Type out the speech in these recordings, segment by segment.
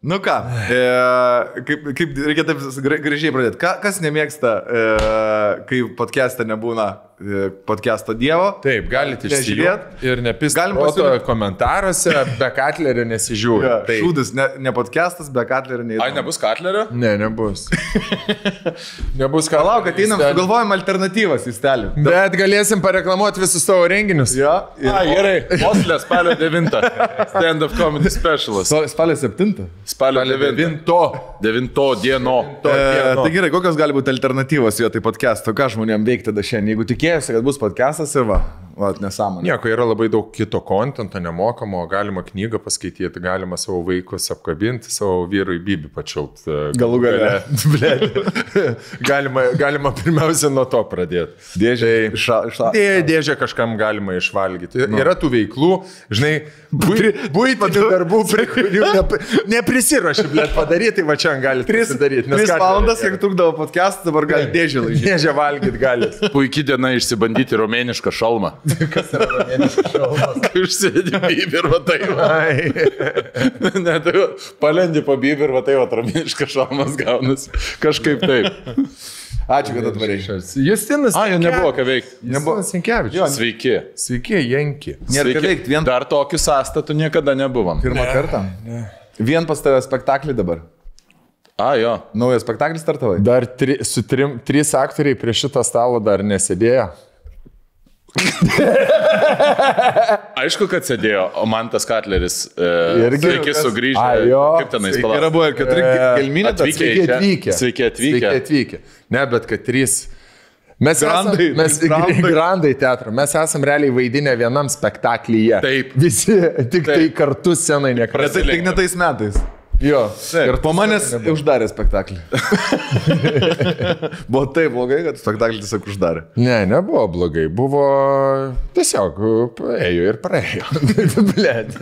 Nu ką, kaip reikia taip gražiai pradėti. Kas nemėgsta, kai podcast'e nebūna podcast'o dievo? Taip, galite išsižiūrėti ir nepist komentaruose, be Katlerio nesižiūrė. Ja, šūdus, ne podcast'as, be Katlerio neįdomu. Ai, nebus Katlerio? Ne, nebus. Nebus Katlerio. Palauk, ateinam, sugalvojam alternatyvas į stelį. Bet galėsim pareklamuoti visus savo renginius. Ja, gerai. Oslė spalio 9. Stand-up comedy specialas. Spalio 7. Spalio 9 dieno. Tai gerai, kokios gali būti alternatyvos jo tai podcast'o? Ką žmonėm veikti tada šiandien? Jeigu tikėjosi, kad bus podcast'as ir va nesąmonė. Nieko, yra labai daug kito kontento nemokamo, galima knygą paskaityti, galima savo vaikus apkabinti, savo vyrui bibį pačiaut. Galų gale. Galima pirmiausia nuo to pradėti. Dėžę kažkam galima išvalgyti. Yra tų veiklų, žinai, buitinių darbų, prie kurių neprisiruoši, blėt, padaryti, va čia gali prisidaryti. 3 valandas, kiek trukdavo podcast, dabar gali dėžę lažyti. Dėžę valgyti gali. Puikiai diena išsibandyti romėnišką šalmą. Kas yra romėniškas šalmas? Kai užsėdi bybį ir va tai va. Ne, tai palendi po bybį ir va tai va romėniškas šalmas gaunas. Kažkaip taip. Ačiū, kad atvarėjai. Justinas. Jo nebuvo ką veikti. Justinas Sinkevičius. Sveiki. Sveiki, Janki. Nėra ką veikti. Dar tokių sąstatų niekada nebuvom. Pirmą kartą. Vien pas tave spektaklį dabar. Jo. Naujas spektaklis startavai. Dar 3 aktoriai prie šito stalo dar nesėdėjo. Aišku, kad sėdėjo, o man tas Katleris sveiki sugrįžę. Kaip tenais palauk. Yra buvo ir 4 gelminė. Sveiki atvykę. Ne, bet kad 3. Mes Grandai teatro. Mes esam realiai vaidinę vienam spektaklyje. Taip. Visi tik tai kartu scenai nekartu. Tik ne tais metais. Jo. Ir po manęs uždarė spektaklį. Buvo taip blogai, kad spektaklį tiesiog uždarė. Ne, nebuvo blogai. Buvo tiesiog ėjo ir praėjo. Blet.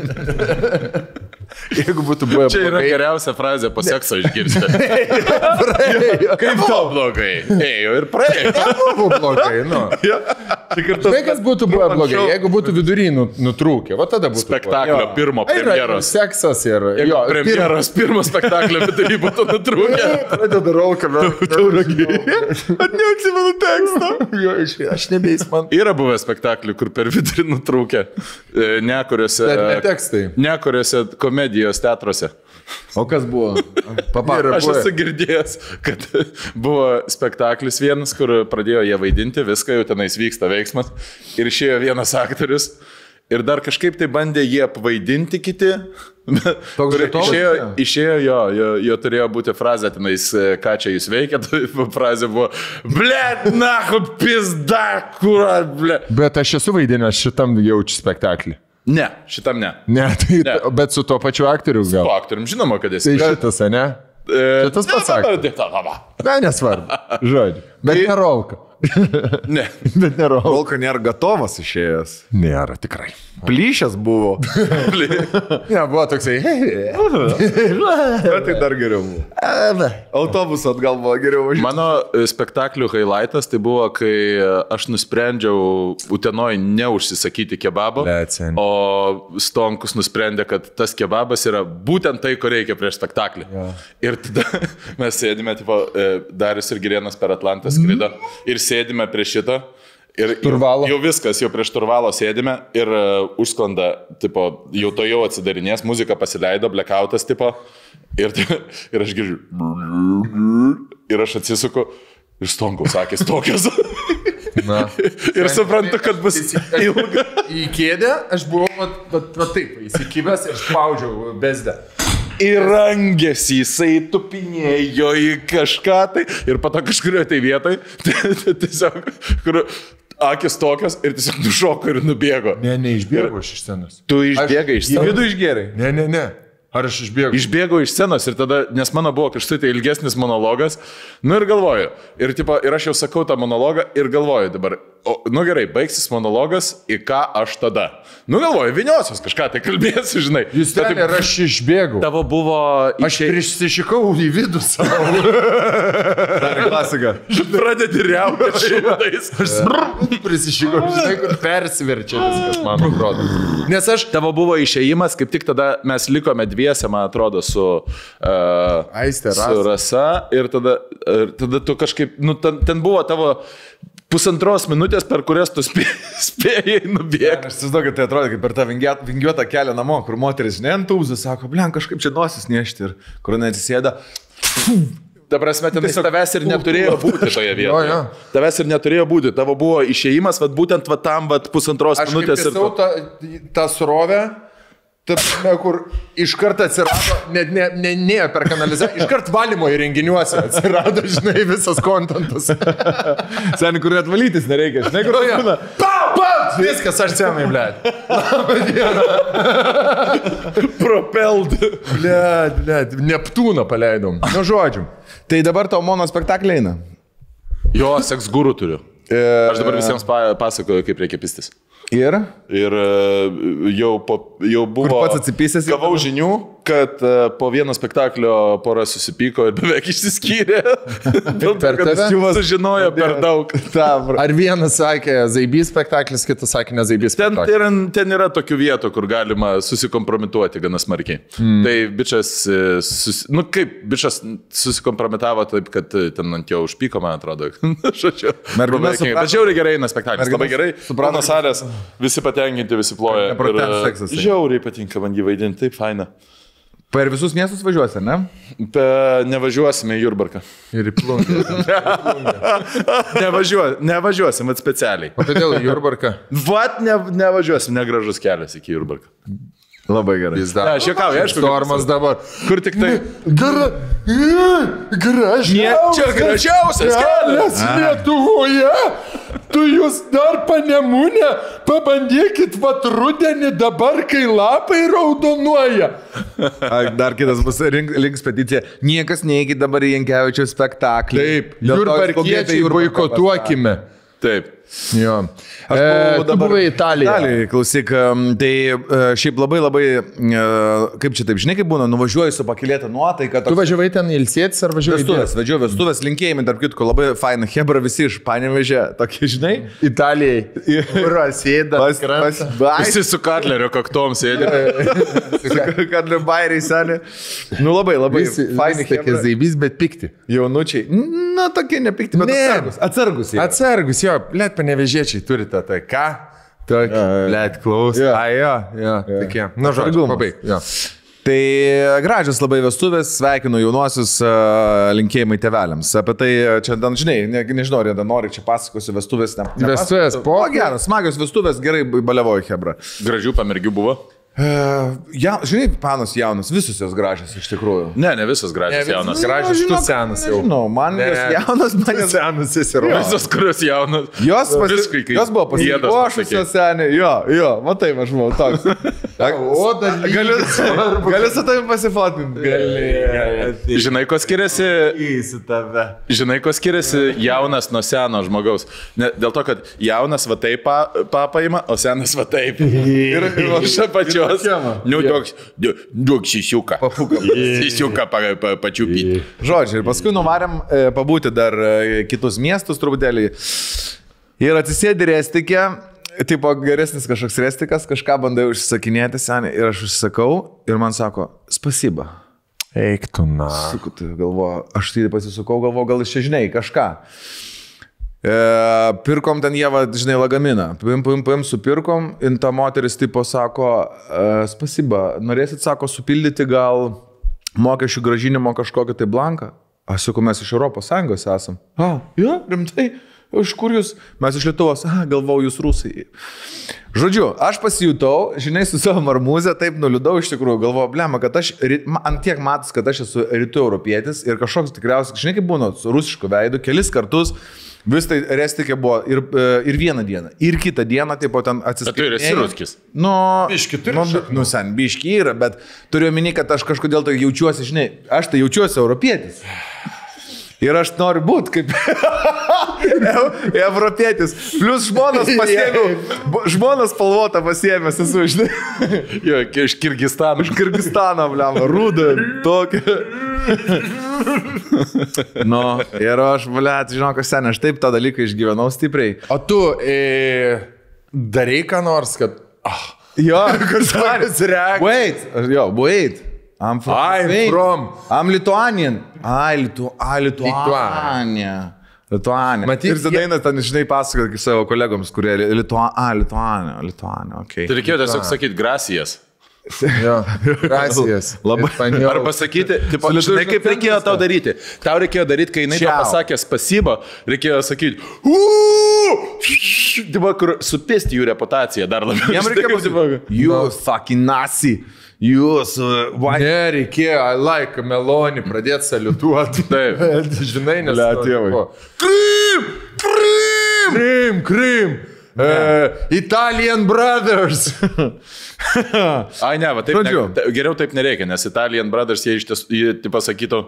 Jeigu būtų buvę čia yra blogai, geriausia frazė po sekso išgirsti. Kaip tau blogai? Ėjo ir praėjo. Nebuvo blogai, nu. Tai kas būtų buvę blogai, jeigu būtų vidury nutrūkę. Va tada būtų spektaklio pirmo premjeros. Seksas ir... Premjeros pirmo spektaklio vidury būtų nutrūkę. Pradeda rolką. At neatsimenu tekstą. Aš nebeis man. Yra buvę spektaklių, kur per vidurį nutrūkę. Nekuriuose komedijos teatruose. O kas buvo? Aš esu girdėjęs, kad buvo spektaklis vienas, kur pradėjo jie vaidinti, viską jau tenais vyksta veiksmas. Ir išėjo vienas aktorius. Ir dar kažkaip tai bandė jie apvaidinti kiti. Išėjo jo turėjo būti frazė tenais, ką čia jūs veikia. Frazė buvo, blet, nahu, pizda, kura, blet. Bet aš esu vaidinęs šitam jaučiu spektaklį. Ne, šitam ne. Bet su tuo pačiu aktoriu gal. Su aktorium, žinoma, kad esi. Tai šitas, ne? Šitas pasakė. Ne, nesvarbu. Žodžiu. Bet ne rolka. Ne. Bet ne rolka. Rolka nėra gatovas išėjęs. Nėra, tikrai. Plyšęs buvo. Ne, buvo toksai. Bet tai dar geriau buvo. Autobusu atgal buvo geriau važiuoti. Mano spektaklių highlightas tai buvo, kai aš nusprendžiau Utenoj neužsisakyti kebabo, o Stonkus nusprendė, kad tas kebabas yra būtent tai, ko reikia prieš spektaklį. Ja. Ir tada mes sėdime, tipo, Darius ir Girėnas per Atlantą skrido ir sėdime prie šito. Ir jau viskas, jau prieš Turvalo sėdime ir užsklanda, tipo, jau to jau atsidarinės, muzika pasileido, blackoutas, tipo, ir aš girdžiu, ir aš atsisuku, ir Stonkaus akis tokios. Ir suprantu, kad bus ilga. Į kėdę aš buvau, va taip, įsikibęs ir spaudžiau bezdę. Ir rangėsi, jisai tupinėjo į kažką tai ir po to kažkurio tai vietoj, tiesiog, kur akis tokios ir tiesiog nušoko ir nubėgo. Ne, neišbėgo iš scenos. Tu išbėgai iš scenos? Į vidų išgėrai? Ne. Ar aš išbėgau? Išbėgau iš scenos ir tada, nes mano buvo kažtai tai ilgesnis monologas, nu ir galvoju, ir aš jau sakau tą monologą ir galvoju dabar, nu gerai, baigsis monologas, į ką aš tada? Nu galvoju, viniosios kažką tai kalbėsiu, žinai. Jūs ten ir aš išbėgau. Tavo buvo... Aš prisišikau į vidų savo. Dar klasika. Pradedi riauti šimtais. Aš prisišikau, žinai, kur persiverčia viskas, man atrodo. Nes aš... Tavo buvo išėjimas, kaip tik tada mes likome dviese, man atrodo, su Aiste, su Rasa. Ir tada tu kažkaip... Nu, ten buvo tavo... 1,5 minutės, per kurias tu spėjai nubėgti. Aš įsivaizduoju, kad tai atrodo kaip per tą vingiuotą kelią namo, kur moteris neantūzų, sako, blem, kažkaip čia nosis nešti ir kur neatsisėda. Ta prasme, ten tavęs ir neturėjo būti toje vietoje. Tavęs ir neturėjo būti. Tavo buvo išėjimas, būtent tam 1,5 minutės. Aš kaip tą srovę, kur iš karto atsirado, ne per kanalizaciją, iš karto valymo įrenginiuose atsirado, žinai, visas kontentas. Seniai, kur atvalytis nereikia, žinai, kur būna. Viskas, aš senai, blėt. Propelled. Blėt, Neptūną paleidom. Nu, žodžiu. Tai dabar tavo mono spektakliai eina. Jo, seks guru turiu. Aš dabar visiems pasakoju, kaip reikia pistis. Ir jau buvo... Kur pats atsipysęs? Gavau žinių, kad po vieno spektaklio pora susipyko ir beveik išsiskyrė. Dėl to, kad sužinojo per daug. Ar vienas sakė Zaibys spektaklis, kitas sakė ne Zaibys spektaklis? Ten yra tokių vietų, kur galima susikompromituoti gana smarkiai. Tai bičas, bičas susikompromitavo taip, kad ten ant jo užpyko, man atrodo. Bet žiauriai gerai eina spektaklis, labai gerai. Suprano salės, visi patenkinti, visi ploja. Žiauriai patinka man jį vaidinti, taip faina. Per visus miestus važiuosi, ne? Nevažiuosime į Jurbarką. Ir į Plungę. Nevažiuosim, specialiai. O kodėl į Jurbarką? Nevažiuosim, negražus kelias iki Jurbarką. Labai gerai. Aš juokauju, aišku. Stormas dabar. Kur tik tai... Čia gražiausias kelias Lietuvoje. Tu jūs dar Panemunę pabandykit rudenį dabar, kai lapai raudonuoja. Dar kitas bus links peticija. Niekas neįkit dabar į Jankevičiaus spektaklį. Taip, jurbarkiečiai boikotuokime. Taip. Jo. Tu buvai Italijoje. Klausyk, tai šiaip labai, kaip čia taip, žinai, kaip būna, nuvažiuoju su pakilėta nuotaika. Tu važiavai ten ilsėtis ar važiavai? Vestuvės, linkėjimai, tarp kitko, labai faina, hebra visi iš Panevėžio, tokie, žinai. Italijai. Sėda. Visi su Katlerio kaktom sėdė. Katlerio bairiai senė. Nu labai faini. Tokie Zaibys, bet pikti. Jaunučiai. Na, tokie nepikti, bet atsargus. Atsargus, jo, blėt, Panevėžiečiai turite tai ką? Tokį, blėt, klaus. Jo. Tokie. Na, žodžiu, pabaig. Tai gražios labai vestuvės, sveikinu jaunuosius, linkėjimai tėveliams. Apie tai čia, žinai, nežinau, ar nori čia pasakosiu vestuvės. Vestuvės po? O geras, smagios vestuvės, gerai baliavoju, hebra. Gražių pamergių buvo? Žinai, panos jaunas, visus jos gražios iš tikrųjų. Ne visos gražios jaunas. Gražios, tu senas jau. Žinau, man jos jaunas, man jos senas esi ir visos, kurios jaunas. Jos buvo pasipuošusios senė, jo, matai, aš buvau toks. O, dar galiu su tavim pasifotinti. Gali. Žinai, ko skiriasi jaunas nuo seno žmogaus? Dėl to, kad jaunas va taip papaima, o senas va taip. Ir aš pačiu. Nu, duok šisiuką. Šisiuką pačiupyti. Žodžiu, ir paskui nuvarėm pabūti dar kitus miestus truputėlį. Ir atsisėdi restikė, tipo geresnis kažkoks restikas, kažką bandai užsisakinėti senį. Ir aš užsisakau ir man sako, spasiba. Eik tu na. Galvoju, aš tai pasisukau, galvoju, gal iš čia žinai kažką. Pirkom ten jie, žinai, lagaminą. Paim, supirkom. Ir ta moteris tipo sako, spasiba, norėsit, sako, supildyti gal mokesčių gražinimo kažkokį tai blanką? Aš sakau, mes iš ES esam. Jo, rimtai. Iš kur jūs? Mes iš Lietuvos. Galvau, jūs rusai. Žodžiu, aš pasijutau, žinai, su savo marmūzė, taip nuliūdau iš tikrųjų. Galvoju, blema, kad aš, ant tiek matas, kad aš esu rytų europietis ir kažkoks tikriausiai, žinai, kaip būna, su rusišku veidu, kelis kartus. Vis tai restikė buvo ir vieną dieną, ir kitą dieną, taip pat ten atsiskaitinėjau. Bet tu esi ruskis. Biški turi. Sen, biški yra, bet turiu omeny, kad aš kažkodėl tai jaučiuosi, žinai, aš tai jaučiuosi europietis. Ir aš noriu būti kaip europietis. Plius žmonas pasiėmiau, žmonas spalvotą pasiėmęs esu, žinai. Jo, iš Kirgistano. Iš Kirgistano, bliam, rūdą, tokia. Nu, ir aš, bliat, žinau, kas sen, aš taip tą dalyką išgyvenau stipriai. O tu darai ką nors, kad... Jo, kažkas reakcija. Wait. I'm Lithuanian. Lituania. Matyt, ir Zadaina ten, žinai, pasakot savo kolegoms, kurie Lituania, okei. Tai reikėjo tiesiog sakyti gracijas. Jo, gracijas. Arba sakyti, tipo, žinai, kaip reikėjo tau daryti. Tau reikėjo daryti, kai jinai tau pasakė spasybą, reikėjo sakyti, tipo, kur supisti jų reputaciją dar labiau. Jam reikėjo pasakyti, you fucking Nazi. Jūs, nereikėjo, I like melonį, pradėti saliutuoti. Taip. Žinai, nes... Tėvai. Krim. Italian Brothers. Ai, ne, va, taip, geriau taip nereikia, nes Italian Brothers, jie iš tiesų, jie pasakytų...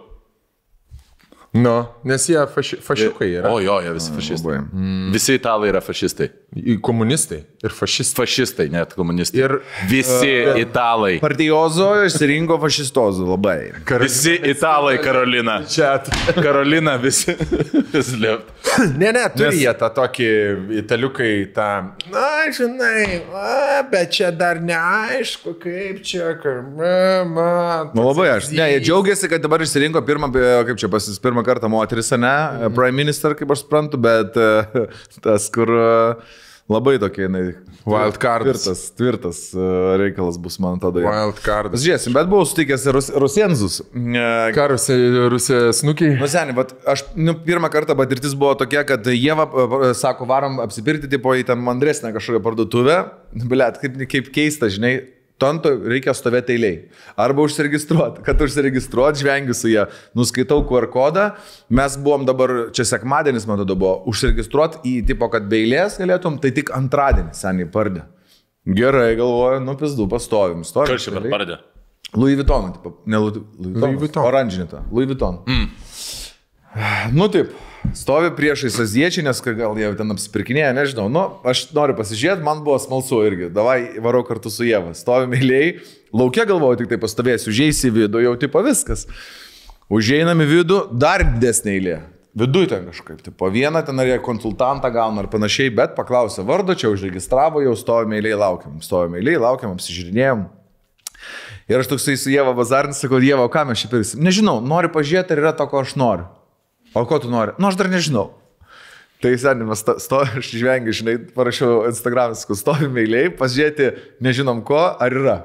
Nes jie fašiukai yra. O jo, jie visi fašistai. Visi italai yra fašistai. Komunistai ir fašistai. Fašistai, net komunistai. Ir visi italai. Partijozo išsirinko fašistozo labai. Visi italai, Karolina. Karolina, visi liep. Ne, turi jie tą tokį italiukai, tą, na, žinai, bet čia dar neaišku, kaip čia, nu labai aš. Ne, jie džiaugiasi, kad dabar išsirinko pirmą kartą moteris, ne, prime minister, kaip aš suprantu, bet tas, kur labai tokie, wild cardas. Tvirtas reikalas bus, man tada. Wild cardas. Žiūrėsim, bet buvau sutikęs Rusienzus. Ką Rusija snukiai? Nu, seniai, bet aš pirmą kartą patirtis buvo tokia, kad jie, sako, varom apsipirkti, tipo, į ten mandresnę kažkokią parduotuvę. Blet, kaip keista, žinai. Tonto reikia stovėti eiliai. Arba užsiregistruoti. Kad užsiregistruoti, žvengiu su jie. Nuskaitau QR kodą. Mes buvom dabar, čia sekmadienis, man tada buvo, užsiregistruoti į tipo, kad be eilės galėtum, tai tik antradienį, seniai, pardė. Gerai, galvoju, pizdu, pastovim. Kas čia per pardė? Louis Vuitton, tipo, ne Louis Vuitton. Oranžinį tą. Louis Vuitton. Nu taip. Stovi priešais aziečiai, nes gal jie ten apsipirkinėja, nežinau. Nu, aš noriu pasižiūrėti, man buvo smalsu irgi. Davai, varau kartu su Ieva. Stovim eiliai. Laukia galvoju, tik tai pastovėsiu. Užeisi į vidų, jau tipo viskas. Užeinam į vidų, dar didesnė eilė. Vidui ten kažkaip. Tipo, vieną ten ar konsultantą gauna ar panašiai, bet paklausė vardo, čia užregistravo, jau stovim eiliai, laukiam, apsižiūrinėjom. Ir aš toksai su Ieva bazarnis, sakau, Ieva, o ką mes čia pirksim? Nežinau, noriu pažiūrėti, ar yra to, ko aš noriu. O ko tu nori? Nu, aš dar nežinau. Tai senimas, aš žvengiu, žinai, parašiau Instagram'e, stovim eiliai, pasižiūrėti, nežinom ko, ar yra.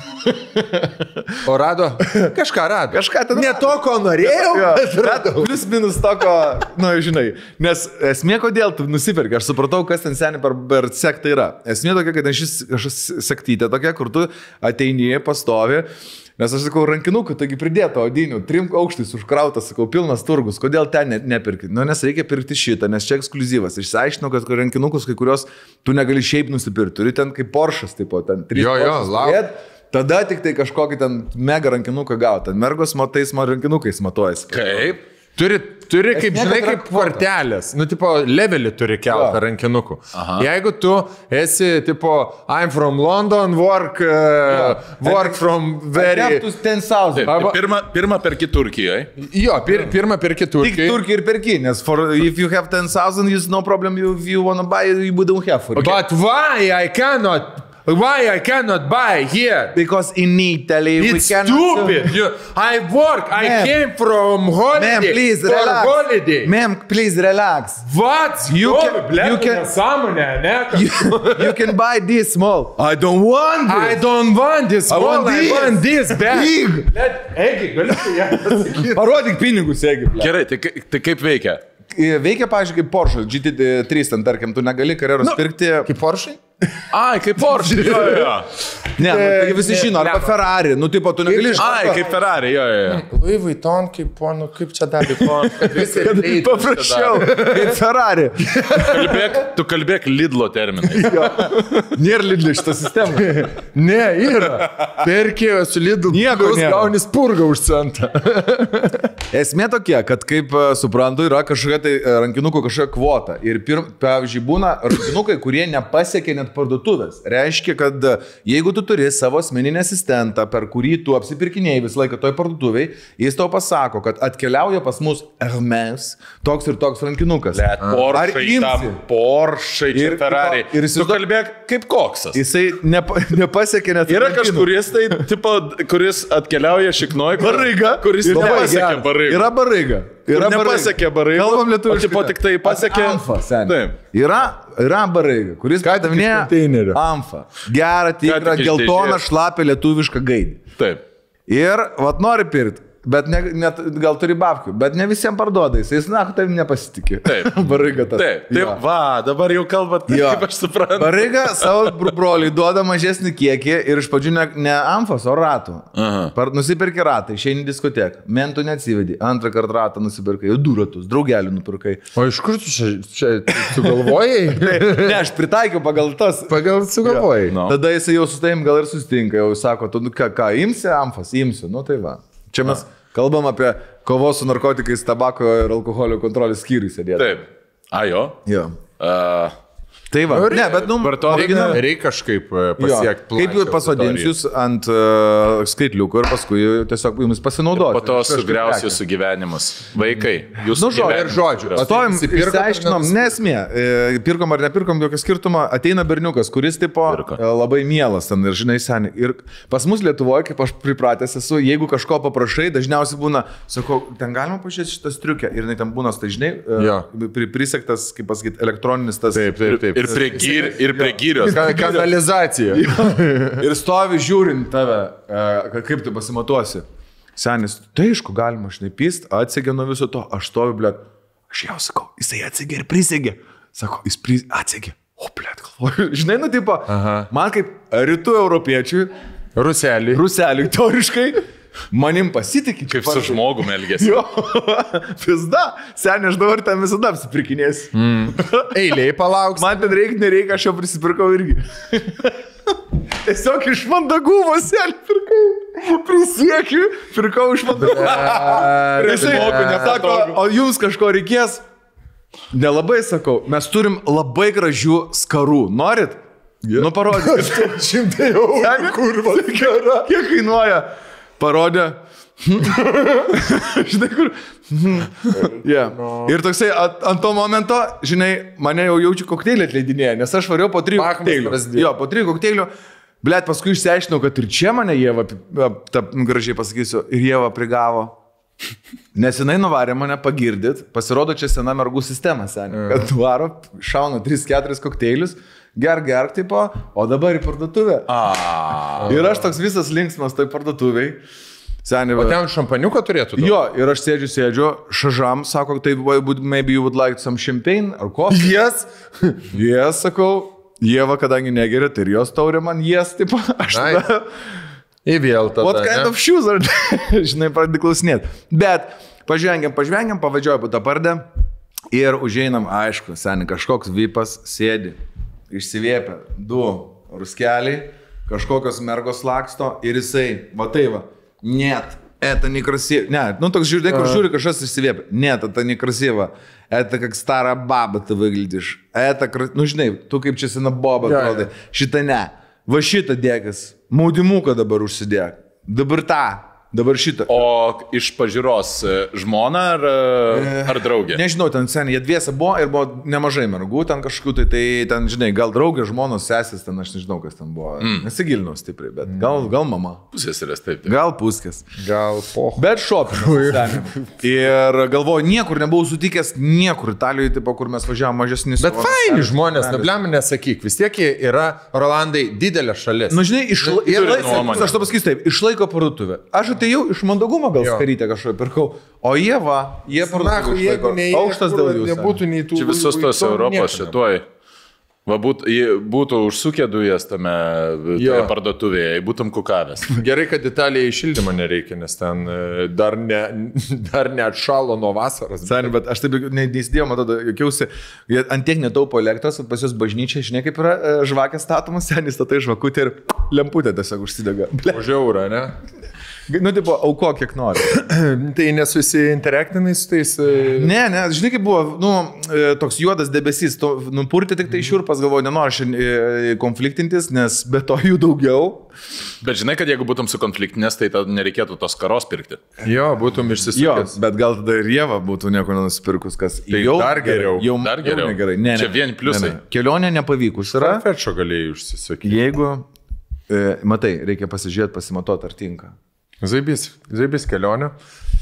O rado? Kažką rado. Kažką ten. Ne to, ko norėjau, bet radau. Plius minus to, ko, nu, žinai. Nes esmė, kodėl tu nusipirki, aš supratau, kas ten seniai per sektą yra. Esmė tokia, kad šis sektytė tokia, kur tu ateini, pastovi. Nes aš sakau, rankinukų, taigi pridėto odinių, 3 aukštais užkrautas, sakau, pilnas turgus, kodėl ten nepirkti? Nu, nes reikia pirkti šitą, nes čia ekskluzyvas. Išsiaiškinau, kad rankinukus, kai kurios tu negali šiaip nusipirkti, turi ten kaip Porsche'as, tipo, ten 3 Porsche'as. Tada tik tai kažkokį ten mega rankinuką gauti. Ten mergos matais man rankinukais matuojasi. Kaip? Turi kaip, žinai, kaip kvartelės. Nu, tipo, levelį turi keltą rankinukų. Jeigu tu esi, tipo, I'm from London, work from very... I have to 10,000. Pirmą perki Turkijoje. Jo, pirmą perki Turkijoje. Tik Turkija ir perki, nes if you have 10,000, it's no problem, if you wanna buy, you don't have. Okay. But why I cannot buy here? Because in Italy it's stupid. I work. I came from holiday. Ma'am, please relax. Holiday. Ma'am, please relax. What? You can buy this small. I don't want this. I don't want this small. I want this big. Egi, galiu ją pasakyti. Parodyk pinigus, Egi. Gerai, tai kaip veikia? Veikia, pavyzdžiui, kaip Porsche GT3, ten tarkim, tu negali karjeros pirkti. Kaip Porsche? Ai, kaip Porsche. Jo. Ne, tai visi žino, arba Ferrari, nu, tipo, tu negali Ai, kaip Ferrari, jo. Louis Vuitton, kaip čia dar paprasčiau, kaip Ferrari. Tu kalbėk Lidlo terminais. Nėra Lidlo šitą sistemą. Ne, yra. Perkėjo su Lidlu, Nieko nėra. gauni spurgą už centą. Esmė tokia, kad kaip suprantu, yra kažkokia tai rankinukų kažkokia kvota. Ir pavyzdžiui, būna rankinukai, kurie nepasiekia net parduotuvės. Reiškia, kad jeigu tu turi savo asmeninį asistentą, per kurį tu apsipirkinėjai visą laiką toj parduotuviai, jis tau pasako, kad atkeliauja pas mus Hermes toks ir toks rankinukas. Porsche, ir Ferrari. Ir tu kalbėk kaip koksas. Jisai nepasiekia net. Yra kažkuris tai, tipo, kuris atkeliauja šiknoj, kuris nepasiekia baraigo. Yra baraiga. Nepasiekė baraigo. Kalbam lietuviškai. O tipo tik tai pasiekė. Amfa, seniai. Yra baraiga, kuris konteinerio. Amfa. Gerą, tikrą, geltoną, šlapę lietuvišką gaidį. Taip. Ir, vat nori pirkti. Bet net gal turi babkių, bet ne visiems parduoda, jis, na, tavim nepasitikė. Taip. Baraiga tas. Taip. Va, dabar jau kalbat, kaip aš suprantu. Baraiga savo broliui duoda mažesnį kiekį ir iš pradžių ne amfos, o ratų. Nusipirki ratą, išeini diskoteką, mentų neatsivedi, antrą kartą ratą nusipirkai, jau 2 ratus, draugelių nupirkai. O iš kur tu čia sugalvojai? Ne, aš pritaikiau pagal tas. Pagal sugalvojai. No. Tada jisai jau su tavim gal ir susitinka, jau sako, tu ką, imsi amfas, imsiu, nu tai va. Čia mes kalbam apie kovos su narkotikais, tabako ir alkoholio kontrolės skyriui sėdėti. Taip. A, jo? Jo. Tai va, ne, bet reikia kažkaip pasiekti planą. Kaip pasodins jūs ant skaitliuko ir paskui tiesiog jums pasinaudoti. Po to sugriaus jūsų gyvenimus. Vaikai, jūsų žodžiu. Stovim, išsiaiškinom, nesmė. Pirkom ar nepirkom, jokio skirtumo. Ateina berniukas, kuris tipo labai mielas ten ir žinai seniai. Ir pas mus Lietuvoje, kaip aš pripratęs esu, jeigu kažko paprašai, dažniausiai būna, sakau, ten galima pažiūrėti šitą striukę. Ir ten būna, tai žinai, prisektas, kaip pasakyti, elektroninis tas. Taip. Ir prie gyrios. Kanalizacija. Ir stovi žiūrint tave, kaip tu pasimatuosi. Senis, tai aišku, galima šnipyst, atsegė nuo viso to, aš stoviu, blėt, aš jau sakau, jisai atsegė ir prisegė. Sako, jis atsegė. O, blėt, galvoju. Žinai, nu, tipo, man kaip rytų europiečiui, ruseliui, teoriškai, manim pasitikė. Kaip su žmogum elgėsi. Jo, pizda, seniai, aš dabar ten visada apsipirkinėsiu. Eiliai palauks. Man ten nereikia, aš jau prisipirkau irgi. Tiesiog iš mandagumo, seniai, pirkau. Prisiekiu, pirkau iš mandagumo. Sako, o jums kažko reikės? Nelabai sakau, mes turim labai gražių skarų. Norit? Nu, parodyk. 100 eurų, kurva, gera. Kiek kainuoja? Parodė. Žinai, kur. Ir toksai ant to momento, žinai, mane jau jaučiu kokteilį atleidinėje, nes aš variau po 3 kokteilių. Jo, po 3 kokteilių. Blet, paskui išsiaiškinau, kad ir čia mane Ieva, gražiai pasakysiu, ir Ieva prigavo. Nes jinai nuvarė mane pagirdyt, pasirodo čia sena mergų sistema, seniai. Kad varo, šauna 3-4 kokteilius. Gerk, tipo, o dabar į parduotuvę. Ir aš toks visas linksmas toj parduotuviai. Seniai, o ten šampaniuką turėtų? Jo, ir aš sėdžiu, šažam, sako, tai maybe you would like some champagne or coffee? Yes, sakau, Ieva, kadangi negeria, tai ir jos taurė man, tipo, aš tada... Įvėl tada. What kind of shoes are they? Žinai, pradedi klausinėti. Bet pažvengiam, pavadžioju po tą pardę ir užeinam, aišku, seniai, kažkoks vipas sėdi. Išsivėpia 2 ruskeliai, kažkokios mergos laksto ir jisai, va tai va, net, это некрасиво, ne, nu toks žiūrėk, kur žiūri kažkas išsivėpia, net, это некрасиво, это как старая баба ты выглядишь, это, nu žinai, tu kaip čia sena boba atrodai, šitą ne, va šitą dėkas, maudimuką dabar užsidėk, dabar šitą. O iš pažiūros žmona ar draugė? Nežinau, ten seniai, jie dviese buvo ir buvo nemažai mergų, ten kažkokių, tai ten, žinai, gal draugė, žmonos, sesės, ten aš nežinau, kas ten buvo. Nesigilinau stipriai, bet gal mama. Pusės, taip. Gal puskės. Gal poch. Bet šopinau. Ir galvoju, niekur nebuvau sutikęs, niekur Italijoje, tipo, kur mes važiavam mažesnis. Bet faini žmonės, nebliam nesakyk, vis tiek yra, Rolandai, didelė šalis. Nu, žinai, aš to pasakysiu taip, išlaiko parduotuvę. Aš atėjau iš mandagumo gal skarytę kažką pirkau, o jie parduotuvę išlaiko. Aukštas dėl jų. Nebūtų nei tų. Čia visos tos Europos šituoj. Va būtų užsukę dujas tame parduotuvėje, būtum kukavęs. Gerai, kad Italijai šildymo nereikia, nes ten dar neatšalo nuo vasaros. Sani, bet aš taip neįsidėjau, matau, jokiausi, ant tiek netaupo elektros, pas jūs bažnyčia, žinai, kaip yra žvakė statomas, senis statai žvakutė ir lemputė tiesiog užsidega. Už eurą, ne? Nu, tipo, auko kiek nori. Tai nesusiinteraktinai su tais... Ne, žinai, kaip buvo, toks juodas debesys, nupurti tik tai šiurpas, galvoju, nenoriu šiandien konfliktintis, nes be to jų daugiau. Bet žinai, kad jeigu būtum sukonfliktinės, tai nereikėtų tos karos pirkti. Jo, būtum išsisukęs. Bet gal tada ir Ieva būtų nieko nenusipirkus, kas tai jau dar geriau. Jau dar geriau. Negerai. Ne, čia vien pliusai. Kelionė nepavykus yra. Farfetcho galėjai užsisakyti. Jeigu, matai, reikia pasižiūrėti, pasimatuoti, ar tinka. Zaibys kelionė.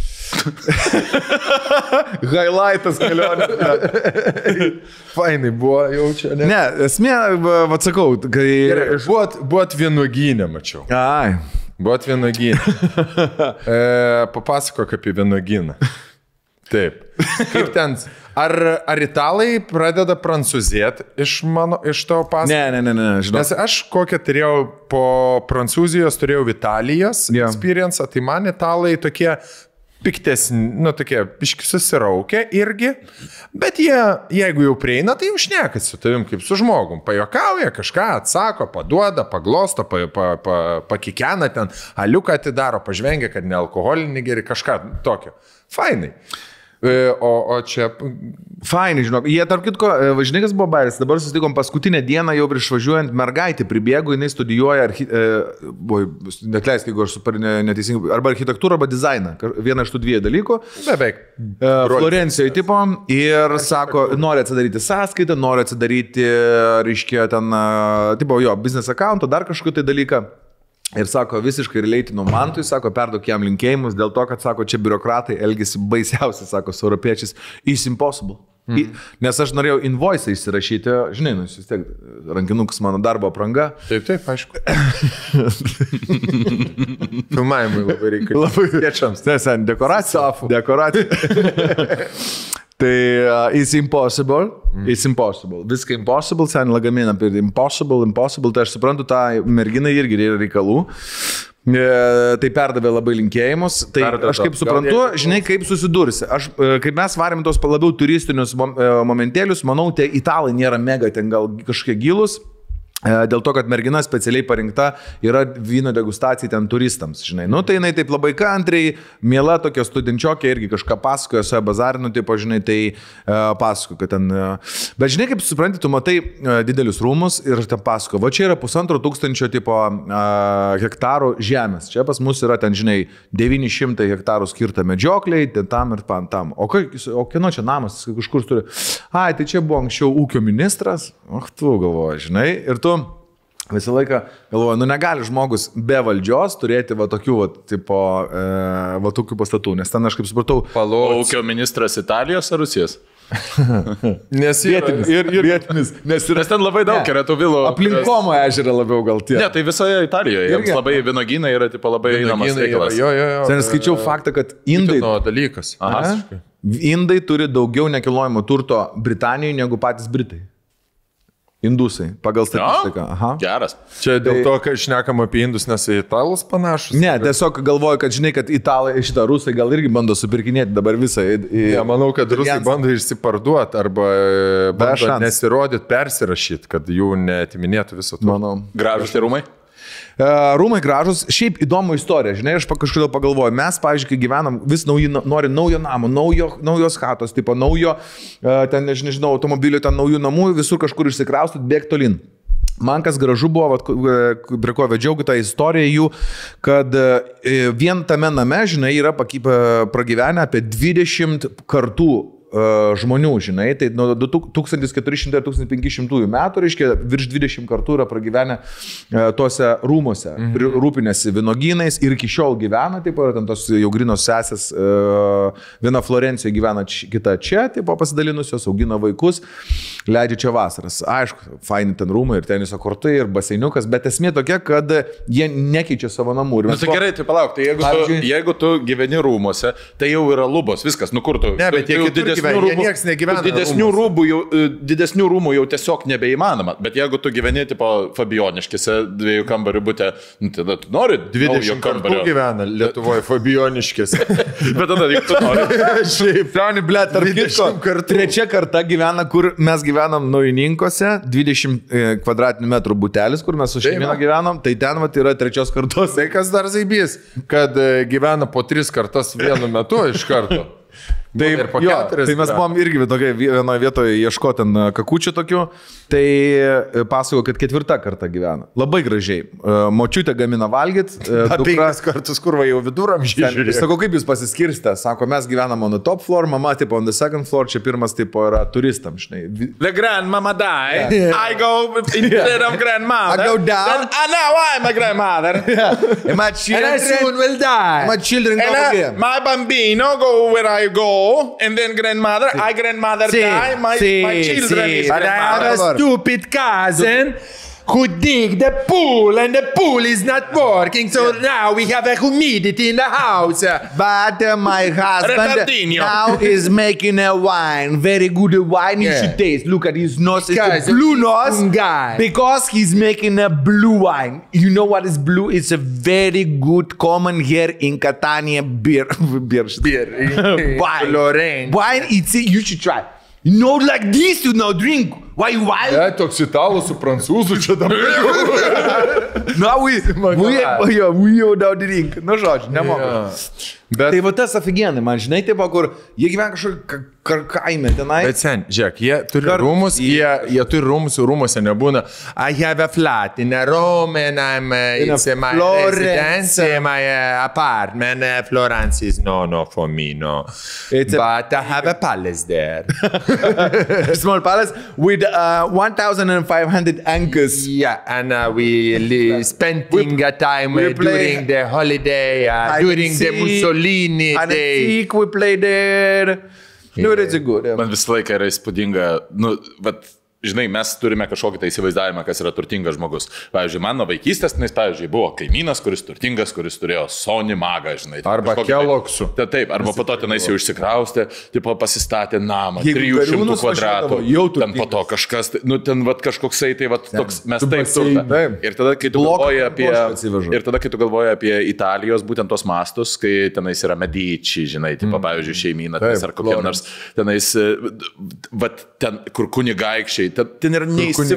Highlightas kelionė. Fainai buvo jau čia. Ne, esmė, atsakau, kai... Buvot vienuogynė, mačiau. Ai. Buvot vienuogynė. Papasakok apie vienuogyną. Taip. Kaip ten? Ar italai pradeda prancūzėti iš tavo pasakojimo? Ne, žinau. Nes aš kokią turėjau po Prancūzijos, turėjau Italijos experience, tai man italai tokie piktesni, tokie biški susiraukia irgi, bet jie, jeigu jau prieina, tai jau šnekasi su tavim kaip su žmogum, pajokauja, kažką atsako, paduoda, paglosto, pakikena ten, aliuką atidaro, pažvengia, kad ne alkoholinį geri, kažką tokio. Fainai. O čia... Fainai, žinok. Jie, tarp kitko, žinai, kas buvo bairis. Dabar susitikom paskutinę dieną, jau prieš važiuojant, mergaitė pribėgo, jinai studijuoja, netleisk, jeigu aš super neteisingai, arba architektūrą, arba dizainą. Vieną iš tų dviejų dalykų. Beveik. Florencijoje tipo. Ir sako, nori atsidaryti sąskaitą, nori atsidaryti, reiškia, ten, tipo, jo, business account, dar kažkokį tai dalyką. Ir sako, visiškai relatinu Mantui, sako, perduok jam linkėjimus, dėl to, kad, sako, čia biurokratai elgesi baisiausiai, sako, su europiečiais, it's impossible. Nes aš norėjau invoice įsirašyti, žinai, vis tiek, rankinukas mano darbo apranga. Taip, aišku. Filmavimui labai reikia. Labai kviečiams. Nesen, dekoracija. Dekoracija. Tai it's impossible. Viską impossible, sen lagaminą apie impossible, tai aš suprantu, tą merginą irgi yra reikalų. Tai perdavė labai linkėjimus. Tai aš kaip suprantu, žinai, kaip susidursi. Kaip mes varėm tos labiau turistinius momentėlius, manau, tie italai nėra mega ten gal kažkiek gilus. Dėl to, kad mergina specialiai parinkta yra vyno degustacija ten turistams, žinai. Nu, tai jinai taip labai kantriai, miela tokia studenčiokė irgi kažką pasakoja, su bazarinu, taip, žinai, tai pasakoja, kad ten... Bet žinai, kaip supranti, tu matai didelius rūmus ir ten pasakoja, va čia yra 1500 tipo hektarų žemės. Čia pas mus yra ten, žinai, 900 hektarų skirta medžiokliai, ten tam ir tam. O kieno čia namas, kažkur turi... Ai, tai čia buvo anksčiau ūkio ministras. Tu galvoji, žinai, ir tu visą laiką galvoju, negali žmogus be valdžios turėti va tokių, va tokių pastatų, nes ten aš kaip supratau... Ūkio ministras Italijos ar Rusijos? Nes vietinis. Nes ten labai daug yra tų vilų. Aplink Komo ežerą labiau gal tie. Ne, tai visoje Italijoje. Jiems labai vynogynai yra labai einamas reikalas. Sen skaičiau faktą, kad indai... dalykas. Indai turi daugiau nekilnojamo turto Britanijoje negu patys Britai. Indusai, pagal statistiką. Aha. Geras. Čia dėl to, kad šnekam apie indus, nes italus panašus. Ne, tiesiog galvoju, kad žinai, kad italai, rusai gal irgi bando supirkinėti dabar visą. Ja, manau, kad rusai bando išsiparduoti arba bando nesirodyti, persirašyti, kad jų neatiminėtų viso to. Manau. Gražus tie rūmai? Rūmai gražus, šiaip įdomų istoriją, žinai, aš kažkodėl pagalvoju, mes, pavyzdžiui, kai gyvenam, vis nori naujo namo, naujos chatos, tipo naujo, ten, nežinau, automobilio, ten naujų namų, visur kažkur išsikraustot, bėg tolin. Man kas gražu buvo, prie ko vedžiau tą istoriją jų, kad vien tame name, žinai, yra pragyvenę apie 20 kartų žmonių, žinai, tai nuo 1400-1500 metų, reiškia, virš 20 kartų yra pragyvenę tuose rūmuose, rūpinėsi vynogynais ir iki šiol gyvena, taip, ten tos jau grinos sesės, viena Florencijoje gyvena, kita čia, taip, pasidalinusios, augina vaikus, leidžia čia vasaras. Aišku, faini ten rūmai ir teniso kortai ir baseiniukas, bet esmė tokia, kad jie nekeičia savo namų. Na, tai gerai, tai palauk, tai jeigu tu gyveni rūmuose, tai jau yra lubos, viskas, nu kur tu? Ne, bet jie nieks negyvena. Didesnių rūmų jau tiesiog nebeįmanoma. Bet jeigu tu gyveni, tipo, Fabioniškėse 2 kambarių bute, tada tu nori 20 kambarų gyvena Lietuvoje Fabioniškėse. Bet tada, jeigu tu nori. Šiaip, Tony, blėt, tarp kitko, trečia karta gyvena, kur mes gyvenam Naujininkose, 20 kvadratinių metrų butelis, kur mes su šeimina gyvenam, tai ten vat yra trečios kartos. Tai kas dar zaibys, kad gyvena po 3 kartas vienu metu iš karto. Tai, tai mes buvom irgi vienoje vietoje ieškoti kakučių tokių, tai pasako, kad 4 kartą gyvena. Labai gražiai. Močiutė gamina valgyti. 5 kartus kurva jau viduramžiai. Sako, kaip jūs pasiskirstė? Sako, mes gyvenam on the top floor, mama tipo on the second floor, čia pirmas tipo yra turistam, žinai. The grandmama die. Yeah. I go instead of grandmother. I go down. And now I'm a grandmother. Yeah. And my children soon will die. My children go again. My bambino go where I go. And then grandmother, I grandmother die, my children is but grandmother. I have a stupid cousin who dig the pool and the pool is not working, so now we have a humidity in the house. But my husband now is making a wine, very good wine. You should taste. Look at his nose, it's a blue nose because he's making a blue wine. You know what is blue? It's a very good common here in Catania beer. Wine. Lorraine. Wine, you should try. You know, like this you now drink. Why wine? Toks italų su prancūzų čia dabar. Now we jau now drink. Nu, žodžiu, nemoka. Bet tai va tas aфиgenai, man žinai, taip, kur jie gyvena kažkokį kaime tenai. Bet sen, žiūrėk, jie turi rūmus, jie turi rūmus, rūmuose nebūna. I have a flat in a Rome and it's my residence, my apartment. Florence is no for me, no. But I have a palace there. A small palace with 1,500 anchors. Yeah, and we spending a time during the holiday, during the Mussolini day. We play there. Nu, it's good. Yeah. Man visą laiką yra įspūdinga, nu, bet žinai, mes turime kažkokį tai įsivaizdavimą, kas yra turtingas žmogus. Pavyzdžiui, mano vaikystės, nes, pavyzdžiui, buvo kaimynas, kuris turtingas, kuris turėjo Sony magą, žinai. Arba Kellogsų. Taip, arba po to tenais jau išsikraustė, tipo pasistatė namą, 300 kvadratų. Ten po to kažkas, nu, ten vat kažkoksai, tai vat toks, mes taip turime. Ir tada, kai tu galvoji apie Italijos, būtent tos mastus, kai tenais yra Medici, žinai, tipo, pavyzdžiui, šeimyna, ar kokie nors, tenais, vat ten, kur kunigaikščiai, ten yra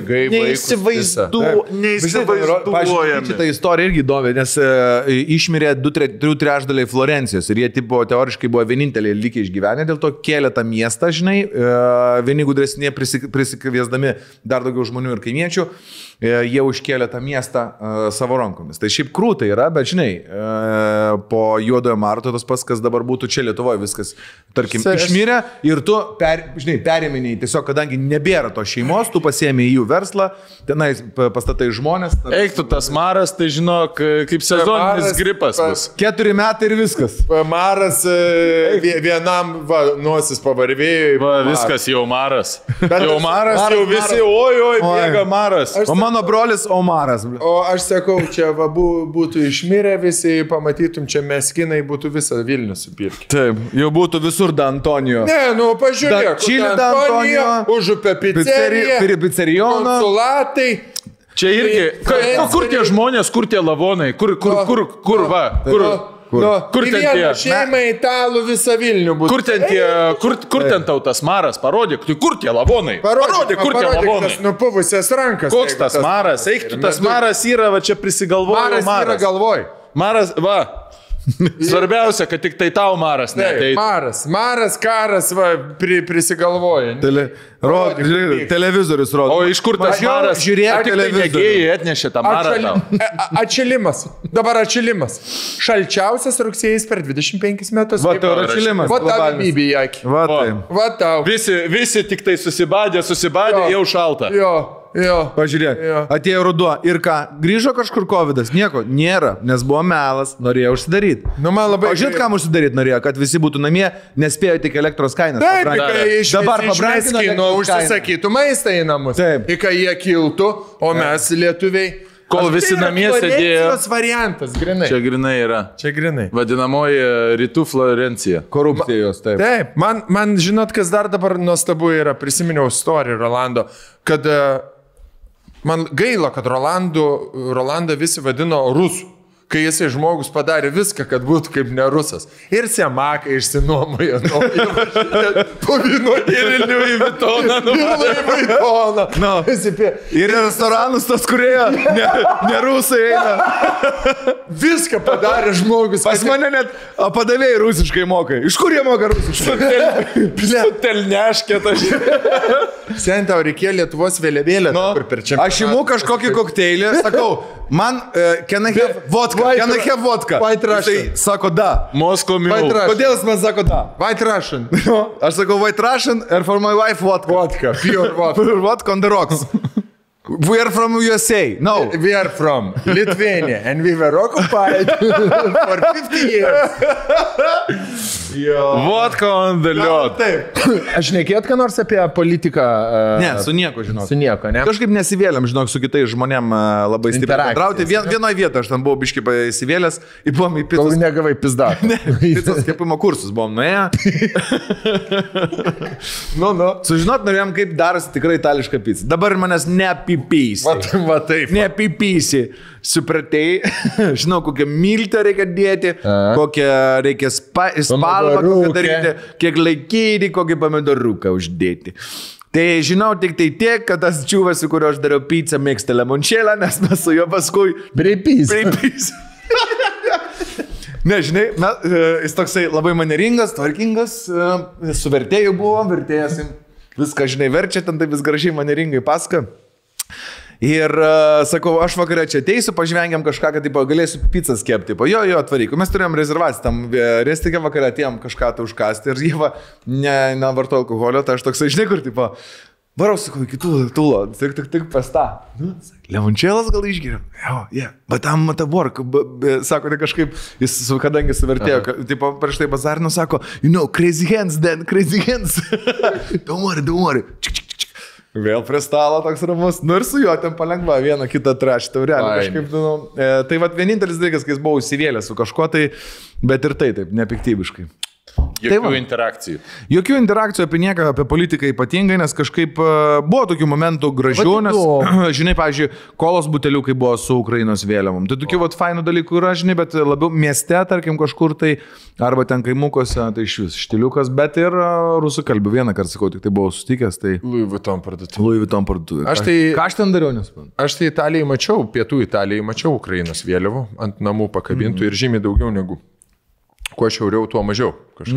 neįsivaizduojami. Šitą istoriją irgi įdomi, nes išmirė 2/3 Florencijos ir jie tipo teoriškai buvo vieninteliai likę išgyvenę, dėl to kėlė tą miestą, žinai, vieni gudresnė prisikviesdami dar daugiau žmonių ir kaimiečių, jie užkėlė tą miestą savo rankomis. Tai šiaip krūtai yra, bet žinai, po Juodojo Marto tas pats, kas dabar būtų čia Lietuvoje, viskas, tarkim, išmirė ir tu, perėminiai, tiesiog, kadangi nebėra to šeimos, tu pasiėmė į jų verslą, tenai pastatai žmonės. Eiktų tas maras, tai žinok, kaip sezoninis gripas bus. 4 metai ir viskas. Maras vienam nosis pavarvėjo. Viskas jau maras. Jau maras, jau visi, oi, bėga maras. O mano brolis Omaras. O aš sakau, čia va, būtų išmirę visi, pamatytum, čia meskinai būtų visą Vilnių supirkę. Taip, jau būtų visur Da Antonijo. Ne, nu pažiūrėk. Čilė Da Antonijo, Užupė pizzerija, konsulatai. Čia irgi, kur tie žmonės, kur tie lavonai, kur ten tie šeimai italų visą Vilnių būtų. Kur ten tau tas maras, parodyk, kur tie lavonai, parodyk, kur tie lavonai. Nupuvusias rankas. Koks tas maras, eiktų, tas maras yra, va čia prisigalvojo maras. Maras yra galvoj. Maras, va. Svarbiausia, kad tik tai tau maras neateitų. Maras, karas, va, prisigalvoja. Televizorius rodo. O iš kur tas maras? Žiūrėk, televizorių atnešė tą marą tau. Atšilimas. Dabar atšilimas. Šalčiausias rugsėjais per 25 metus. Va, tai atšilimas. Va, tau bybį į akį. Va, tau. Visi tik tai susibadė, jau šalta. Jo. Pažiūrėk, atėjo ruduo ir ką, grįžo kažkur covidas, nieko nėra, nes buvo melas, norėjo užsidaryti. Nu, man labai... O žinot, kam užsidaryti norėjo, kad visi būtų namie, nespėjo tik elektros kainas. Taip, dabar pabrangino, užsisakytų maistą į namus. Taip. Kai jie kiltų, o mes lietuviai Kol visi namie sėdėjo. Tas variantas, grinai. Čia grinai yra. Čia grinai. Vadinamoji rytų Florencija. Korupcijos, taip. Taip, man žinot, kas dar dabar nuostabu yra, prisiminiau istoriją Rolando, kad man gaila, kad Rolandą visi vadino rusų. Kai jisai žmogus padarė viską, kad būtų kaip ne rusas. Ir Semaką išsinuomojo. Po vyno ir Louis Vuittoną. No. Ir restoranus tas, kurie ne rusai eina. Viską padarė žmogus. Pas mane net padavėjai rusiškai mokai. Iš kur jie moka rusiškai? Telneškė tas. Sen tau reikėjo Lietuvos vėliavėlę. Aš imu kažkokį kokteilį, sakau, man can I have vodka? Can I have vodka? White Russian. Tai sako da. Moscow Mule. Kodėl jis man sako da? White Russian. Aš sakau White Russian and for my wife vodka. Vodka. Pure vodka. Pure vodka on the rocks. We are from USA. No. We are from Lithuania and we were occupied for 50 years. Vodka on the led. Taip. Aš nekėt, ką nors apie politiką. Ne, su nieko, žinok. Su nieko, ne? Kažkaip nesivėlėm, žinok, su kitais žmonėm labai stipriai bendrauti. Vienoje vietoje aš ten buvau biškai įsivėlęs ir buvom į Kol picos. negavai pizdą. Ne, picos kepimo kursus buvom nuėję. Sužinot norėjom, kaip darosi tikrai itališka pica. Dabar manęs neapipysi. Va taip. Neapipysi. Supratei, žinau, kokią miltą reikia dėti, kokią reikia spalvą kokią daryti, kiek laikyti, kokį pomidoruką uždėti. Tai žinau tik tai tiek, kad tas čiūvas, su kuriuo aš dariau pizzą, mėgsta limončėlą, nes mes su juo paskui Breipys. Nežinai, jis toksai labai maneringas, tvarkingas, su vertėju buvo, vertėjas viską, žinai, verčia, ten tai vis gražiai maneringai pasaka. Ir sakau, aš vakarą čia ateisiu, pažvengiam kažką, kad galėsiu pizzas kepti. Jo, atvaryk. Mes turėjom rezervaciją, tam restikė vakarą atėjom kažką tai užkasti ir jie nevarto alkoholio, tai aš toksai, žinai, kur, varau, sakau, iki tūlo, tik pas tą. Lemončėlas gal išgeriam? Jo, bet tam matabork, sako, tai kažkaip, jis kadangi suvertėjo, prieš tai bazarino, sako, crazy hands, Dan, crazy hands. Don't worry. Vėl prie stalo toks ramus, ir su juo ten palengva vieną kitą trašį taurelį. Kažkaip, tai vienintelis dalykas, kai jis buvo įsivėlęs su kažkuo, tai, bet ir tai taip, nepiktybiškai. Jokių interakcijų. Jokių interakcijų apie nieką, apie politiką ypatingai, nes kažkaip buvo tokių momentų gražių, nes, žinai, pavyzdžiui, kolos buteliukai buvo su Ukrainos vėliavom. Tai tokių fainų dalykų yra, žinai, bet labiau mieste, tarkim, kažkur tai, arba ten kaimukose, tai iš vis štiliukas, bet ir rusų kalbų. Vieną kartą, sakau, tik tai buvau sutikęs, tai... Louis Vuitton parduotuvė. Ką aš ten dariau, nespant? Aš tai Italijai mačiau, pietų Italijai mačiau Ukrainos vėliavų ant namų pakabintų ir žymiai daugiau negu. Kuo šiauriau, tuo mažiau.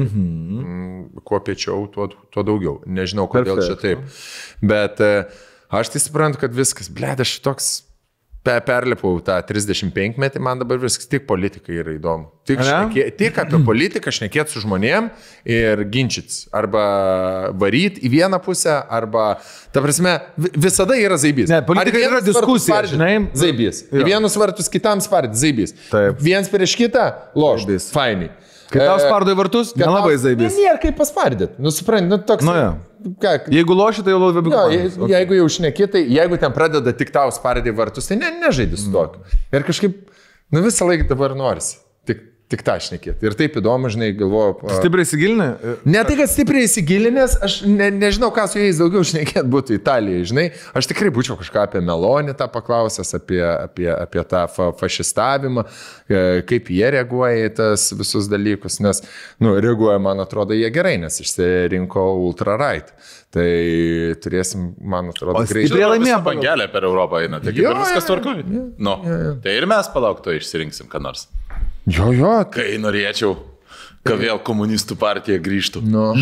Kuo piečiau, tuo daugiau. Nežinau, kodėl čia taip. Bet aš tai suprantu, kad viskas, blėd, aš toks perlipau tą 35 metį, man dabar viskas, tik politika yra įdomu. Tik apie politiką šnekėti su žmonėm ir ginčytis. Arba varyti į vieną pusę, arba, ta prasme, visada yra zaibys. Ne, politika yra diskusija, žinai. Zaibys. Į vienus vartus kitam spardyti, zaibys. Viens prieš kitą, loždys. Fainai. Kai tau spardo į vartus, nelabai zaibys. Nėra kaip paspardyti. Supranti, toks... Jeigu loši, tai jau labiau. Jeigu jau šnekėtai, jeigu ten pradeda tik tau spardyti vartus, tai nežaidži su tokiu. Ir kažkaip, visą laiką dabar norisi. Tik tą šnekėti. Ir taip įdomu, žinai, galvoju. Stipriai įsigilinę? Ne tai, kad stipriai įsigilinęs, aš nežinau, ką su jais daugiau šnekėti būtų Italijai, žinai. Aš tikrai būčiau kažką apie Melonį tą paklausęs, apie tą fašistavimą, kaip jie reaguoja į tas visus dalykus, nes, reaguoja, man atrodo, jie gerai, nes išsirinko ultra-right. Tai turėsim, man atrodo, greičiau. Stipriai laimėjo bangelę per Europą eina, tai kaip ir viskas tvarkoja. Tai ir mes palaukto išsirinksim, ką nors. Jo. Kai norėčiau, kad vėl komunistų partija grįžtų.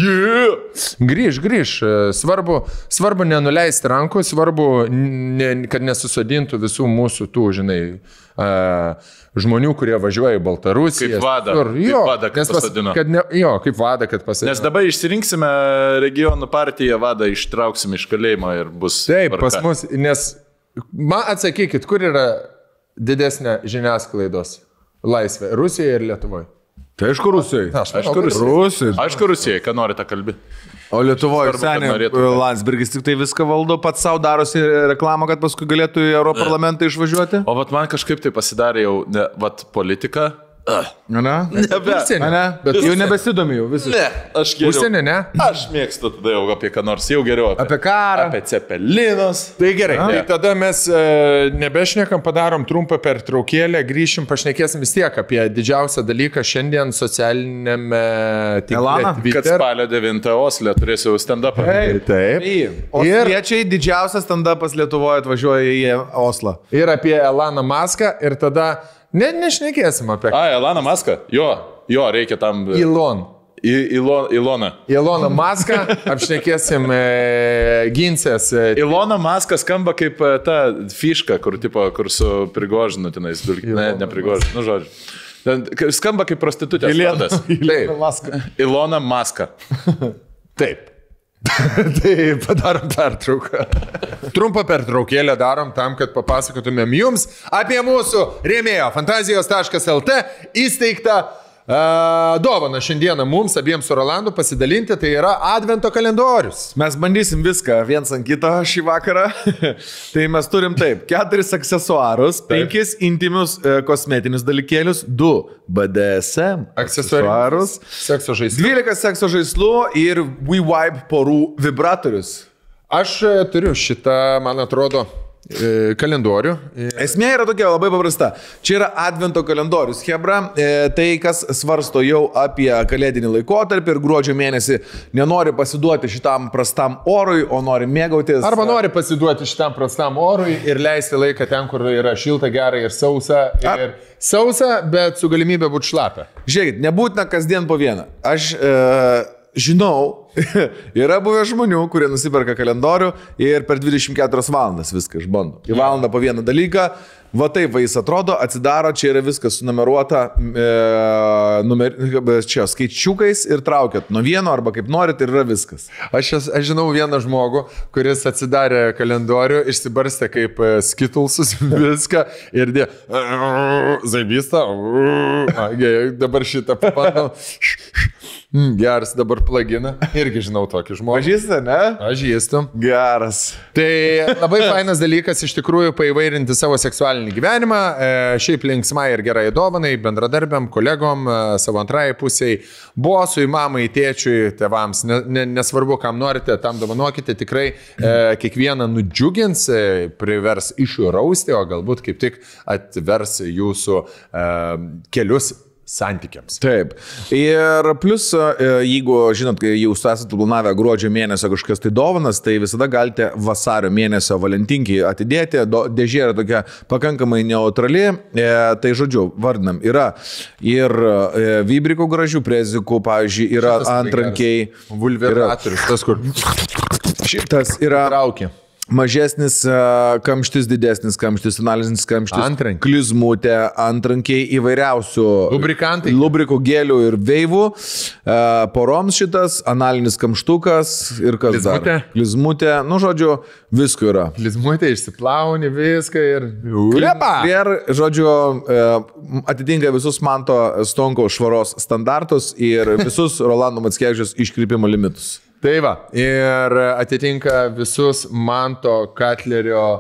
Grįž. Svarbu nenuleisti rankų, svarbu, kad nesusodintų visų mūsų tų, žinai, žmonių, kurie važiuoja į Baltarusiją. Kaip vada, kad pasadino. Nes dabar išsirinksime regionų partiją, vadą ištrauksim iš kalėjimo ir bus... Taip, pas mus, nes man atsakykit, kur yra didesnė žiniasklaidos laisvė? Rusijoje ir Lietuvoje? Tai aišku Rusijoje. Aišku Rusijoje, ką nori tą kalbėti. O Lietuvoje Svarbu, kad seniai norėtų. Landsbergis tik tai viską valdo, pats savo darosi reklamą, kad paskui galėtų į Europarlamentą išvažiuoti. O vat man kažkaip tai pasidarė jau, ne, vat politika. Ne? Užsienį. Ne? Bet jau nebesidomi jau visiškai. Ne, aš geriau. Užsienį, ne? Aš mėgstu tada jau apie ką nors, jau geriau Apie karą. Apie cepelinus. Tai gerai, tai tada mes nebešnekam, padarom trumpą pertraukėlę, grįšim, pašnekėsim vis tiek apie didžiausią dalyką šiandien socialinėme Elana? Kad Twitter. spalio 9 Osle turėsiu stand-upą. Taip. O Ir- sviečiai didžiausias stand-upas Lietuvoje atvažiuoja į Oslą. Ir apie Eloną Maską ir tada nešnekėsim apie Elana Maska? Jo, reikia tam. Iloną. Iloną Maską, apšnekėsim Ginsės. Ilona Maska skamba kaip ta fiška, kur su Prigožinu tenais. Ne Prigožinu, nu žodžiu. Skamba kaip prostitutės vardas. Ilona Maska. Taip. Tai padarom pertrauką. Trumpą pertraukėlę darom tam, kad papasakotumėm jums apie mūsų rėmėjo fantazijos.lt įsteigtą dovaną šiandieną mums abiems su Rolandu pasidalinti, tai yra advento kalendorius. Mes bandysim viską viens ant kito šį vakarą. Tai mes turim taip, 4 aksesuarus, 5 intimius kosmetinius dalykėlius, 2 BDSM aksesuarus, Sekso žaislų. 12 sekso žaislų ir WeVibe porų vibratorius. Aš turiu šitą, man atrodo, kalendorių. Esmė yra tokia labai paprasta. Čia yra advento kalendorius, hebra. Tai, kas svarsto jau apie kalėdinį laikotarpį ir gruodžio mėnesį nenori pasiduoti šitam prastam orui, o nori mėgautis. Arba nori pasiduoti šitam prastam orui ir leisti laiką ten, kur yra šilta, gera ir sausa. Ir sausa, bet su galimybė būti šlapia. Žiūrėkit, nebūtina kasdien po vieną. Aš žinau, yra buvę žmonių, kurie nusiperka kalendorių ir per 24 valandas viską išbando. Į valandą po vieną dalyką, va taip va jis atrodo, atsidaro, čia yra viskas sunumeruota, čia skaičiukais ir traukiat nuo vieno arba kaip norit ir yra viskas. Aš žinau vieną žmogų, kuris atsidarė kalendorių, išsibarstė kaip skitulsus viską ir dė... Zaibystą. Dabar šitą papandau. Geras dabar plagina. Irgi žinau tokį žmogų. Pažįsta, ne? Pažįstu. Geras. Tai labai fainas dalykas iš tikrųjų paįvairinti savo seksualinį gyvenimą. Šiaip linksmai ir gerai dovanai, bendradarbiam, kolegom, savo antrai pusiai, bosui, mamai, tėčiui, tėvams. Nesvarbu, kam norite, tam dovanokite. Tikrai kiekvieną nudžiugins, privers išrausti, o galbūt kaip tik atvers jūsų kelius santykiams. Taip. Ir plus, jeigu, žinot, kai jūs esate planavę gruodžio mėnesio kažkas tai dovanas, tai visada galite vasario mėnesio valentinkiai atidėti. Dėžė yra tokia pakankamai neutrali. Tai žodžiu, vardinam, yra ir vibrikų gražių prezikų, pavyzdžiui, yra antrankiai. Vulveratorius, tas kur. Šitas yra... Traukia. Mažesnis kamštis, didesnis kamštis, analizinis kamštis, Antrankiai. klizmutė, antrankiai įvairiausių Lubrikantai. Lubrikų, gelių ir veivų, poroms šitas, analinis kamštukas ir kas Klizmutė. dar. Klizmutė, nu žodžiu, visko yra. Lizmuotė išsiplauni viską ir... Ir, žodžiu, atitinka visus Manto Stonkaus švaros standartus ir visus Rolando Mackevičiaus iškrypimo limitus. Tai va, ir atitinka visus Manto Katlerio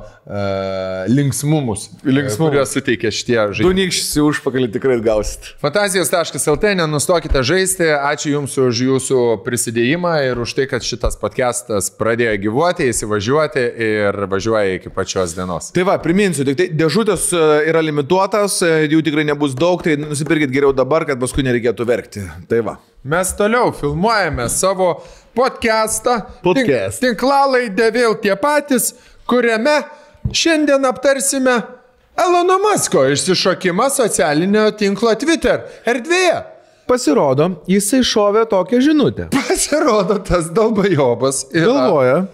linksmumus, kuriuos suteikia šitie žaidimai. Dunykščius į užpakalį tikrai gausit. Fantazijos.lt, nenustokite žaisti, ačiū Jums už Jūsų prisidėjimą ir už tai, kad šitas podcastas pradėjo gyvuoti, įsivažiuoti ir važiuoja iki pačios dienos. Tai va, priminsiu, tik tai dėžutės yra limituotas, jų tikrai nebus daug, tai nusipirkit geriau dabar, kad paskui nereikėtų verkti. Tai va. Mes toliau filmuojame savo podcastą. Tinklalaidę vėl tie patys, kuriame šiandien aptarsime Elono Musko išsišokimą socialinio tinklo Twitter erdvėje. Pasirodo, jisai šovė tokią žinutę. Pasirodo, tas dalbajobas Galvoja.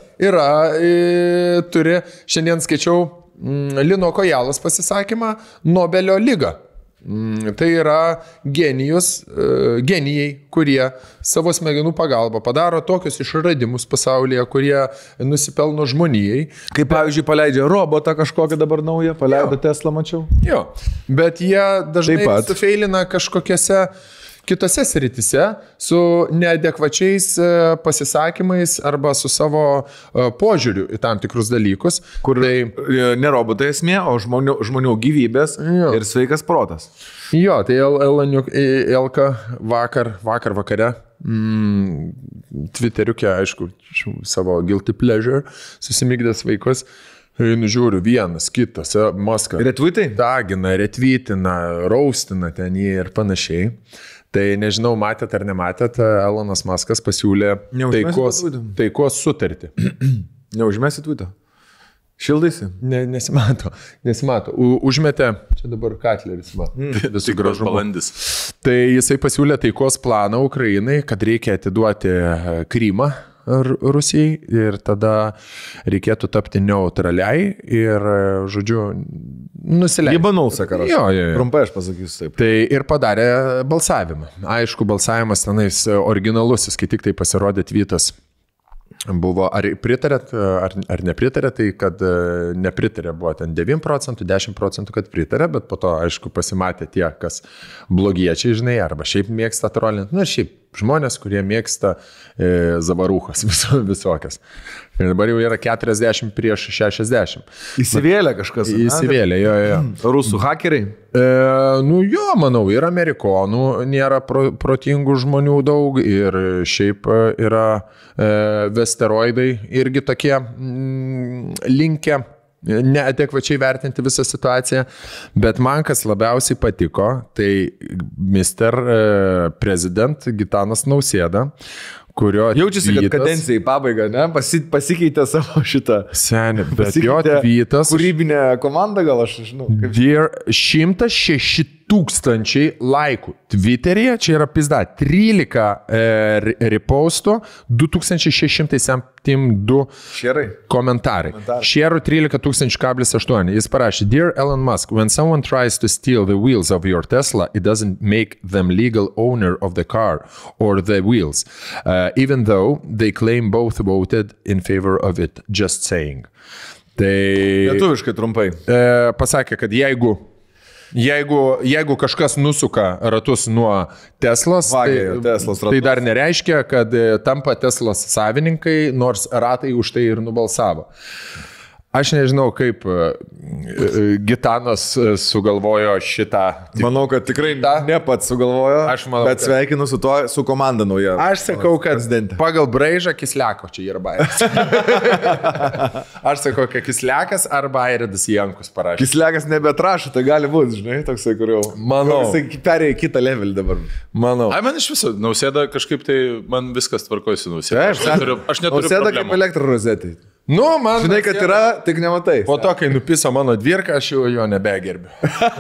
turi, šiandien skaičiau Lino Kojalos pasisakymą, Nobelio lyga. Tai yra genijai, kurie savo smegenų pagalba padaro tokius išradimus pasaulyje, kurie nusipelno žmonijai. Kaip pavyzdžiui, paleidžia robotą kažkokią dabar naują, paleido Tesla, mačiau. Jo, bet jie dažnai Taip pat. sufeilina kažkokiose kitose sritise su neadekvačiais pasisakymais arba su savo požiūriu į tam tikrus dalykus. Kur tai ne robotai esmė, o žmonių gyvybės ir sveikas protas. Jo, tai Elka vakare Twitteriuke, aišku, savo guilty pleasure, susimygdęs vaikus. Nužiūriu vienas, kitas, Maską. Retweetai? Tagina, retweetina, raustina ten jį ir panašiai. Tai nežinau, matėt ar nematėt, Elonas Maskas pasiūlė taikos sutartį. Neužmesi tweetą? Šildaisi? Nesimato. Užmetė, čia dabar Katleris, visų gražu balandis. Tai jisai pasiūlė taikos planą Ukrainai, kad reikia atiduoti Krymą Rusijai ir tada reikėtų tapti neutraliai ir, žodžiu, nusileisti. Libanulsa, karas. Jo. Trumpai aš pasakysiu taip. Tai ir padarė balsavimą. Aišku, balsavimas tenais originalusis, kai tik tai pasirodė tweetas. Buvo, ar pritarėt, ar nepritarėt, tai kad nepritarė buvo ten 9%, 10%, kad pritarė, bet po to, aišku, pasimatė tie, kas blogiečiai, žinai, arba šiaip mėgsta trolinti, ir šiaip žmonės, kurie mėgsta zavarūchas visokias. Ir dabar jau yra 40 prieš 60. Įsivėlė kažkas. Įsivėlė, jo. Rusų hakeriai? Jo, manau, ir amerikonų nėra protingų žmonių daug ir šiaip yra vesteroidai irgi tokie linkę neadekvačiai vertinti visą situaciją, bet man kas labiausiai patiko, tai Mr. President Gitanas Nausėda, kurio jaučiasi, kad kadencija į pabaigą, ne? Pasikeitė savo šitą. Seniai, bet jo tweetas. Kūrybinė komanda, gal aš žinau. Dear 106 000 laikų Twitteryje, čia yra pizda, 13 repostų, 2672 komentarai. Šerų 13,8. Jis parašė, Dear Elon Musk, when someone tries to steal the wheels of your Tesla, it doesn't make them legal owner of the car or the wheels, even though they claim both voted in favor of it, just saying. Tai lietuviškai trumpai. Pasakė, kad jeigu kažkas nusuka ratus nuo Teslos, tai dar nereiškia, kad tampa Teslos savininkai, nors ratai už tai ir nubalsavo. Aš nežinau, kaip Gitanas sugalvojo šitą. Manau, kad tikrai ne pats sugalvojo, bet sveikinu su to, su komanda nauja. Aš sakau, kad pagal braižą Kisliako čia yra Bairis. Aš sakau, kad Kisliakas arba Airidas Jankus parašė. Kisliakas nebetrašo, tai gali būti, žinai, toksai, kur jau. Manau. Jisai perėjo kitą levelį dabar. Manau. Man iš viso, Nausėda kažkaip tai, man viskas tvarkosi Nausėda. Aš neturiu Nausėda kaip elektrorozetė. Man žinai, kad yra, tik nematai. Po to, kai nupiso mano dvirką, aš jo nebegerbiu.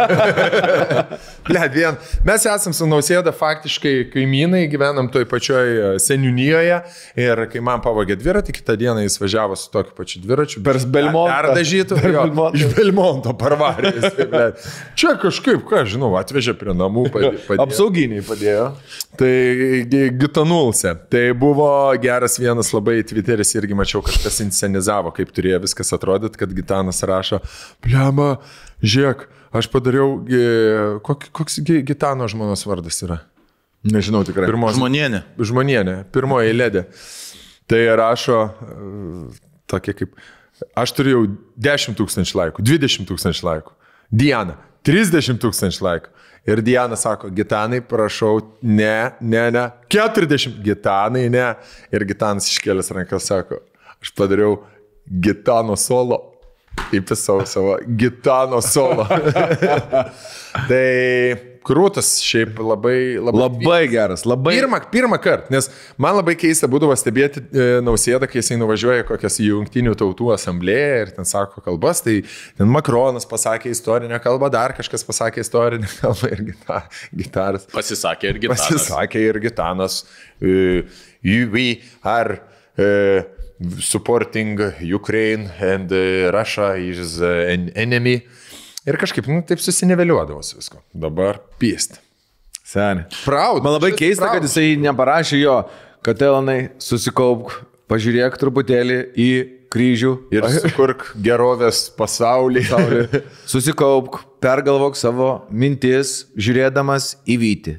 Mes esam su Nausėda faktiškai kaimynai, gyvenam toj pačioj seniūnijoje ir kai man pavogė dviratį, kitą dieną jis važiavo su tokiu pačiu dviračiu. Per Belmontą. Perdažytų. Iš Belmonto parvarė. Čia kažkaip, ką žinau, atvežė prie namų. Apsauginiai padėjo. Tai Gitanulse. Tai buvo geras vienas labai Twitteris, irgi mačiau kažkas inscenizavo, kaip turėjo viskas atrodyti, kad Gitanas rašo, bliama, žiūrėk, aš padariau, koks Gitano žmonos vardas yra? Nežinau tikrai. Žmonienė. Pirmoji eilėdė. Tai rašo tokie kaip, aš turėjau 10 000 laikų, 20 000 laikų, Diana 30 000 laikų. Ir Diana sako, Gitanai, prašau, ne, 40, Gitanai, ne. Ir Gitanas iškėlęs rankas sako, aš padariau Gitano solo, įpisau savo Gitano solo. Tai krūtas šiaip labai geras, Pirmą kartą, nes man labai keista būdavo stebėti Nausėdą, kai jisai nuvažiuoja kokias Jungtinių tautų asamblėją ir ten sako kalbas, tai ten Makronas pasakė istorinę kalbą, dar kažkas pasakė istorinę kalbą ir Gitanas. Pasisakė ir Gitanas. We are supporting Ukraine and Russia is an enemy. Ir kažkaip, taip susiniveliuodavos visko. Dabar pyst. Seniai. Proud. Man labai keista, kad jisai neparašė jo, kad Elonai susikaupk, pažiūrėk truputėlį į kryžių ir sukurk gerovės pasaulį. Susikaupk, pergalvok savo mintis, žiūrėdamas į vytį.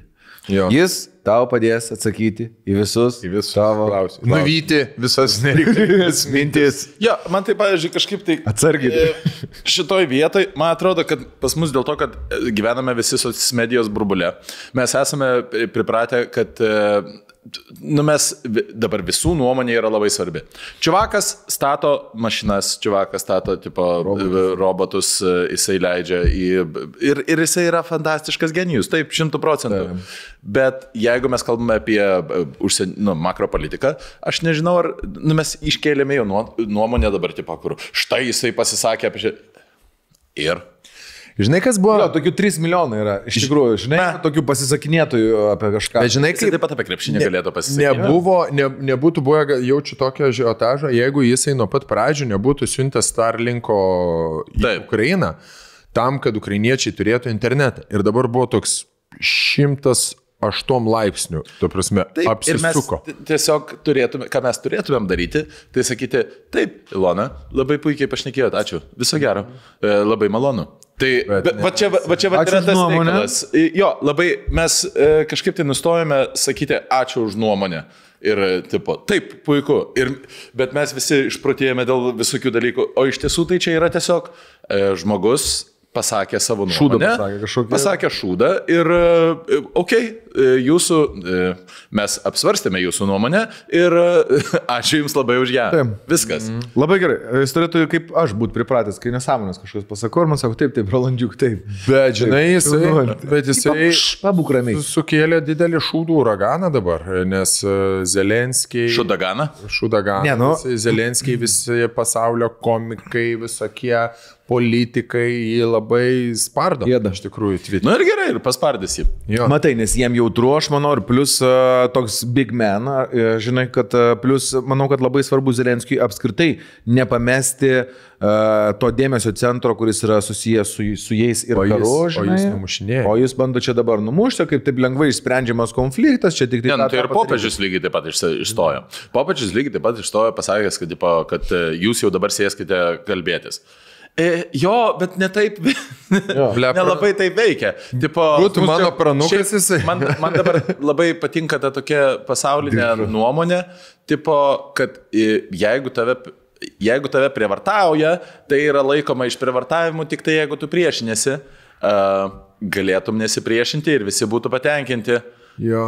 Jis tau padės atsakyti į visus tavo klausimus. Nuvyti visas nereikalingas mintis. Jo, man tai, pavyzdžiui, kažkaip tai... Atsargiai. Šitoj vietoj, man atrodo, kad pas mus dėl to, kad gyvename visi medijos burbulė, mes esame pripratę, kad... mes dabar visų nuomonė yra labai svarbi. Čiuvakas stato mašinas, čiuvakas stato tipo robotus, jisai leidžia ir jisai yra fantastiškas genijus, taip, 100%. Bet jeigu mes kalbame apie makropolitiką, aš nežinau, ar mes iškėlėme jo nuomonę dabar, tipo, kur štai jisai pasisakė apie ir... Žinai, kas buvo? Jo, tokių 3 milijonai yra, iš tikrųjų, žinai, tokių pasisakinėtojų apie kažką. Bet žinai, kaip taip pat apie krepšinį galėtų pasisakyti. Nebūtų buvę, jaučiu tokio ažiotažo, jeigu jisai nuo pat pradžių nebūtų siuntęs Starlinko į Ukrainą, tam, kad ukrainiečiai turėtų internetą. Ir dabar buvo toks 108 laipsnių, tuo prasme, apsisuko. Ir mes tiesiog turėtume, ką mes turėtumėm daryti, tai sakyti, taip, Ilona, labai puikiai pašnekėjot, ačiū, viso gero, labai malonu. Tai va čia yra tas reikalas. Jo, labai mes kažkaip tai nustojame sakyti ačiū už nuomonę. Ir tipo, taip, puiku. Bet mes visi išprotėjame dėl visokių dalykų. O iš tiesų tai čia yra tiesiog žmogus pasakė savo nuomonę. Pasakė šūdą ir jūsų, mes apsvarstėme jūsų nuomonę ir ačiū jums labai už ją. Taip. Viskas. Labai gerai. Jis turėtų kaip aš būti pripratęs, kai nesąmonės kažkas pasako ir man sako, taip, Rolandžiuk, taip. Bet žinai, jisai pabūk ramiai. Sukėlė didelį šūdų uraganą dabar, nes Zelenskiai... Šūdaganą? Šūdaganą. Zelenskiai, visi pasaulio komikai, visokie politikai jį labai spardo. Jėda. Iš tikrųjų, Twitter. Nu ir gerai, ir paspardys jį. Matai, nes jiem jautru, aš manau, ir plus toks big man, žinai, kad plus, manau, kad labai svarbu Zelenskiui apskritai nepamesti to dėmesio centro, kuris yra susijęs su jais ir karu, žinai. O jis numušinėja. O jis bando čia dabar numušti, kaip taip lengvai išsprendžiamas konfliktas, čia tik tai... Ne, tai ir popiežius lygiai taip pat išstojo. Popiežius lygiai taip pat išstojo, pasakęs, kad jūs jau dabar sėskite kalbėtis. Jo, bet ne taip, nelabai taip veikia. Būtų mano pranukas jisai. Man dabar labai patinka ta tokia pasaulinė nuomonė, tipo, kad jeigu tave prievartauja, tai yra laikoma iš prievartavimų tik tai jeigu tu priešinėsi, galėtum nesipriešinti ir visi būtų patenkinti. Jo.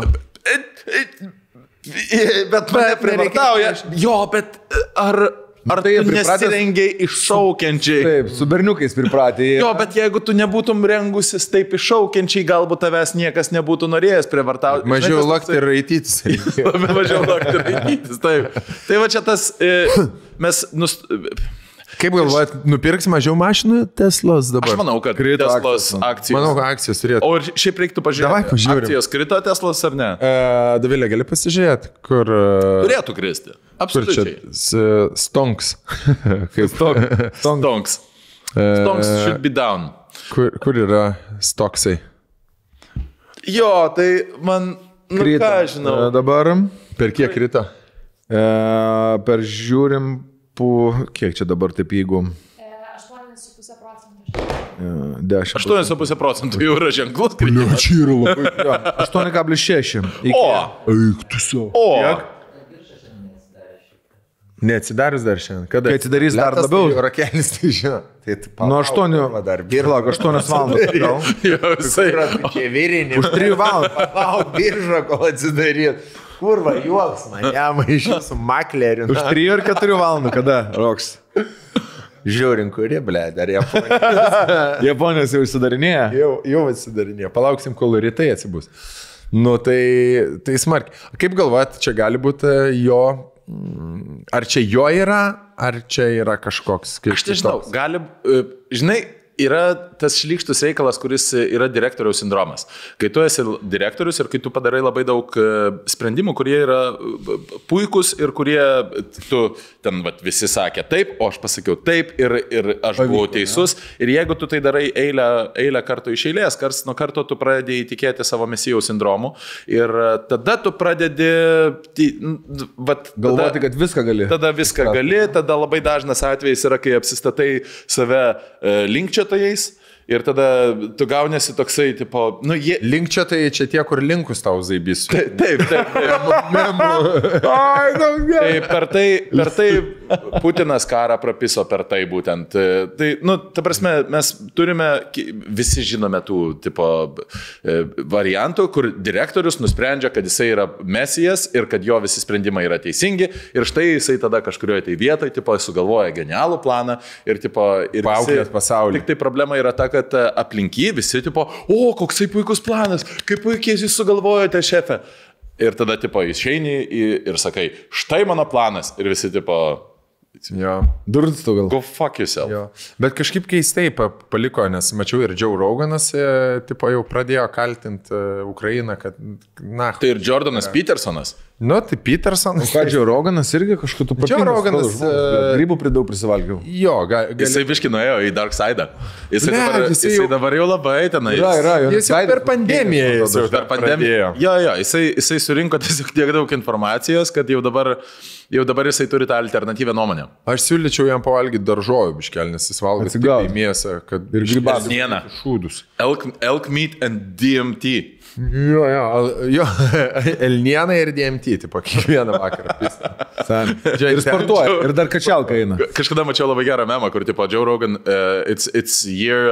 Bet mane prievartauja. Jo, bet ar tai nesirengiai iššaukiančiai? Taip, su berniukais pripratė. Jo, bet jeigu tu nebūtum rengusis taip iššaukiančiai, galbūt tavęs niekas nebūtų norėjęs prievartauti. Mažiau lakti ir raitytis. Mažiau lakti ir raitytis, taip. Tai va čia tas, mes... Kaip galvojat, nupirks mažiau mašinų Teslos dabar? Aš manau, kad Teslos akcijos. Manau, kad akcijos turėtų. O ir šiaip reiktų pažiūrėti. Akcijos krito Teslos ar ne? Davilė, gali pasižiūrėti, kur... Turėtų kristi. Absoliučiai. Stonks. Stonks. Stonks should be down. Kur yra stoksai? Jo, tai man... Krito. Ką žinau. Dabar... Per kiek krito? Per žiūrim... Kiek čia dabar taip jeigu? 8,5%. 8,5% jau yra ženklus. Čia yra labai. 8,6. O! Eik tu savo. O! Neatsidarius dar šiandien. Kada? Kai atsidarys dar labiau. Rakelis, tai žinau. Nuo 8. Dar birlak, 8 valandas. Jisai yra čia virinį. Už 3 valandas. Palauk biržą, kol atsidaryt. Kurva, juoks man, jam iš jūsų maklerių. Už 3 ir 4 valandų, kada roks? Žiūrim, kuri, ble, dar Japonijos. Japonijos jau įsidarinėja? Jau atsidarinėja. Palauksim, kol rytai atsibus. Nu, tai smarkiai. Kaip galvojat, čia gali būti jo... Ar čia jo yra, ar čia yra kažkoks... Aš nežinau, gali... Žinai, yra tas šlykštus reikalas, kuris yra direktoriaus sindromas. Kai tu esi direktorius ir kai tu padarai labai daug sprendimų, kurie yra puikus ir kurie tu ten visi sakė taip, o aš pasakiau taip ir aš buvau teisus. Ir jeigu tu tai darai eilę kartų iš eilės, karts nuo karto tu pradedi įtikėti savo mesijaus sindromu ir tada tu pradedi galvoti, kad viską gali. Tada viską gali, tada labai dažnas atvejis yra, kai apsistatai save linkčiotojais ir tada tu gaunėsi toksai, tipo, nu, jie... Link čia tai čia tie, kur linkus tau zaibys. Taip. Tai per tai Putinas karą prapiso per tai būtent. Tai, nu, ta prasme, mes turime, visi žinome tų, tipo, variantų, kur direktorius nusprendžia, kad jisai yra mesijas ir kad jo visi sprendimai yra teisingi ir štai jisai tada kažkurioje tai vietoje, tipo, sugalvoja genialų planą ir, tipo, ir paauklėt pasaulį. Tik tai problema yra ta, kad aplinky visi, tipo, o, koksai puikus planas, kaip puikiai jūs sugalvojate, šefe. Ir tada, tipo, išeini ir sakai, štai mano planas. Ir visi, tipo, Durns tu gal. Go fuck yourself. Jo. Bet kažkaip keistai paliko, nes mačiau ir Joe Roganas, tipo, jau pradėjo kaltinti Ukrainą, kad, na. Tai ir Jordanas Petersonas. Nu, tai Petersonas. Ką, Joe Roganas irgi kažkokiu Joe Roganas. Grybų pridaug prisivalgiau. Jo, Jisai biški nuėjo į Dark Side. Jisai dabar jau labai tenai. Jis jau per pandemiją. Per pandemiją. Jo, jisai surinko tiesiog tiek daug informacijos, kad jau dabar jisai turi tą alternatyvę nuomonę. Aš siūlyčiau jam pavalgyti daržovių biškelį, nes jis valgo tik į mėsą, kad ir grybas. Šūdus. Elk meat and DMT. Jo, elniena ir DMT, tipo, kiekvieną vakarą. Ir sportuoja, ir dar kačialka eina. Kažkada mačiau labai gerą memą, kur, tipo, Joe Rogan, it's year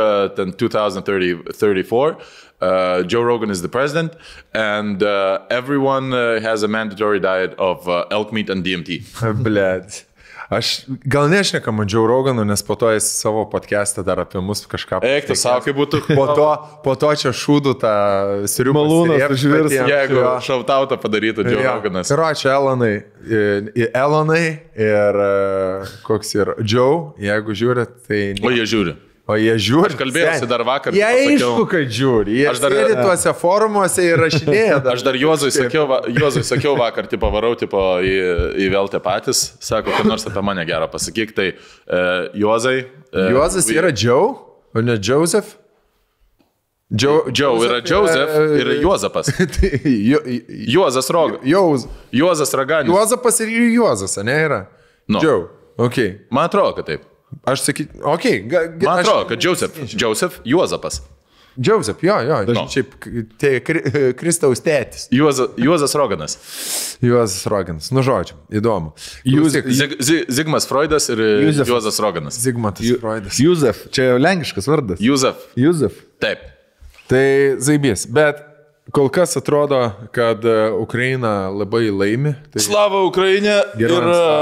2034. Joe Rogan is the president, and everyone has a mandatory diet of elk meat and DMT. Blet. Aš gal nešnekam Joe Roganu, nes po to jis savo podcast'ą dar apie mus kažką... Eik, tu savo, kaip būtų... Po to čia šūdų tą siriubą. Malūnas užvirs. Jeigu šautautą padarytų Joe Roganas. Karočią, Elonai ir koks ir Joe, jeigu žiūrit, tai... O jie žiūri. Aš kalbėjausi dar vakar. Jie aišku, kad žiūri. Jie sėdi tuose forumuose ir rašinėja. Aš dar Juozui sakiau vakar, tipo, varau, tipo, į vėl te patys. Sako, kad nors apie mane gerą pasakyk. Tai Juozai... Juozas yra Joe, o ne Joseph? Joe yra Joseph ir Juozapas. Juozas Roganas. Juozas Raganis. Juozapas ir Juozas, ne yra? Joe, ok. Man atrodo, kad taip. Aš sakyčiau, okei. Man atrodo, kad Joseph Juozapas. Joseph, jo. Šiaip Kristaus tėtis. Juozas Roganas. Juozas Roganas. Nu, žodžiu, įdomu. Zigmas Freudas ir Juozas Roganas. Zigmantas Freudas. Juzef, čia jau lenkiškas vardas. Juzef. Taip. Tai zaibės, bet kol kas atrodo, kad Ukraina labai laimi. Tai... Slava Ukraina ir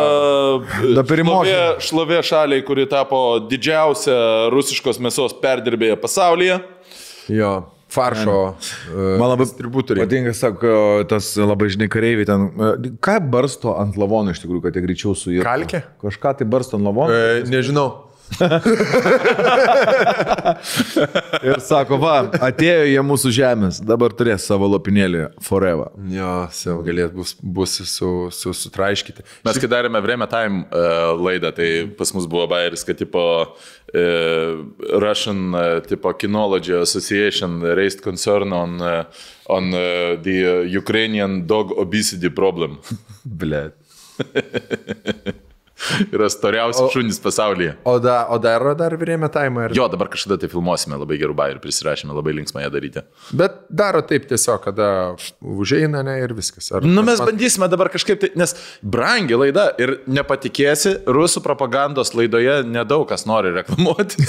šlovė šaliai, kuri tapo didžiausia rusiškos mėsos perdirbėja pasaulyje. Jo, faršo man labai distributoriai. Patinka, sako, tas labai žinai kareiviai ten. Ką barsto ant lavonų iš tikrųjų, kad jie greičiau suirtų? Kalkė? Kažką tai barsto ant lavonų? Nežinau. Ir sako, va, atėjo jie mūsų žemės, dabar turės savo lopinėlį forever. Jo, savo galėt bus sutraiškyti. Mes kai darėme Vreme Time laidą, tai pas mus buvo bairis, kad tipo Russian tipo Kinology Association raised concern on the Ukrainian dog obesity problem. Blet. Yra storiausi šunys pasaulyje. O dar Vreme Time? Jo, dabar kažkada tai filmuosime, labai gerų bairių prisirašėme, labai linksmą ją daryti. Bet daro taip tiesiog, kada užeina, ne, ir viskas. Mes bandysime dabar kažkaip tai, nes brangi laida ir nepatikėsi, rusų propagandos laidoje nedaug kas nori reklamuoti.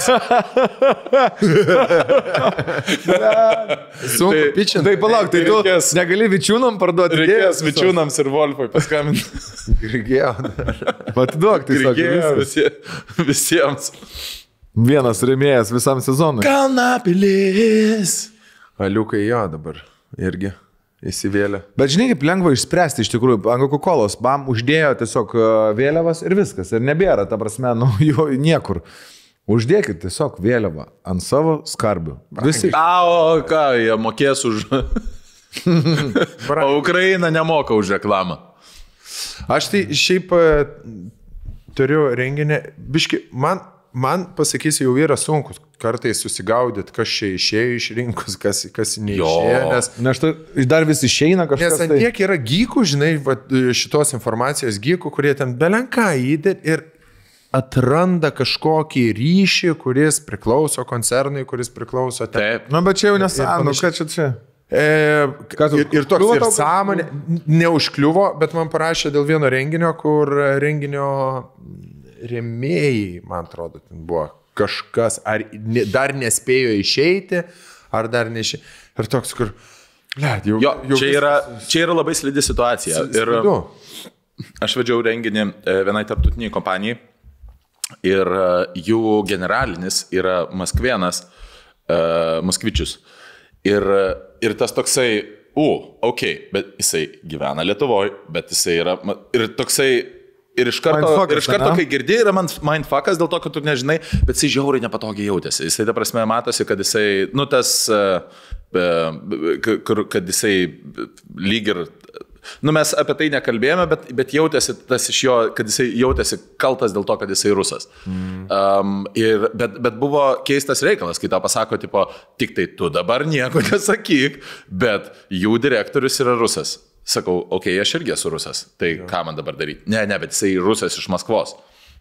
Sunku pičinti. Tai palauk, tai tu negali vičiūnam parduoti. Reikės vičiūnams ir Wolfui paskambinti. Grigėjo. Duok, tai sako, visiems. Vienas rėmėjas visam sezonui. Kalnapilis. Aliukai jo dabar irgi įsivėlė. Bet žinai, kaip lengva išspręsti iš tikrųjų. Ant Coca-Colos uždėjo tiesiog vėliavas ir viskas. Ir nebėra, ta prasme, jo niekur. Uždėkit tiesiog vėliavą ant savo skarbių. Visi. O ką, jie mokės už... O Ukraina nemoka už reklamą. Aš tai šiaip turiu renginį, biški, man pasakysiu, jau yra sunkus kartais susigaudyti, kas čia išėjo iš rinkos, kas neišėjo. Nes dar vis išeina kažkas. Nes ant tiek yra gykų, žinai, šitos informacijos gykų, kurie ten belenką įdėt ir atranda kažkokį ryšį, kuris priklauso koncernui, kuris priklauso... Taip. Na, bet čia jau nesąmonė, ką čia? Ir toks ir sąmonė neužkliuvo, bet man parašė dėl vieno renginio, kur renginio rėmėjai, man atrodo, ten buvo kažkas, ar dar nespėjo išeiti, ar dar neišeiti. Ir toks, kur... Čia yra labai slidi situacija. Ir aš vedžiau renginį vienai tarptautiniai kompanijai ir jų generalinis yra Maskvėnas, Moskvičius. Ir tas toksai, bet jisai gyvena Lietuvoje, bet jisai yra, ir toksai, ir iš karto kai girdi, yra mindfuckas dėl to, kad tu nežinai, bet jisai žiauriai nepatogiai jautėsi. Jisai, ta prasme, matosi, kad jisai, kad jisai lyg ir, mes apie tai nekalbėjome, bet jautėsi tas iš jo, kad jisai jautėsi kaltas dėl to, kad jisai rusas. Bet buvo keistas reikalas, kai tau pasako, tipo, tik tai tu dabar nieko nesakyk, bet jų direktorius yra rusas. Sakau, aš irgi esu rusas, tai ką man dabar daryti? Ne, bet jisai rusas iš Maskvos.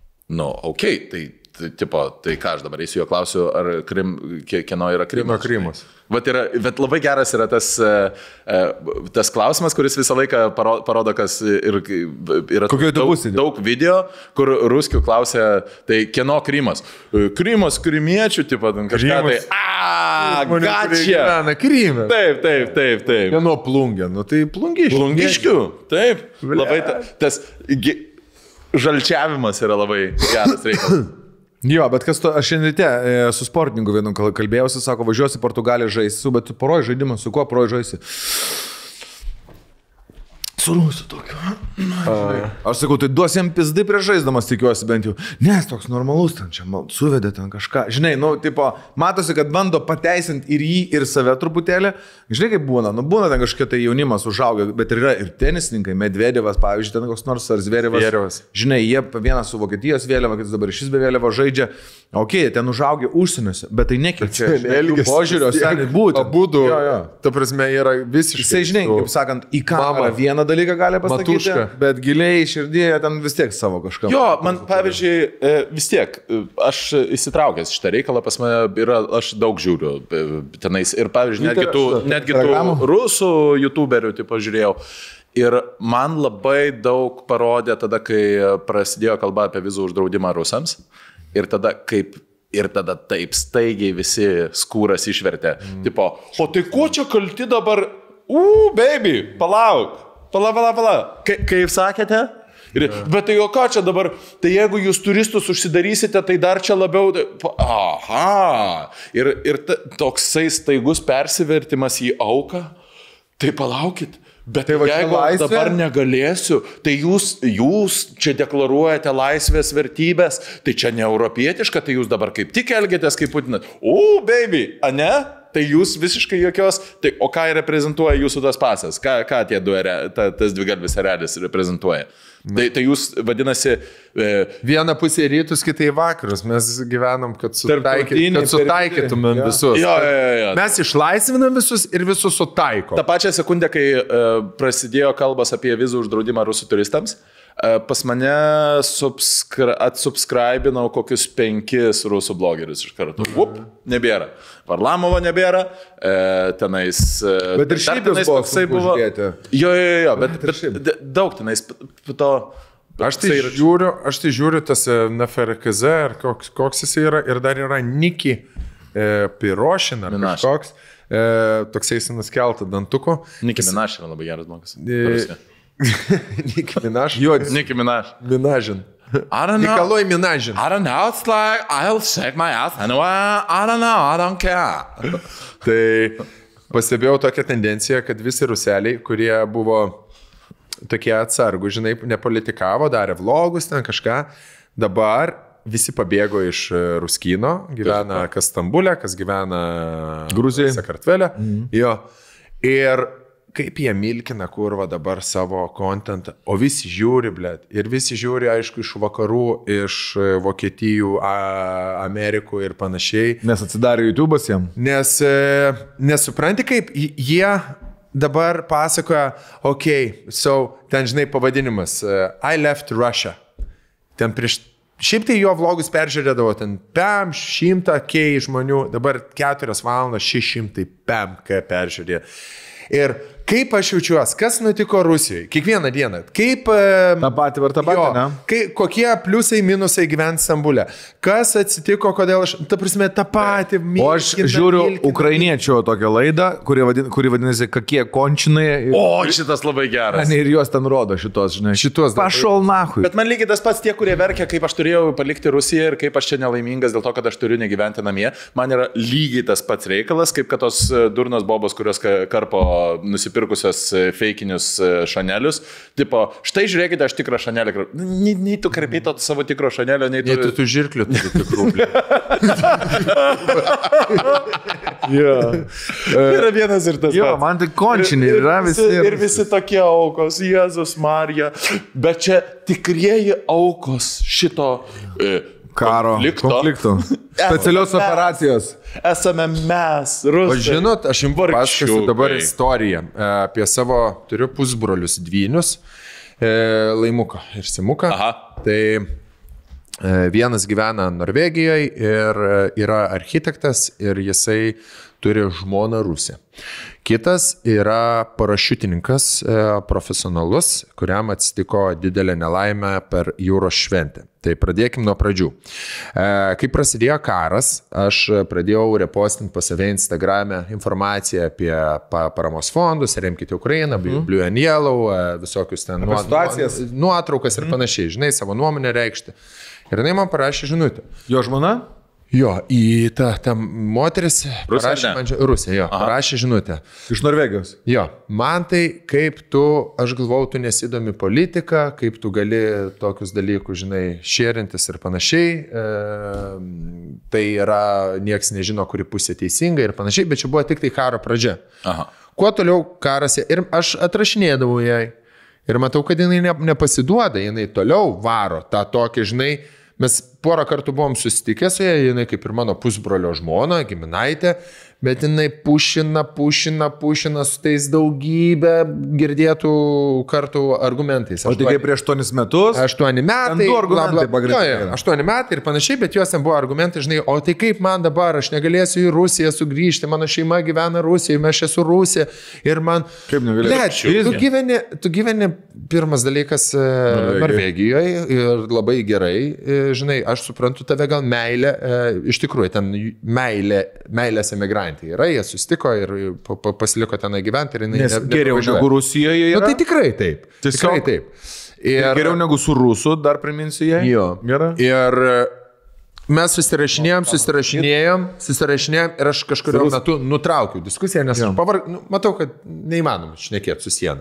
Tai ką aš dabar eisiu jo klausiu, ar kieno yra Krymas? Bet labai geras yra tas klausimas, kuris visą laiką parodo, kas yra daug video, kur ruskių klausia, tai kieno Krymas? Krymas, krymiečių, tipo, kažką tai, gačia. Krymas. Taip. Kieno plungė? Tai plungiškių. Plungiškių, taip. Labai tas žalčiavimas yra labai geras reikalas. Jo, bet aš šiandien ryte su sportininku vienu kalbėjausi, sako, važiuosi Portugaliją žaisi, bet tu poroj žaidimą, su kuo poroj žaisi? Su rusų tokiu. Aš sakau, tai duosi jam pizdai prieš žaisdamas, tikiuosi bent jau. Nes toks normalus ten čia, suvedė ten kažką. Žinai, matosi, kad bando pateisinti ir jį, ir save truputėlį. Žinai, kaip būna, būna ten kažkokia tai jaunimas užaugę, bet yra ir tenisininkai, Medvedevas, pavyzdžiui, ten koks nors ar Zverevas. Žinai, jie vienas su Vokietijos vėliava, kitas dabar šis be vėliava žaidžia. Ten užaugę užsieniuose, bet tai nekeičia. Požiūrio, seniai būti. Abudu, ta prasme, yra visiškai. Jisai, žinai, kaip sakant, į kamerą vieną dalyką gali pasakyti, Matuška. Bet giliai širdėje ten vis tiek savo kažką. Jo, man pavyzdžiui, vis tiek, aš įsitraukęs šitą reikalą, pas mane yra, aš daug žiūriu tenais ir pavyzdžiui, netgi tų rusų youtuberių, tipo, žiūrėjau. Ir man labai daug parodė tada, kai prasidėjo kalba apie vizų uždraudimą rusams. Ir tada taip staigiai visi skūras išvertė. Tipo, o tai ko čia kalti dabar? Baby, palauk. Kaip sakėte? Bet tai jo ką čia dabar? Tai jeigu jūs turistus užsidarysite, tai dar čia labiau... Aha. Ir toksai staigus persivertimas į auką. Tai palaukit. Bet tai jeigu aš dabar negalėsiu, tai jūs čia deklaruojate laisvės vertybės, tai čia ne europietiška, tai jūs dabar kaip tik elgiatės kaip Putinas. Baby, ane? Tai jūs visiškai jokios, tai, o ką reprezentuoja jūsų tas pasas? Ką tie tas dvigalvis erelis reprezentuoja? Tai jūs, vadinasi... Viena pusė rytus, kitai vakarus. Mes gyvenam, kad sutaikytumėm visus. Jo. Mes išlaisvinam visus ir visus sutaikom. Ta pačią sekundę, kai prasidėjo kalbas apie vizų uždraudimą rusų turistams, pas mane atsubscribinau kokius 5 rusų blogerius iš karto. Nebėra. Varlamovo nebėra. Tenais... Bet ir šiaip toksai buvo. Jo, bet daug tenais to... Aš tai žiūriu tas NFRKZ, ar koks jis yra, ir dar yra Niki Pirošin, ar kažkoks, toksai jis nuskelta dantuko. Niki Minaš yra labai geras mokas. Niki Minaš? Jo, Niki Minaš. Minažin. Nikolai Minažin. I don't know, it's like, I'll shake my ass anyway, I don't know, I don't care. Tai pastebėjau tokią tendenciją, kad visi ruseliai, kurie buvo tokie atsargų, žinai, nepolitikavo, darė vlogus, ten kažką, dabar visi pabėgo iš Ruskino, gyvena kas Stambulė, kas gyvena Gruzijoje, Sakartvele. Jo. Ir kaip jie milkina kurva dabar savo kontentą, o visi žiūri, blėt, ir visi žiūri, aišku, iš vakarų, iš Vokietijų, Amerikų ir panašiai. Nes atsidarė YouTube'as jam. Nes nesupranti, kaip jie dabar pasakoja, ten žinai pavadinimas, I left Russia. Ten prieš Šiaip tai jo vlogus peržiūrėdavo ten 100 K žmonių, dabar 4 valandas 600 k peržiūrė. Ir kaip aš jaučiuosi, kas nutiko Rusijoje, kiekvieną dieną, kaip... Ta pati var ta pati, ne? Kokie pliusai, minusai gyventi Stambule, kas atsitiko, kodėl aš, ta prasme, tą patį... O aš žiūriu ukrainiečių tokią laidą, kuri vadinasi, kokie končinai. O, šitas labai geras. Ir juos ten rodo šitos, žinai. Šitos. Pašol nahui. Bet man lygiai tas pats tie, kurie verkia, kaip aš turėjau palikti Rusiją ir kaip aš čia nelaimingas dėl to, kad aš turiu negyventi namie. Man yra lygiai tas pats reikalas, kaip kad tos durnos bobos, kurios karpo nusipirkusios feikinius šanelius. Tipo, štai žiūrėkite, aš tikrą šanelį. Nei tu karpiai to savo tikro šanelio, nei tu... Nei tu žirklių turi tikrų. Yra vienas ir tas pats. Man tai končiniai yra visi. Ir visi tokie aukos, Jėzus Marija. Bet čia tikrieji aukos šito... konflikto. Specialios operacijos. Esame mes, rusai. O žinot, aš jums papasakosiu dabar istoriją apie savo, turiu pusbrolius dvynius, Laimuką ir Simuką. Aha. Tai vienas gyvena Norvegijoje ir yra architektas ir jisai turi žmoną Rusę. Kitas yra parašiutininkas profesionalus, kuriam atsitiko didelė nelaimė per jūros šventę. Tai pradėkim nuo pradžių. Kai prasidėjo karas, aš pradėjau repostinti pas save Instagram'e informaciją apie paramos fondus, remkite Ukrainą, Blue and Yellow, visokius ten nuotraukas ir panašiai, žinai, savo nuomonę reikšti. Ir jinai man parašė žinutę. Jo žmona? Jo, į tą moteris parašė žinutę. Iš Norvegijos. Jo, man tai kaip tu, aš galvau, tu nesidomi politika, kaip tu gali tokius dalykus, žinai, šėrintis ir panašiai. Tai yra, nieks nežino, kuri pusė teisinga ir panašiai, bet čia buvo tik tai karo pradžia. Aha. Kuo toliau karas, ir aš atrašinėdavau jai ir matau, kad jinai nepasiduoda, jinai toliau varo tą tokį, žinai, mes porą kartų buvom susitikę su ją, jinai kaip ir mano pusbrolio žmona, giminaitė, bet jinai pušina su tais daugybę girdėtų kartų argumentais. O tai kaip prieš 8 metus? 8 metai. 2 argumentai pagrindiniai. 8 metai ir panašiai, bet juos ten buvo argumentai, žinai, o tai kaip man dabar, aš negalėsiu į Rusiją sugrįžti, mano šeima gyvena Rusijoje, aš esu Rusija ir man... Kaip negalėsiu? Tu gyveni, pirmas dalykas, Norvegijoje ir labai gerai, žinai, aš suprantu tave gal meilę, iš tikrųjų, ten meilės emigrantė. Yra, jie susitiko ir pasiliko ten gyventi ir jinai geriau negu Rusijoje yra. Nu, tai tikrai taip. Tikrai taip. Ir geriau negu su Rusu, dar priminsiu jai. Jo. Gerai. Ir mes susirašinėjom ir aš kažkurio metu nutraukiau diskusiją, nes matau, kad neįmanoma šnekėti su siena.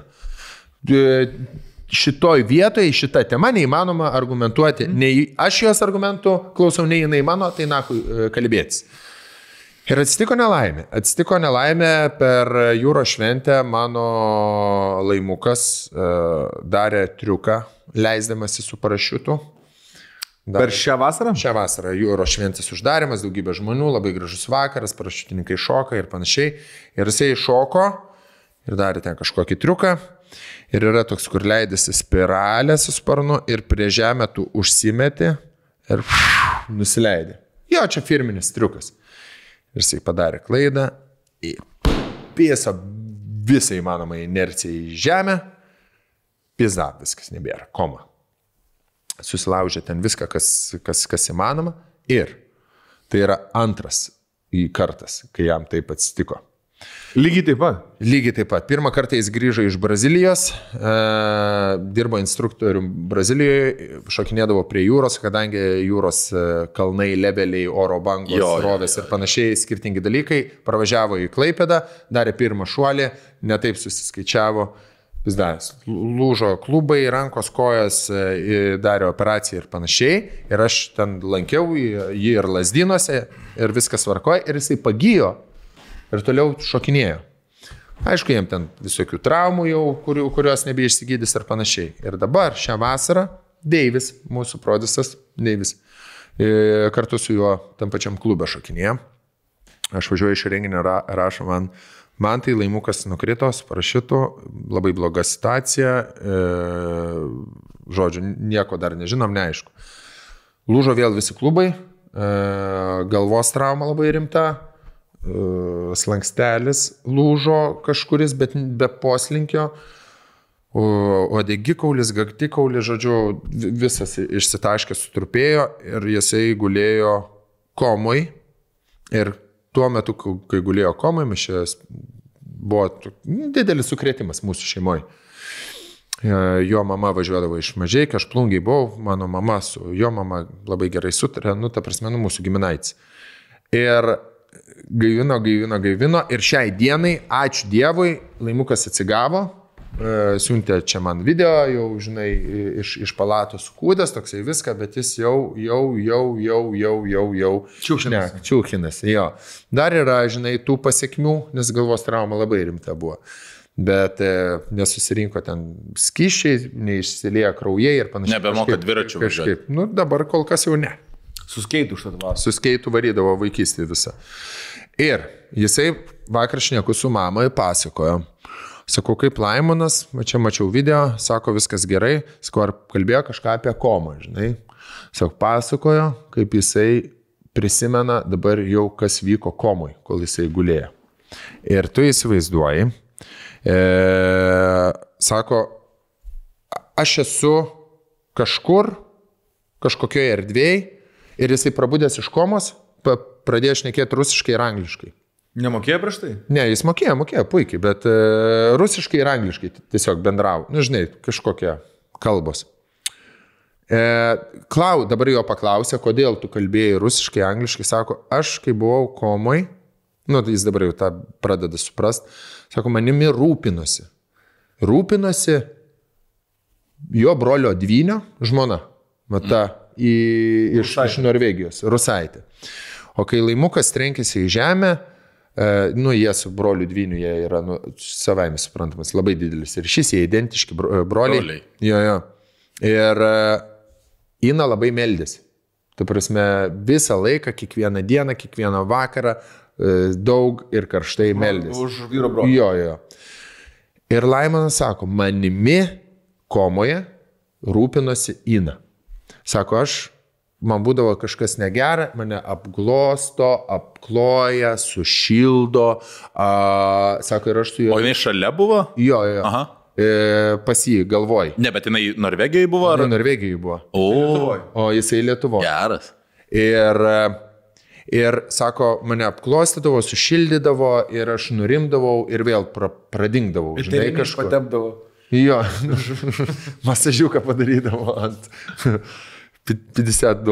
Šitoj vietoje, šitą temą neįmanoma argumentuoti. Nei aš jos argumentų klausau, nei jinai mano, tai nakui kalbėtis. Ir atsitiko nelaimė per jūros šventę, mano Laimukas darė triuką, leisdamasi su parašiutu. Per šią vasarą? Šią vasarą jūros šventės uždarimas, daugybė žmonių, labai gražus vakaras, parašiutininkai šoka ir panašiai. Ir jisai šoko ir darė ten kažkokį triuką. Ir yra toks, kur leidėsi spiralę su sparnu ir prie žemę tu užsimeti ir nusileidė. Jo, čia firminis triukas. Ir jisai padarė klaidą, pėso visą įmanomą inerciją į žemę, pizda, viskas nebėra, koma. Susilaužė ten viską, kas įmanoma ir tai yra antras kartas, kai jam taip atsitiko. Lygiai taip pat? Lygiai taip pat. Pirmą kartą jis grįžo iš Brazilijos, dirbo instruktorium Brazilijoje, šokinėdavo prie jūros, kadangi jūros kalnai, leveliai, oro bangos, rovės ir panašiai, skirtingi dalykai. Pravažiavo į Klaipėdą, darė pirmą šuolį, netaip susiskaičiavo, lūžo klubai, rankos, kojas, darė operaciją ir panašiai. Ir aš ten lankiau jį ir Lazdynuose ir viskas tvarkoja ir jisai pagijo. Ir toliau šokinėjo. Aišku, jiem ten visokių traumų jau, kurios nebeišsigydys ir panašiai. Ir dabar šią vasarą Deivis, mūsų prodisas Deivis, kartu su juo tam pačiam klube šokinėjo. Aš važiuoju iš renginio, rašo man tai Laimukas nukrito, parašiutų, labai bloga situacija, žodžiu, nieko dar nežinom, neaišku. Lūžo vėl visi klubai, galvos trauma labai rimta, slankstelis lūžo kažkuris, bet be poslinkio, odegikaulis, gaktikaulis, žodžiu, visas išsitaškė, sutrupėjo ir jisai gulėjo komoj. Ir tuo metu, kai gulėjo komoj, buvo didelis sukrėtimas mūsų šeimoje. Jo mama važiuodavo iš Mažeikių, aš Plungėj buvau, mano mama su jo mama labai gerai sutarė, ta prasme, mūsų giminaitis. Ir gaivino ir šiai dienai, ačiū Dievui, Laimukas atsigavo, siuntė čia man video, jau, žinai, iš palatos sukūdęs, toksai viską, bet jis jau. Čiūchinasi, jo. Dar yra, žinai, tų pasiekmių, nes galvos trauma labai rimta buvo. Bet nesusirinko ten skyščiai, neišsilieja kraujai ir panašiai. Nebemoka dviračių važiuoti. Nu, dabar kol kas jau ne. Su skeitu užtatva. Su skeitu varydavo vaikystį visą. Ir jisai vakar šneku su mamai pasakojo. Sakau, kaip Laimonas, čia mačiau video, sako, viskas gerai. Sakau, ar kalbėjo kažką apie komą, žinai. Sakau, pasakojo, kaip jisai prisimena dabar jau, kas vyko komoj, kol jisai gulėjo. Ir tu įsivaizduoji, sako, aš esu kažkur, kažkokioje erdvėje ir jisai prabudęs iš komos, pradėjo šnekėti rusiškai ir angliškai. Nemokėjo prieš tai? Ne, jis mokėjo puikiai, bet rusiškai ir angliškai tiesiog bendravo. Nu, žinai, kažkokie kalbos. Dabar jo paklausė, kodėl tu kalbėjai rusiškai, angliškai, sako, aš kai buvau komoj, jis dabar jau tą pradeda suprast, sako, manimi rūpinosi. Rūpinosi jo brolio dvynio žmona, iš Norvegijos, Rusaitė. O kai Laimukas trenkėsi į žemę, jie su broliu dvyniu, jie yra savaime suprantamas, labai didelis. Ir šis jie identiški broliai. Jo. Ir Ina labai meldėsi. Tu prasme, visą laiką, kiekvieną dieną, kiekvieną vakarą daug ir karštai meldėsi. Už vyro brolį. Jo. Ir Laimonas sako, manimi komoje rūpinosi Ina. Sako, man būdavo kažkas negera, mane apglosto, apkloja, sušildo, sako, ir aš su juo. O jinai šalia buvo? Jo. Aha. Pas jį galvoj. Ne, bet jinai Norvegijoje buvo? Ar... Norvegijoje buvo. O jisai Lietuvoje. Geras. Ir sako, mane apklostydavo, sušildydavo ir aš nurimdavau ir vėl pradingdavau. Žinai, kažkur patepdavo. Jo, masažiuką padarydavo ant... $50.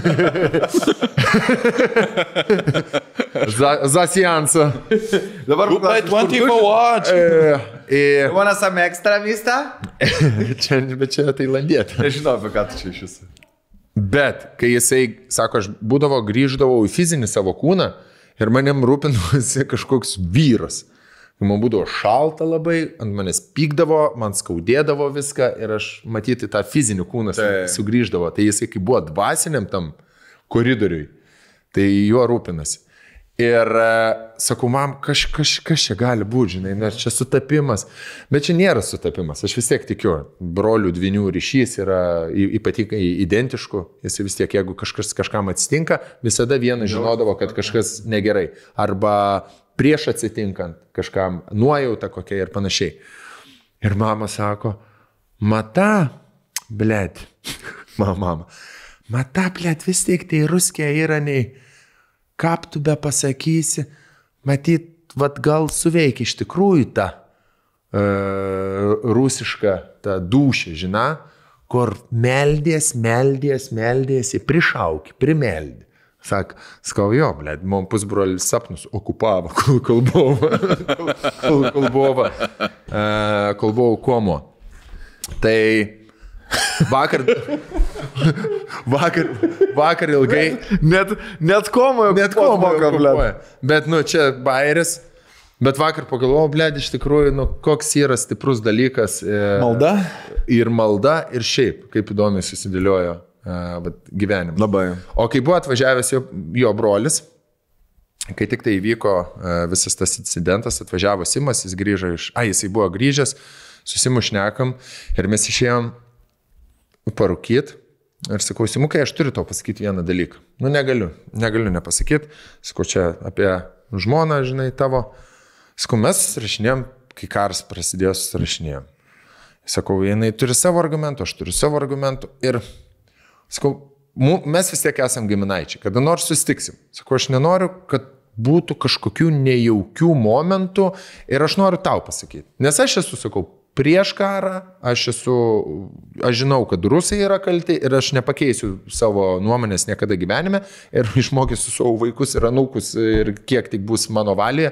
Za seansą. Dabar $20 for watch. Wanna some extra vista? Bet čia tailandietė. Nežinau, apie ką tu čia iš jūsų. Bet, kai jisai, sako, aš grįždavau į fizinį savo kūną ir manim rūpinosi kažkoks vyras. Man būdavo šalta labai, ant manęs pykdavo, man skaudėdavo viską ir aš matyti tą fizinį kūną sugrįždavo. Tai jisai, kai buvo dvasiniam tam koridoriui, tai juo rūpinasi. Ir sakau, mam, kas čia gali būti, žinai, nes čia sutapimas. Bet čia nėra sutapimas, aš vis tiek tikiu. Brolių dvynių ryšys yra ypatingai identiškų. Jis vis tiek, jeigu kažkam atsitinka, visada vienas žinodavo, kad kažkas negerai. Arba prieš atsitinkant kažkam nuojauta kokia ir panašiai. Ir mama sako, mata, blėt, mama, blėt, vis tik tai ruskė yra nei, kaip tu be pasakysi, matyt, vat gal suveikia iš tikrųjų ta rusiška, ta dūšė, žina, kur meldės, prišauki, primeldė. Sakau, jo, blėd, man pusbrolis sapnus okupavo, kol buvau komo. Tai vakar ilgai... Net komoje okupuoja. Bet, čia bairis. Bet vakar pagalvojau, blėd, iš tikrųjų, koks yra stiprus dalykas. Malda? Ir malda, ir šiaip, kaip įdomiai susidėliojo gyvenimą. Labai. O kai buvo atvažiavęs jo brolis, kai tik tai įvyko visas tas incidentas, atvažiavo Simas, jis grįžo jisai buvo grįžęs, susimušnekam ir mes išėjom parūkyt Ir sakau, Simukai, aš turiu tau pasakyti vieną dalyką. Nu, negaliu nepasakyti. Sakau, čia apie žmoną, žinai, tavo. Sakau, mes rašinėjom, kai karas prasidėjo, rašinėjom. Sakau, jinai turi savo argumentų, aš turiu savo argumentų. Ir sakau, mes vis tiek esam giminaičiai, kada nors sustiksim. Sakau, aš nenoriu, kad būtų kažkokių nejaukių momentų ir aš noriu tau pasakyti. Nes aš esu, sakau, prieš karą, aš žinau, kad rusai yra kalti ir aš nepakeisiu savo nuomonės niekada gyvenime ir išmokysiu savo vaikus ir anūkus ir kiek tik bus mano valėje,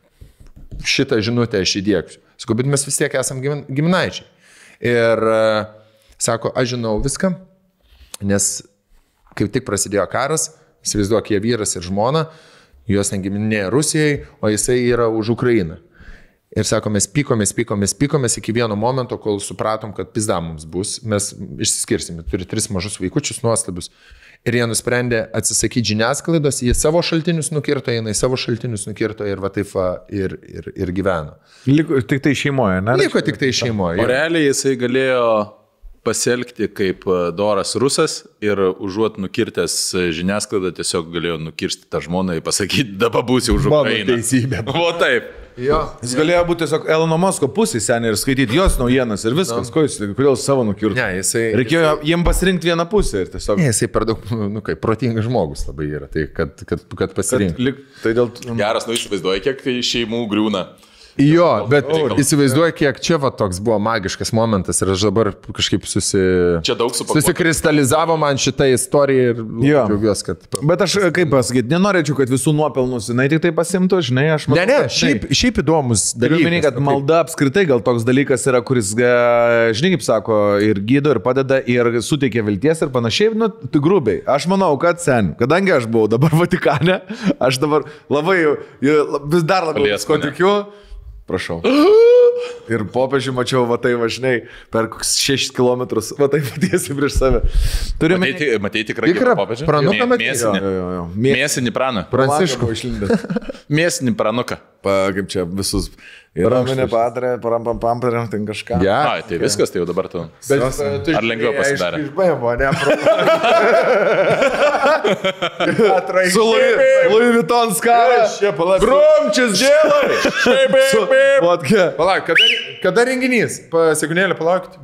šitą žinutę aš įdėksiu. Sakau, bet mes vis tiek esam giminaičiai. Ir sako, aš žinau viską, nes kaip tik prasidėjo karas, įsivaizduok, jie vyras ir žmona, juos negiminėja Rusijai, o jisai yra už Ukrainą. Ir sako, mes pykomės iki vieno momento, kol supratom, kad pizda mums bus, mes išsiskirsime, turi 3 mažus vaikučius nuostabius. Ir jie nusprendė atsisakyti žiniasklaidos, jie savo šaltinius nukirto, jinai savo šaltinius nukirto ir va taip ir gyveno. Liko tik tai šeimoje, ne? Liko tik tai šeimoje. O realiai jisai galėjo pasielgti kaip doras rusas ir užuot nukirtęs žiniasklaidą, tiesiog galėjo nukirsti tą žmoną ir pasakyti, dabar būsi už Ukrainą. Mano teisybė. O taip. Jo. Jis galėjo būti tiesiog Elono Musko pusė seniai ir skaityti jos naujienas ir viskas. Kodėl savo nukirti? Ne, reikėjo jiem pasirinkti vieną pusę ir tiesiog... Ne, jisai per daug, kaip protingas žmogus labai yra, tai kad pasirinkti. Tai dėl... Geras, išvaizduoja, kiek šeimų griūna. Jo, bet įsivaizduoju, kiek čia va toks buvo magiškas momentas ir aš dabar kažkaip susikristalizavo man šitą istoriją ir džiaugiuosi, kad... Bet aš, kaip pasakyti, nenorėčiau, kad visų nuopelnus jinai tik tai pasimtų, žinai, aš manau... Ne, šiaip įdomus dalykas. Turiu minį, kad malda apskritai gal toks dalykas yra, kuris, žinai, kaip sako, ir gydo, ir padeda, ir suteikia vilties ir panašiai, nu, tai grubiai. Aš manau, kad kadangi aš buvau dabar Vatikane, aš dabar vis dar labiau visko tikiu. Prašau. Ir popiežių mačiau, va tai važinai, per 6 km, va tai patiesi prieš save. Matei tikrai popiežių? Pranuką Mėsinį praną. Pranciškų išlindęs. Mėsinį pranuką. Kaip čia visus... Ir raminė patarė, parampamparė, ten kažką. Ja, tai viskas, tai jau dabar tu. Ar lengviau pasidarė? Išbėmo, ne? Su Louis Vuitton skarą. Grumčius dėlai. Palauk, kada renginys? Sekundėlę palaukit.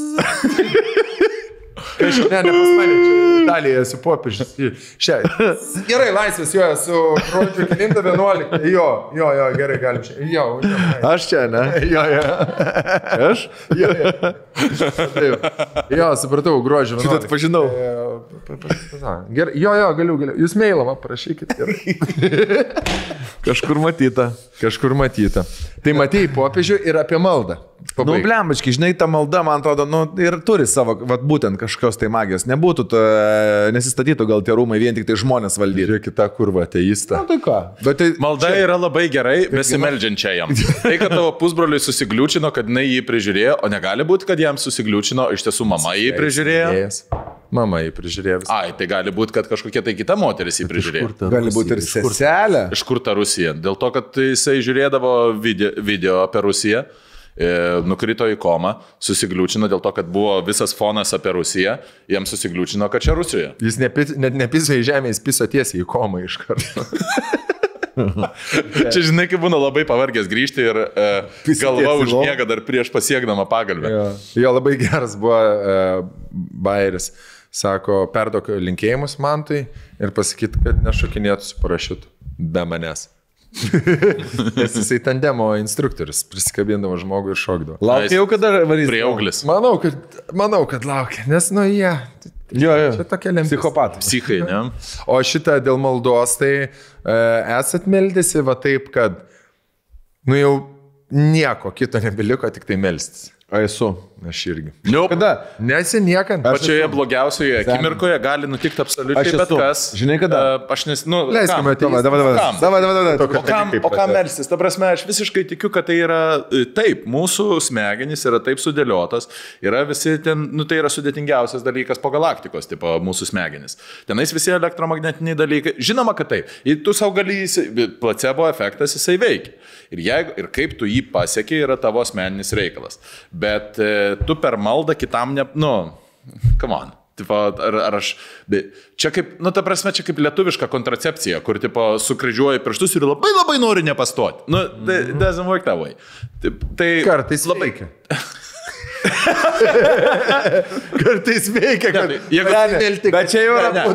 Ne, pas mane, čia Italijoje esu popiežius. Gerai, laisvės, jo, esu gruodžio 11. Jo, gerai, galim čia. Jo. Aš čia, ne? Jo. Aš? Jo, supratau, gruodžio 11. Šitą atpažinau. Gerai, jo, galiu. Jūs mailą man parašykit. Kažkur matyta. Tai matėjai popiežių ir apie maldą. Nu, blembački, žinai, ta malda, man atrodo, ir turi savo, būtent kažkokios tai magijos. Nebūtų, nesistatytų gal tie rūmai vien tik tai žmonės valdyti. Žiūrėk, kita kurva, ateista. Na, tai ką? Bet tai malda yra labai gerai besimeldžiančiajam. Tai, kad tavo pusbroliui susigliūčino, kad jinai jį prižiūrėjo, o negali būti, kad jam susigliūčino, iš tiesų mama jį prižiūrėjo. Mama jį prižiūrėjo visą. Ai, tai gali būti, kad kažkokia tai kita moteris jį prižiūrėjo. Gali būti ir seselė. Iš kur ta Rusija? Dėl to, kad jisai žiūrėdavo video apie Rusiją, nukrito į komą, susigliūčino dėl to, kad buvo visas fonas apie Rusiją, jam susigliūčino, kad čia Rusijoje. Jis net nepiso į žemę, jis piso tiesiai į komą iš karto. Čia žinai, kaip būna labai pavargęs grįžti ir galva užmiega dar prieš pasiekdama pagalbę. Jo, labai geras buvo Bairis. Sako, perduok linkėjimus Mantui ir pasakyti, kad nešokinėtų su parašiutu be manęs. Nes jisai tandemo instruktorius, prisikabindavo žmogų ir šokdavo. Laukia jau, kada varys. Prieauglis. Manau, kad laukia, nes jie... Jo. Čia tokia lemtis. Psichopatai. Psichai, ne? O šitą dėl maldos, tai esat meldėsi va taip, kad jau nieko kito nebeliko, tik tai melstis. Esu. Aš irgi. Kada? Nesi niekant. Pačioje blogiausioje akimirkoje gali nutikti absoliučiai bet kas. Žinai, kada? Aš nes, nu, leiskime ateiti. O kam melstis? Ta prasme, aš visiškai tikiu, kad tai yra taip, mūsų smegenys yra taip sudėliotas, yra visi ten, nu tai yra sudėtingiausias dalykas po galaktikos, tipo mūsų smegenys. Tenais visi elektromagnetiniai dalykai. Žinoma, kad taip. Ir tu savo gali, placebo efektas jisai veikia. Ir kaip tu jį pasieki, yra tavo asmeninis reikalas. Bet tu per maldą kitam, come on. Tipo, ar aš... Čia kaip, nu, ta prasme, čia kaip lietuviška kontracepcija, kur, tipo, sukryžiuoji pirštus ir labai labai nori nepastoti. Nu, doesn't work that way. Tai kartais labai... Kartais veikia, kad... Bet čia jau yra...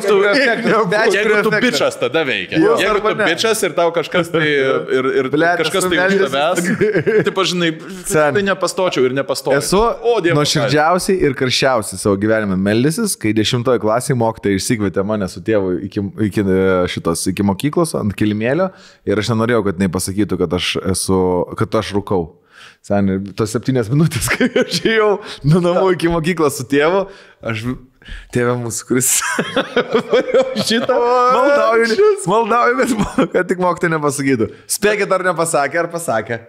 Jeigu tu bičas, tada veikia. Jeigu tu bičas ir tau kažkas tai... Ir kažkas tai už tavęs, taip, žinai, tai nepastočiau ir nepastočiau. Esu nuoširdžiausiai ir karščiausiai savo gyvenime meldęsis, kai 10 klasėje mokytojai išsikvietė mane su tėvu iki mokyklos ant kilimėlio ir aš nenorėjau, kad jinai pasakytų, kad aš rūkau. Seniai, tos 7 minutės, kai aš ėjau nuo namų iki mokyklos su tėvu, aš tėvė mūsų, kuris šitą maldauju, kad tik mokytojai nepasakytų. Spėkit, ar nepasakė, ar pasakė?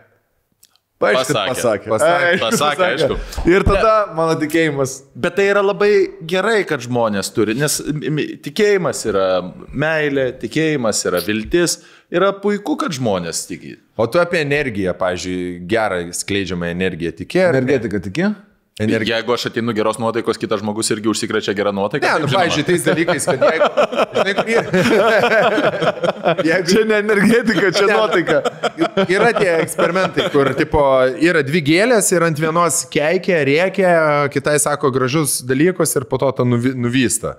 Pasakė, aišku. Ir tada mano tikėjimas. Bet tai yra labai gerai, kad žmonės turi, nes tikėjimas yra meilė, tikėjimas yra viltis, yra puiku, kad žmonės tiki. O tu apie energiją, pavyzdžiui, gerą skleidžiamą energiją tikė? Energetika tikė? Jeigu aš ateinu geros nuotaikos, kitas žmogus irgi užsikrečia gerą nuotaiką. Ne, nu, pavyzdžiui, tais dalykais, kad jeigu... Čia ne energetika, čia nuotaika. Yra tie eksperimentai, kur, tipo, yra 2 gėlės ir ant vienos keikia, rėkia, kitai sako gražus dalykus ir po to tą nuvysta.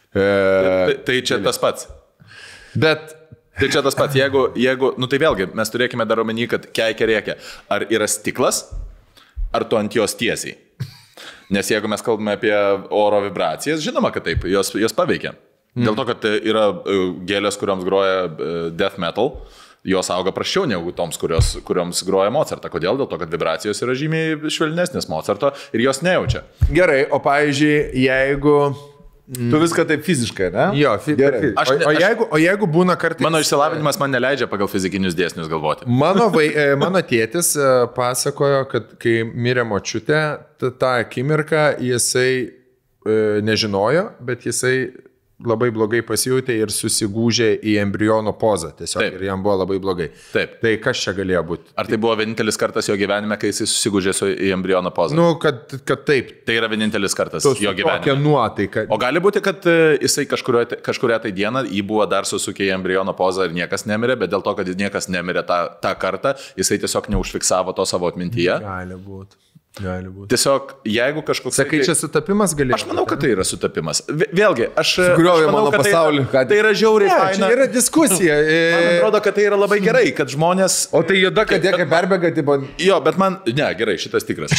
Tai čia tas pats. Bet... Tai čia tas pats, jeigu, nu tai vėlgi, mes turėkime dar omeny, kad keikia, rėkia. Ar yra stiklas, ar tu ant jos tiesiai? Nes jeigu mes kalbame apie oro vibracijas, žinoma, kad taip, jos paveikia. Dėl to, kad yra gėlės, kurioms groja death metal, jos auga prasčiau negu toms, kurioms groja Mozartą. Kodėl? Dėl to, kad vibracijos yra žymiai švelnesnės Mozarto ir jos nejaučia. Gerai, o pavyzdžiui, jeigu... Tu viską taip fiziškai, ne? Jo, gerai. O jeigu būna kartais... Mano išsilavinimas man neleidžia pagal fizikinius dėsnius galvoti. Mano tėtis pasakojo, kad kai mirė močiutė, tą akimirką jisai nežinojo, bet jisai labai blogai pasijutė ir susigūžė į embriono pozą. Tiesiog. Taip. Ir jam buvo labai blogai. Taip. Tai kas čia galėjo būti? Ar tai buvo vienintelis kartas jo gyvenime, kai jisai susigūžė į embriono pozą? Nu, kad taip. Tai yra vienintelis kartas jo gyvenime. Tokia nuotaika. O gali būti, kad jisai kažkuria tai dieną jį buvo dar susukė į embriono pozą ir niekas nemirė, bet dėl to, kad niekas nemirė tą kartą, jisai tiesiog neužfiksavo to savo atmintyje. Gali būti. Tiesiog, jeigu kažkoks... Sakai, čia sutapimas galėjo? Aš manau, kad tai yra sutapimas. Vėlgi, aš manau, kad tai yra žiauriai faina. Čia yra diskusija. Man atrodo, kad tai yra labai gerai, kad žmonės... O tai juoda, kad jie perbėga, tipo... Jo, bet man... Ne, gerai, šitas tikras.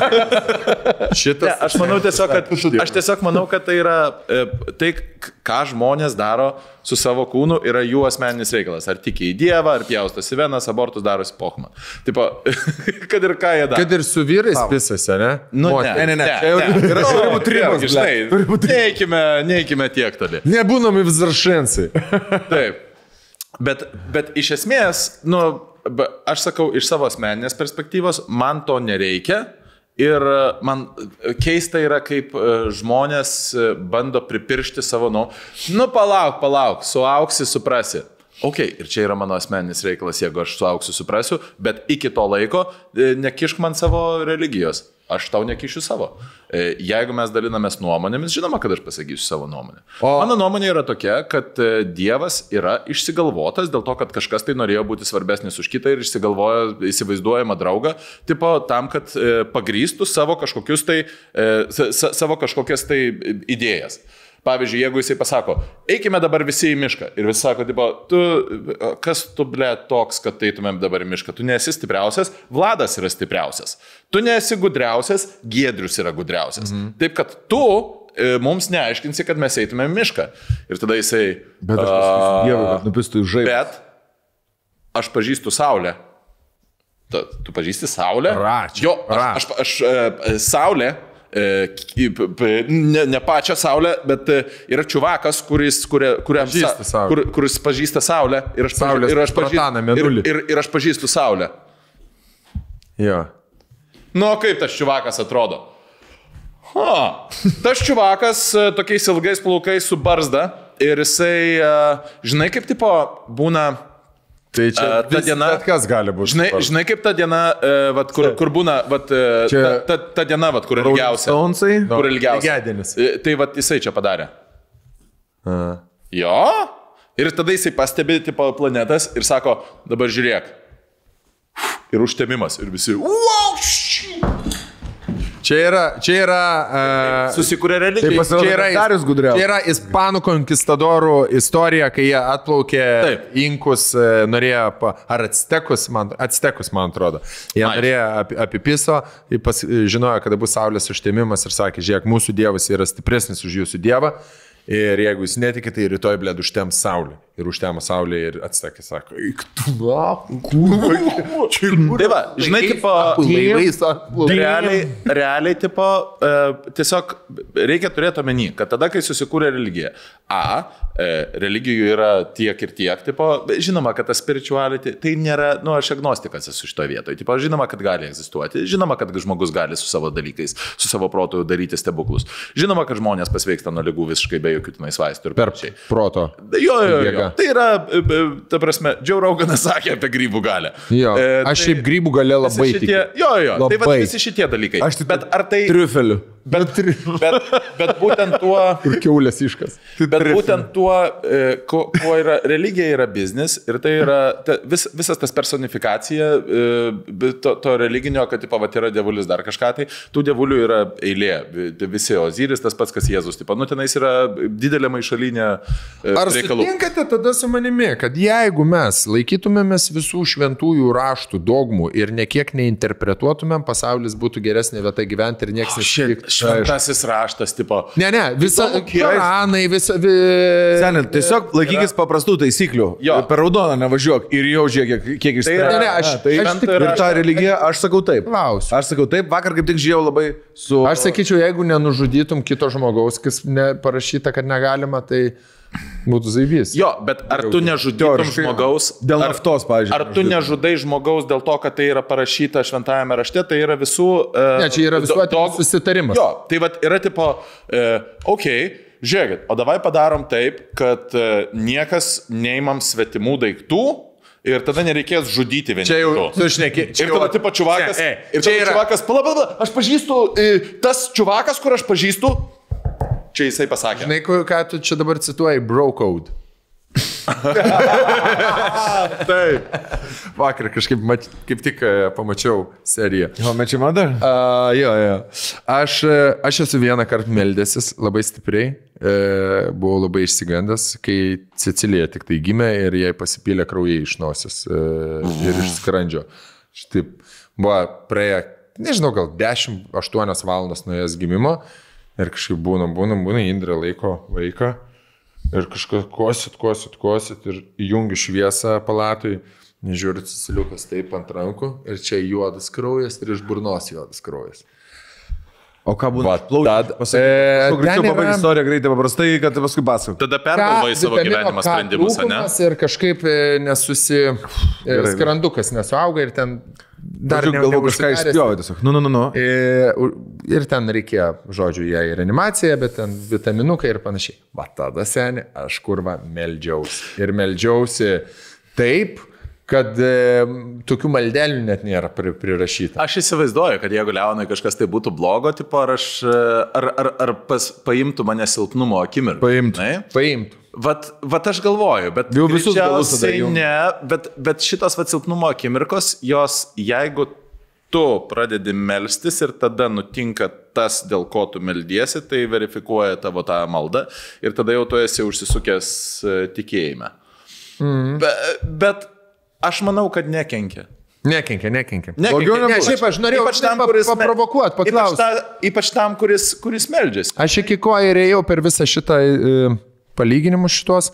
Šitas... Ne, aš manau tiesiog, kad tai yra... Tai, ką žmonės daro su savo kūnu, yra jų asmeninis reikalas. Ar tiki į Dievą, ar pjaustosi venas, abortus darosi pohmą. Tipo, kad ir ką jie daro. Kad ir su vyrais pisasi, ne? Nu, ne. Čia jau yra trimas, žinai. Neikime tiek toli. Nebūnami vzrašensai. Taip. Bet iš esmės, nu, aš sakau, iš savo asmeninės perspektyvos, man to nereikia. Ir man keista yra, kaip žmonės bando pripiršti savo, nu palauk, suauksi, suprasi. Ok, ir čia yra mano asmeninis reikalas, jeigu aš suauksiu, suprasiu, bet iki to laiko nekišk man savo religijos. Aš tau nekišiu savo. Jeigu mes dalinamės nuomonėmis, žinoma, kad aš pasakysiu savo nuomonę. Mano nuomonė yra tokia, kad Dievas yra išsigalvotas dėl to, kad kažkas tai norėjo būti svarbesnis už kitą ir išsigalvojo įsivaizduojamą draugą, tipo tam, kad pagrįstų savo kažkokias tai idėjas. Pavyzdžiui, jeigu jisai pasako, eikime dabar visi į mišką. Ir visi sako, tipo, kas tu, ble, toks, kad eitumėm dabar į mišką? Tu nesi stipriausias, Vladas yra stipriausias. Tu nesi gudriausias, Giedrius yra gudriausias. Taip, kad tu mums neaiškinsi, kad mes eitumėm į mišką. Ir tada jisai... Bet aš pasakysiu Dievui, kad nupistų į žaibą. Bet aš pažįstu Saulę. Tu pažįsti Saulę? Račią. Jo, aš Saulė... Ne pačią Saulę, bet yra čiuvakas, kuris pažįsta Saulę ir aš pažįstu Saulę. Jo. Nu, kaip tas čiuvakas atrodo? Tas čiuvakas tokiais ilgais plaukais su barzda ir jisai, žinai, kaip tipo būna Tai čia ta diena, bet kas gali būti. Žinai kaip ta diena, vat, kur būna, vat, ta diena, vat, kur ilgiausia. Kur ilgiausia. Tai vat, jisai čia padarė. Jo. Ir tada jisai pastebi tipo planetas ir sako, dabar žiūrėk. Ir užtemimas. Ir visi. Wow! Čia yra susikūrė religija. Čia yra ispanų konkistadorų istorija, kai jie atplaukė inkus, norėjo, ar actekus, man atrodo. Jie norėjo apipiso, žinojo, kada bus saulės užtemimas ir sakė, žiūrėk, mūsų dievas yra stipresnis už jūsų dievą. Ir jeigu jūs netikite, tai rytoj, blėd, užtems saulė. Ir užtemo saulė ir atsakė, sako, Tai va, žinai, tipo, realiai, tipo, tiesiog reikia turėti omeny, kad tada, kai susikūrė religija, religijų yra tiek ir tiek, tipo, žinoma, kad ta spirituality, tai nėra, aš agnostikas esu šitoje vietoje, tipo, žinoma, kad gali egzistuoti, žinoma, kad žmogus gali su savo dalykais, su savo protu daryti stebuklus, žinoma, kad žmonės pasveiksta nuo ligų visiškai be jokių tenais vaistų ir panašiai. Per proto. Jo. Tai yra, ta prasme, Joe Roganas sakė apie grybų galę. Jo, aš šiaip grybų galę labai tikiu. Jo, tai va visi šitie dalykai. Bet ar tai... Triufeliu. Bet būtent tuo... Ir kiaulės iškas. Bet būtent tuo, kuo yra religija, yra biznis ir tai yra visas tas personifikacija to religinio, kad tipo, vat, yra dievulis dar kažką, tai tų dievulių yra eilė. Visi Oziris, tas pats, kas Jėzus. Tipo, tenais yra didelė maišalinė reikalų. Ar sutinkate tada su manimi, kad jeigu mes laikytumėmės visų šventųjų raštų, dogmų ir nekiek neinterpretuotumėm, pasaulis būtų geresnė vieta gyventi ir niekas nesitiktų. Šventasis raštas, tipo. Ne, visa Koranai, visa... Senin, tiesiog laikykis paprastų taisyklių. Jo. Per raudoną nevažiuok ir jau žiūrėk, kiek išsprendė. Ir tą religiją, aš sakau taip. Klausiu. Aš sakau taip, vakar kaip tik žiūrėjau labai su... Aš sakyčiau, jeigu nenužudytum kito žmogaus, kas parašyta, kad negalima, tai... Būtų zaivys. Jo, bet ar tu nežudytum žmogaus... Dėl naftos, pavyzdžiui. Ar tu nežudai žmogaus dėl to, kad tai yra parašyta šventajame rašte, tai yra visų... Ne, čia yra visuotinis susitarimas. Jo, tai vat yra tipo, žiūrėkit, o davai padarom taip, kad niekas neimam svetimų daiktų ir tada nereikės žudyti vieni. Čia jau, tu šneki. Ir tada tipo čuvakas... Ir tada čuvakas, pala, aš pažįstu, tas čuvakas, kur aš pažįstu... Čia jisai pasakė. Žinai, ką tu čia dabar cituoji? Bro code. Taip. Vakar kažkaip kaip tik pamačiau seriją. Jo, mečiai mada? Jo. Aš esu vieną kartą meldęsis labai stipriai. Buvau labai išsigandęs, kai Cecilija tik tai gimė ir jai pasipylė kraujai iš nosies ir iš skrandžio. Štaip buvo praėję, nežinau, gal 10-8 valandas nuo jos gimimo. Ir kažkaip būna, Indrė laiko vaiką ir kažkas kosit ir įjungi šviesą palatui, nežiūri Ceciliukas taip ant rankų ir čia juodas kraujas ir iš burnos juodas kraujas. O ką būna? Greičiau pabaigai istoriją greitai paprastai, kad paskui pasakau. Tada pergalvai savo gyvenimo sprendimus, ne? Ir kažkaip skrandukas nesuauga ir ten... Dar galvoju kažką išspjovė tiesiog. Nu. Ir ten reikėjo, žodžiu, jai reanimacija, bet ten vitaminukai ir panašiai. Va tada, seni, aš kurva meldžiausi. Ir meldžiausi taip, kad tokių maldelių net nėra prirašyta. Aš įsivaizduoju, kad jeigu Leonai kažkas tai būtų blogo, tipo, ar paimtų mane silpnumo akimirką. Paimtų. Vat aš galvoju, bet greičiausiai ne, bet šitos silpnumo akimirkos, jos, jeigu tu pradedi melstis ir tada nutinka tas, dėl ko tu meldiesi, tai verifikuoja tavo tą maldą ir tada jau tu esi užsisukęs tikėjime. Bet aš manau, kad nekenkia. Nekenkia. Šiaip aš norėjau paprovokuoti, paklausti. Ypač tam, kuris meldžiasi. Aš iki ko ir ėjau per visą šitą palyginimus šitos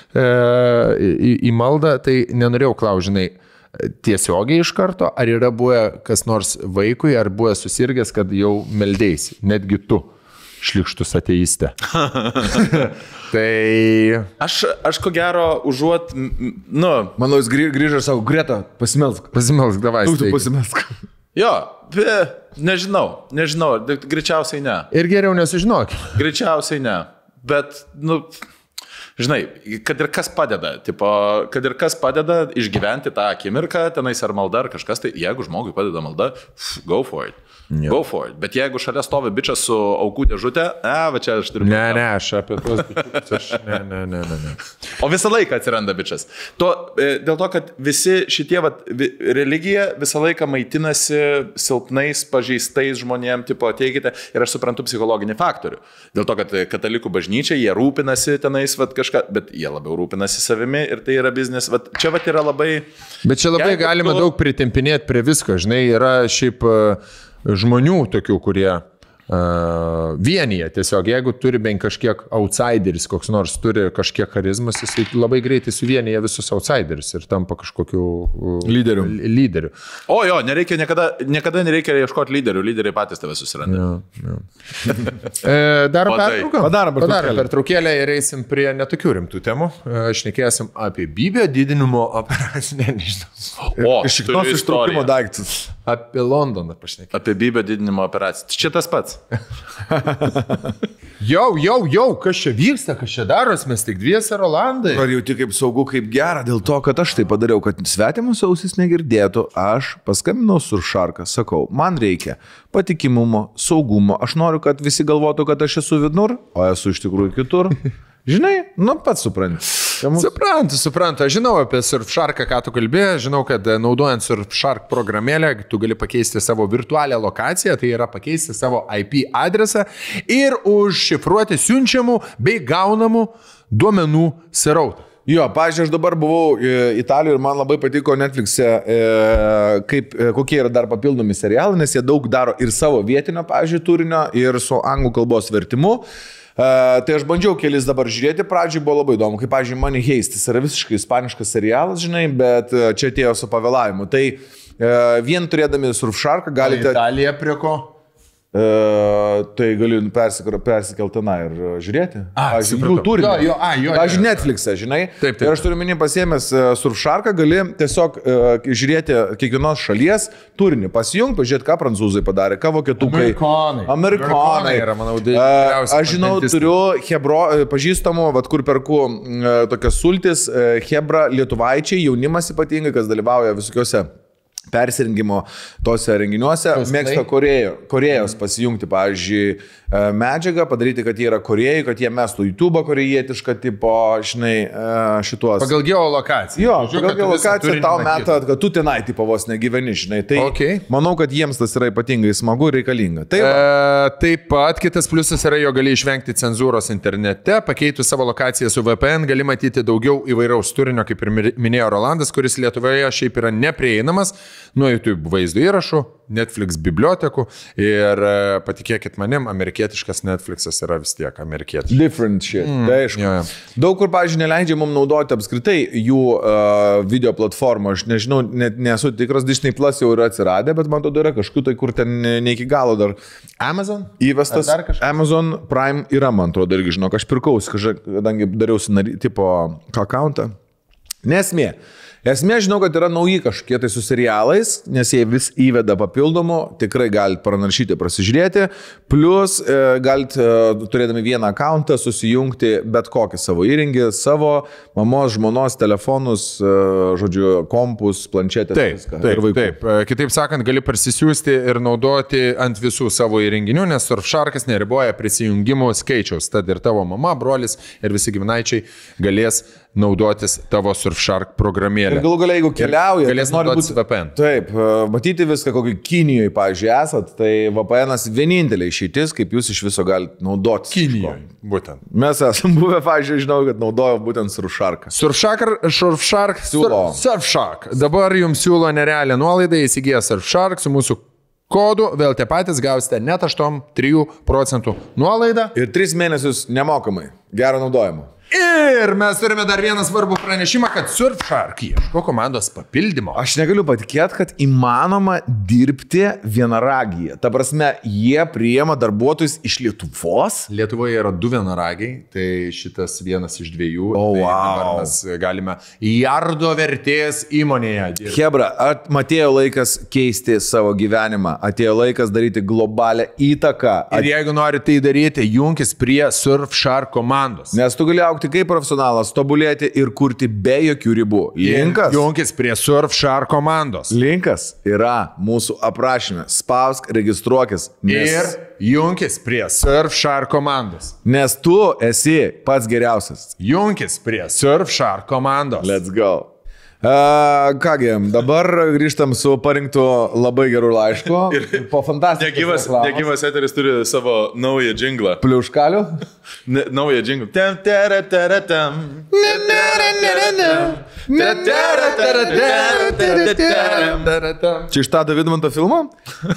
į maldą, tai nenorėjau klaužinai tiesiogiai iš karto, ar yra buvę kas nors vaikui, ar buvę susirgęs, kad jau meldėsi, netgi tu, šlikštus ateistė. Tai... Aš ko gero užuot, Manau, jis grįžo ir sako, Greta, pasimelsk. Pasimelsk, davai. Tu pasimelsk. Jo, nežinau, greičiausiai ne. Ir geriau nesužinok. Greičiausiai ne, bet, žinai, kad ir kas padeda, išgyventi tą akimirką, tenais ar malda, ar kažkas, tai jeigu žmogui padeda malda, go for it. Yeah. Go for it. Bet jeigu šalia stovi bičias su aukų dėžutė, va čia aš turiu... Ne, aš apie tuos bičius, ne. O visą laiką atsiranda bičias. Dėl to, kad visi šitie, religija visą laiką maitinasi silpnais, pažeistais žmonėm, tipo, ateikite, ir aš suprantu psichologinį faktorių. Dėl to, kad katalikų bažnyčia, jie rūpinasi tenais, kažką, bet jie labiau rūpinasi savimi ir tai yra biznis. Čia yra labai... Bet čia labai galima daug pritempinėti prie visko, žinai, yra šiaip... žmonių tokių, kurie vienyje tiesiog, jeigu turi bent kažkiek outsideris, koks nors turi kažkiek charizmas, jis labai greitai suvienyje visus outsiderius ir tampa kažkokiu lyderiu. O jo, niekada nereikia ieškoti lyderių, lyderiai patys tave susiranda. Ja. Darom pertrauką? Padarom pertraukėlę ir eisim prie netokių rimtų temų. Šnekėsim apie bybio didinimo operaciją, nežinau. Iš tikros ištraukimo daiktus. Apie Londoną pašnekėsim. Apie bybio didinimo operaciją. Čia tas pats. Jau, kas čia vyksta, kas čia daros, mes tik dviese Rolandai. Ar jauti kaip saugu, kaip gera, dėl to, kad aš tai padariau, kad svetimus ausis negirdėtų, aš paskambinau Surfsharką, sakau, man reikia patikimumo, saugumo, aš noriu, kad visi galvotų, kad aš esu vidnur, o esu iš tikrųjų kitur. Žinai, pats supranti. Suprantu. Aš žinau apie Surfsharką, ką tu kalbėjai. Žinau, kad naudojant Surfshark programėlę, tu gali pakeisti savo virtualią lokaciją, tai yra pakeisti savo IP adresą ir užšifruoti siunčiamų bei gaunamų duomenų srautą. Jo, pažiūrėjau, aš dabar buvau Italijoje ir man labai patiko Netflix'e, kokie yra dar papildomi serialai, nes jie daug daro ir savo vietinio, pažiūrėjau, turinio, ir su anglų kalbos vertimu. Tai aš bandžiau kelis dabar žiūrėti, pradžiai buvo labai įdomu, kaip, pavyzdžiui, Money Heist, jis yra visiškai ispaniškas serialas, žinai, bet čia atėjo su pavėlavimu. Tai vien turėdami Surfsharką galite... Italija prie ko? Tai galiu persikelti tenai ir žiūrėti. Jų turinį. Pavyzdžiui, Netflix'e, žinai. Taip. Ir aš turiu minį pasiėmęs Surfsharką, gali tiesiog žiūrėti kiekvienos šalies turinį, pasijungti, pažiūrėti, ką prancūzai padarė, ką vokietukai. Amerikonai yra, manau, aš žinau, turiu pažįstamų, kur perku tokias sultis, Hebra lietuvaičiai, jaunimas ypatingai, kas dalyvauja visokiuose persirengimo tose renginiuose, mėgsta Korėjos pasijungti, pavyzdžiui, medžiagą, padaryti, kad jie yra Korėjai, kad jie mestų YouTube'ą korejietišką tipo, žinai, šituos. Pagal geolokaciją. Jo, pagal geolokaciją tau meta, kad tu tenai tipo vos negyveni, žinai. Tai manau, kad jiems tas yra ypatingai smagu ir reikalinga. Taip pat kitas pliusas yra, jo gali išvengti cenzūros internete, pakeitus savo lokaciją su VPN, gali matyti daugiau įvairaus turinio, kaip ir minėjo Rolandas, kuris Lietuvoje šiaip yra neprieinamas nuo YouTube vaizdo įrašų, Netflix bibliotekų ir patikėkit manim, amerikietiškas Netflixas yra vis tiek amerikietiškas. Different shit. Tai aišku. Daug kur, pavyzdžiui, neleidžia mums naudoti apskritai jų video platformą. Aš nežinau, nesu tikras, Disney Plus jau yra atsiradę, bet man atrodo yra kažkur tai, kur ten ne iki galo dar. Amazon? Įvestas. Amazon Prime yra, man atrodo, irgi žinok, aš pirkausi, kadangi dariausi tipo accountą. Nesmė. Esmė, žinau, kad yra nauji kažkokie tai su serialais, nes jie vis įveda papildomų, tikrai galite pranaršyti, prasižiūrėti, plus galite, turėdami vieną accountą, susijungti bet kokį savo įrengį, savo mamos, žmonos, telefonus, žodžiu, kompus, planšetės. Taip. Kitaip sakant, gali parsisiųsti ir naudoti ant visų savo įrenginių, nes Surfsharkas neriboja prisijungimų skaičiaus, tad ir tavo mama, brolis ir visi giminaičiai galės naudotis tavo Surfshark programėlę. Ir galų galia, jeigu keliauja, galės naudotis VPN. Taip, matyti viską, kokį Kinijoje, pavyzdžiui, esat, tai VPN'as vienintelė išeitis, kaip jūs iš viso galite naudotis. Kinijoje, būtent. Mes esam buvę, pavyzdžiui, žinau, kad naudojo būtent Surfsharką. Surfshark. Dabar jums siūlo nerealią nuolaidą, įsigiję Surfshark su mūsų kodu, vėl tie patys gausite net 8-3% nuolaidą. Ir 3 mėnesius nemokamai. Gero naudojimo. Ir mes turime dar vieną svarbų pranešimą, kad Surfshark ieško komandos papildymo. Aš negaliu patikėti, kad įmanoma dirbti vienaragyje. Ta prasme, jie priima darbuotojus iš Lietuvos. Lietuvoje yra 2 vienaragiai, tai šitas vienas iš 2. Wow. Dabar mes galime jardo vertės įmonėje dirbti. Hebra, atėjo laikas keisti savo gyvenimą, atėjo laikas daryti globalią įtaką. Ir jeigu nori tai daryti, junkis prie Surfshark komandos. Nes tu gali aukti kaip profesionalas, tobulėti ir kurti be jokių ribų. Junkis prie Surfshark komandos. Linkas yra mūsų aprašyme. Spausk, registruokis. Ir junkis prie Surfshark komandos. Nes tu esi pats geriausias. Junkis prie Surfshark komandos. Let's go. Kągi, dabar grįžtam su parinktu labai gerų laiško. Po fantastikos. Negyvas eteris turi savo naują džinglą. Pliuškalių? Naują džinglą. Čia iš Tado Vidmanto filmo?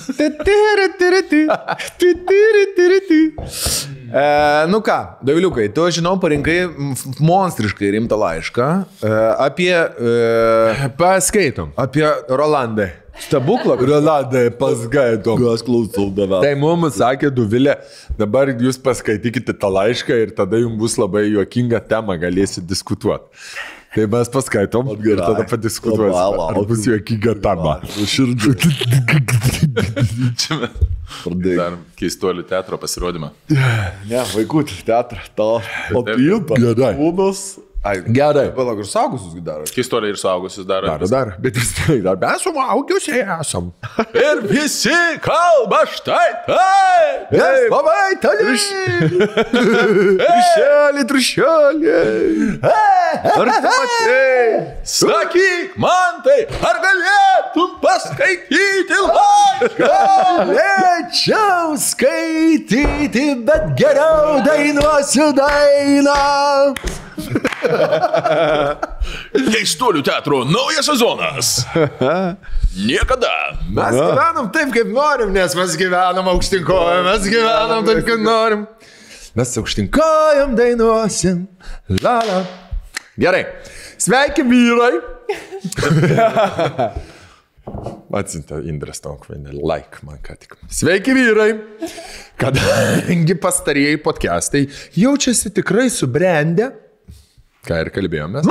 Nu ką, Doviliukai, tu, žinau, parinkai monstriškai rimtą laišką apie... Paskaitom. Apie Rolandą. Stebuklą? Rolandai, paskaitom. Aš klausau davę. Tai mums sakė Dovilė, dabar jūs paskaitykite tą laišką ir tada jums bus labai juokinga tema, galėsit diskutuoti. Tai mes paskaitom ir tada padiskutuosim. Ar bus juokinga tema. Širdžiu. Čia dar keistuolių teatro pasirodymą. Ne, vaikų teatrą. O Taip. Gerai. Kūnus. Gerai. Palauk, ir suaugusius daro. Keistuoliai ir suaugusius daro. Dar. Bet vis tiek, dar mes suaugusiai esam. Ir visi kalba štai taip. Mes labai toli. Trišelį. Ar tu matei? Sakyk man tai, ar galėtum paskaityti laišką? Galėčiau skaityti, bet geriau dainuosiu dainą. Keistuolių teatro naujas sezonas. Niekada. Mes gyvenam taip, kaip norim, nes mes gyvenam aukštinkojom, mes gyvenam taip, kaip norim. Mes aukštinkojom dainuosim. Lala. Gerai. Sveiki, vyrai. Atsinta Indrės Tonkvainė, like man ką tik. Sveiki, vyrai. Kadangi pastarieji podcastai jaučiasi tikrai subrendę, ką ir kalbėjomės.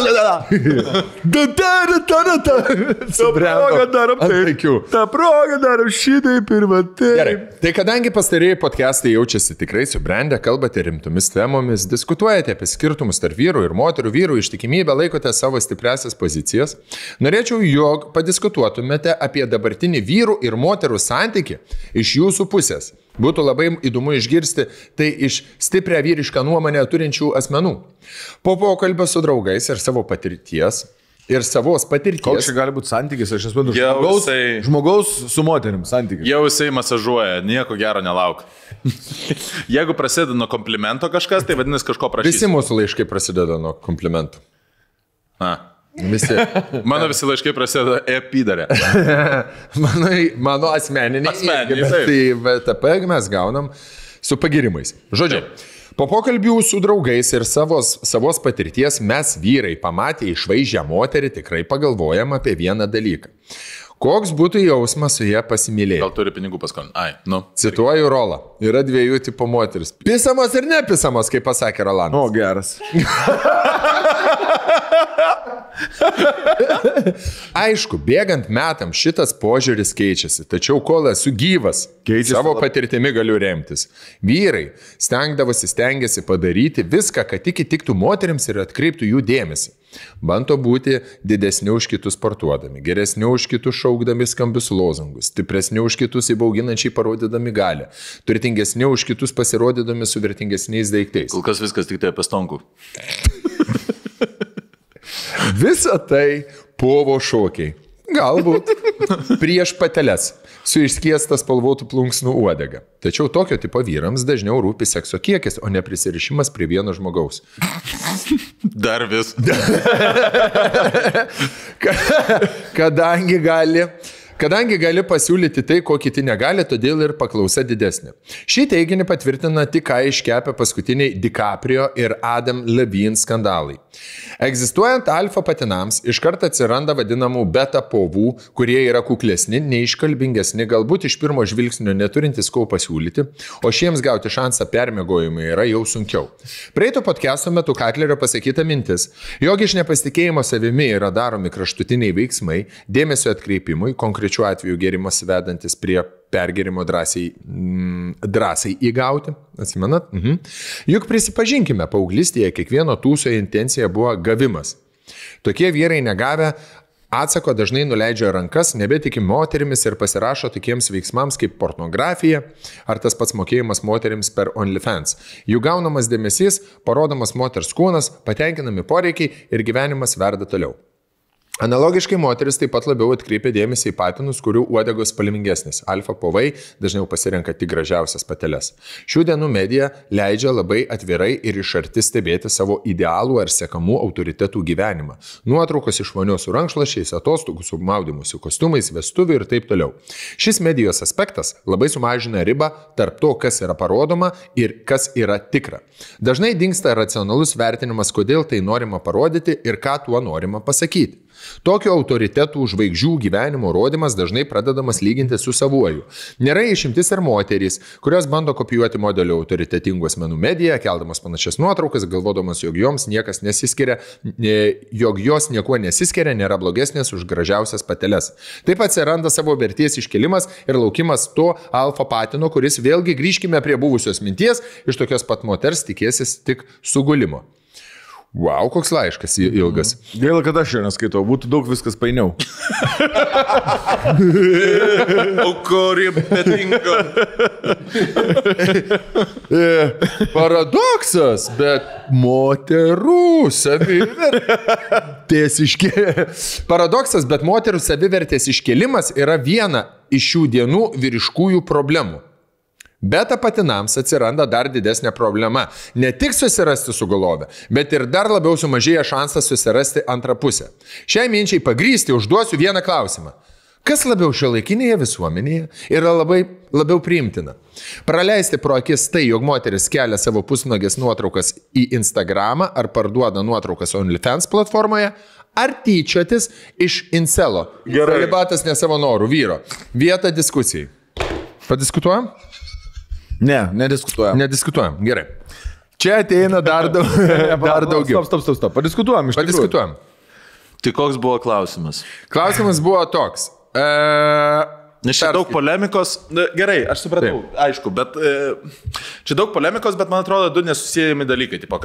Ta proga darom šitaip ir va taip. Gerai. Tai kadangi pastarėjai podcastai jaučiasi tikrai subrendę, kalbate rimtomis temomis, diskutuojate apie skirtumus tarp vyrų ir moterų, vyrų ištikimybę, laikote savo stipriasias pozicijas, norėčiau, jog padiskutuotumėte apie dabartinį vyrų ir moterų santykį iš jūsų pusės. Būtų labai įdomu išgirsti tai iš stiprią vyrišką nuomonę turinčių asmenų. Po pokalbio su draugais ir savo patirties. Koks čia gali būti santykis, aš esu žmogaus su moterim santykis. Jau jisai masažuoja, nieko gero nelauk. Jeigu prasideda nuo komplimento kažkas, tai vadinasi kažko prašys. Visi mūsų laiškai prasideda nuo komplimentų. Visi. Mano visi laiškai prasideda epidarė. Mano asmeniniai. Tai VTP mes gaunam su pagirimais. Žodžiu, po pokalbių su draugais ir savos patirties mes vyrai pamatę išvaizdžią moterį tikrai pagalvojam apie vieną dalyką. Koks būtų jausmas su ją pasimylėti? Gal turi pinigų paskolinti? Cituoju Rolą. Yra dviejų tipų moteris. Pisamos ir nepisamos, kaip pasakė Rolandas. O, geras. Aišku, bėgant metam šitas požiūris keičiasi, tačiau kol esu gyvas, savo patirtimi galiu remtis. Vyrai stengiasi padaryti viską, kad tik įtiktų moteriams ir atkreiptų jų dėmesį. Bando būti didesni už kitus sportuodami, geresni už kitus šaukdami skambius lozungus, stipresni už kitus įbauginančiai parodydami galę, turtingesni už kitus pasirodydami su vertingesniais daiktais. Kol kas viskas tik tai apie stonkų. Visa tai povo šokiai. Galbūt prieš pateles su išskiesta spalvotų plunksnų uodega. Tačiau tokio tipo vyrams dažniau rūpi sekso kiekis, o ne prisirišimas prie vieno žmogaus. Dar vis. Kadangi gali pasiūlyti tai, ko kiti negali, todėl ir paklausa didesnė. Šį teiginį patvirtina tik ką iškepę paskutiniai DiCaprio ir Adam Levine skandalai. Egzistuojant alfa patinams, iškart atsiranda vadinamų beta povų, kurie yra kuklesni, neiškalbingesni, galbūt iš pirmo žvilgsnio neturintys ko pasiūlyti, o šiems gauti šansą permiegojimui yra jau sunkiau. Praeito podcast'o metu Katlerio pasakyta mintis, jog iš nepasitikėjimo savimi yra daromi kraštutiniai veiksmai, dėmesio atkreipimui, konkrečių konkrečiu atveju gėrimas vedantis prie pergerimo drąsiai įgauti. Atsimenat? Juk prisipažinkime, paauglystėje kiekvieno tūso intencija buvo gavimas. Tokie vyrai negavę atsako dažnai nuleidžia rankas, nebetiki moterimis ir pasirašo tokiems veiksmams kaip pornografija ar tas pats mokėjimas moterims per OnlyFans. Jų gaunamas dėmesys, parodomas moters kūnas, patenkinami poreikiai ir gyvenimas verda toliau. Analogiškai moteris taip pat labiau atkreipia dėmesį į patinus, kurių uodegos spalvingesnis. Alfa povai dažniau pasirenka tik gražiausias pateles. Šių dienų medija leidžia labai atvirai ir iš arti stebėti savo idealų ar sekamų autoritetų gyvenimą. Nuotraukos iš vonios su rankšluosčiais, atostogų su maudymusi kostiumais, vestuvių ir taip toliau. Šis medijos aspektas labai sumažina ribą tarp to, kas yra parodoma ir kas yra tikra. Dažnai dingsta racionalus vertinimas, kodėl tai norima parodyti ir ką tuo norima pasakyti. Tokio autoritetų žvaigždžių gyvenimo rodymas dažnai pradedamas lyginti su savuoju. Nėra išimtis ir moterys, kurios bando kopijuoti modelio autoritetingų asmenų mediją, keldamos panašias nuotraukas, galvodamas, jog joms niekas nesiskiria, jog jos niekuo nesiskiria, nėra blogesnės už gražiausias pateles. Taip atsiranda savo vertės iškelimas ir laukimas to alfa patino, kuris vėlgi grįžkime prie buvusios minties, iš tokios pat moters tikėsis tik sugulimo. Wow, koks laiškas ilgas. Gaila, kad aš jo neskaitau, būtų daug viskas painiau. Paradoksas, bet moterų savivertės Paradoksas, bet moterų savivertės iškėlimas yra viena iš šių dienų vyriškųjų problemų. Beta patinams atsiranda dar didesnė problema. Ne tik susirasti sugulovę, bet ir dar labiau sumažėja šansas susirasti antrą pusę. Šiai minčiai pagrysti užduosiu vieną klausimą. Kas labiau šiuolaikinėje visuomenėje yra labiau priimtina? Praleisti pro akis tai, jog moteris kelia savo pusnogės nuotraukas į Instagramą ar parduoda nuotraukas OnlyFans platformoje, ar tyčiotis iš incelo? Celibatas ne savo norų vyro. Vieta diskusijai. Padiskutuojam? Ne, nediskutuojam. Nediskutuojam, gerai. Čia ateina dar daugiau. Stop. Padiskutuojam iš tikrųjų. Padiskutuojam. Tai koks buvo klausimas? Klausimas buvo toks. Nes čia daug polemikos. Gerai, aš supratau, aišku, bet čia daug polemikos, bet man atrodo du nesusijami dalykai. Tipo,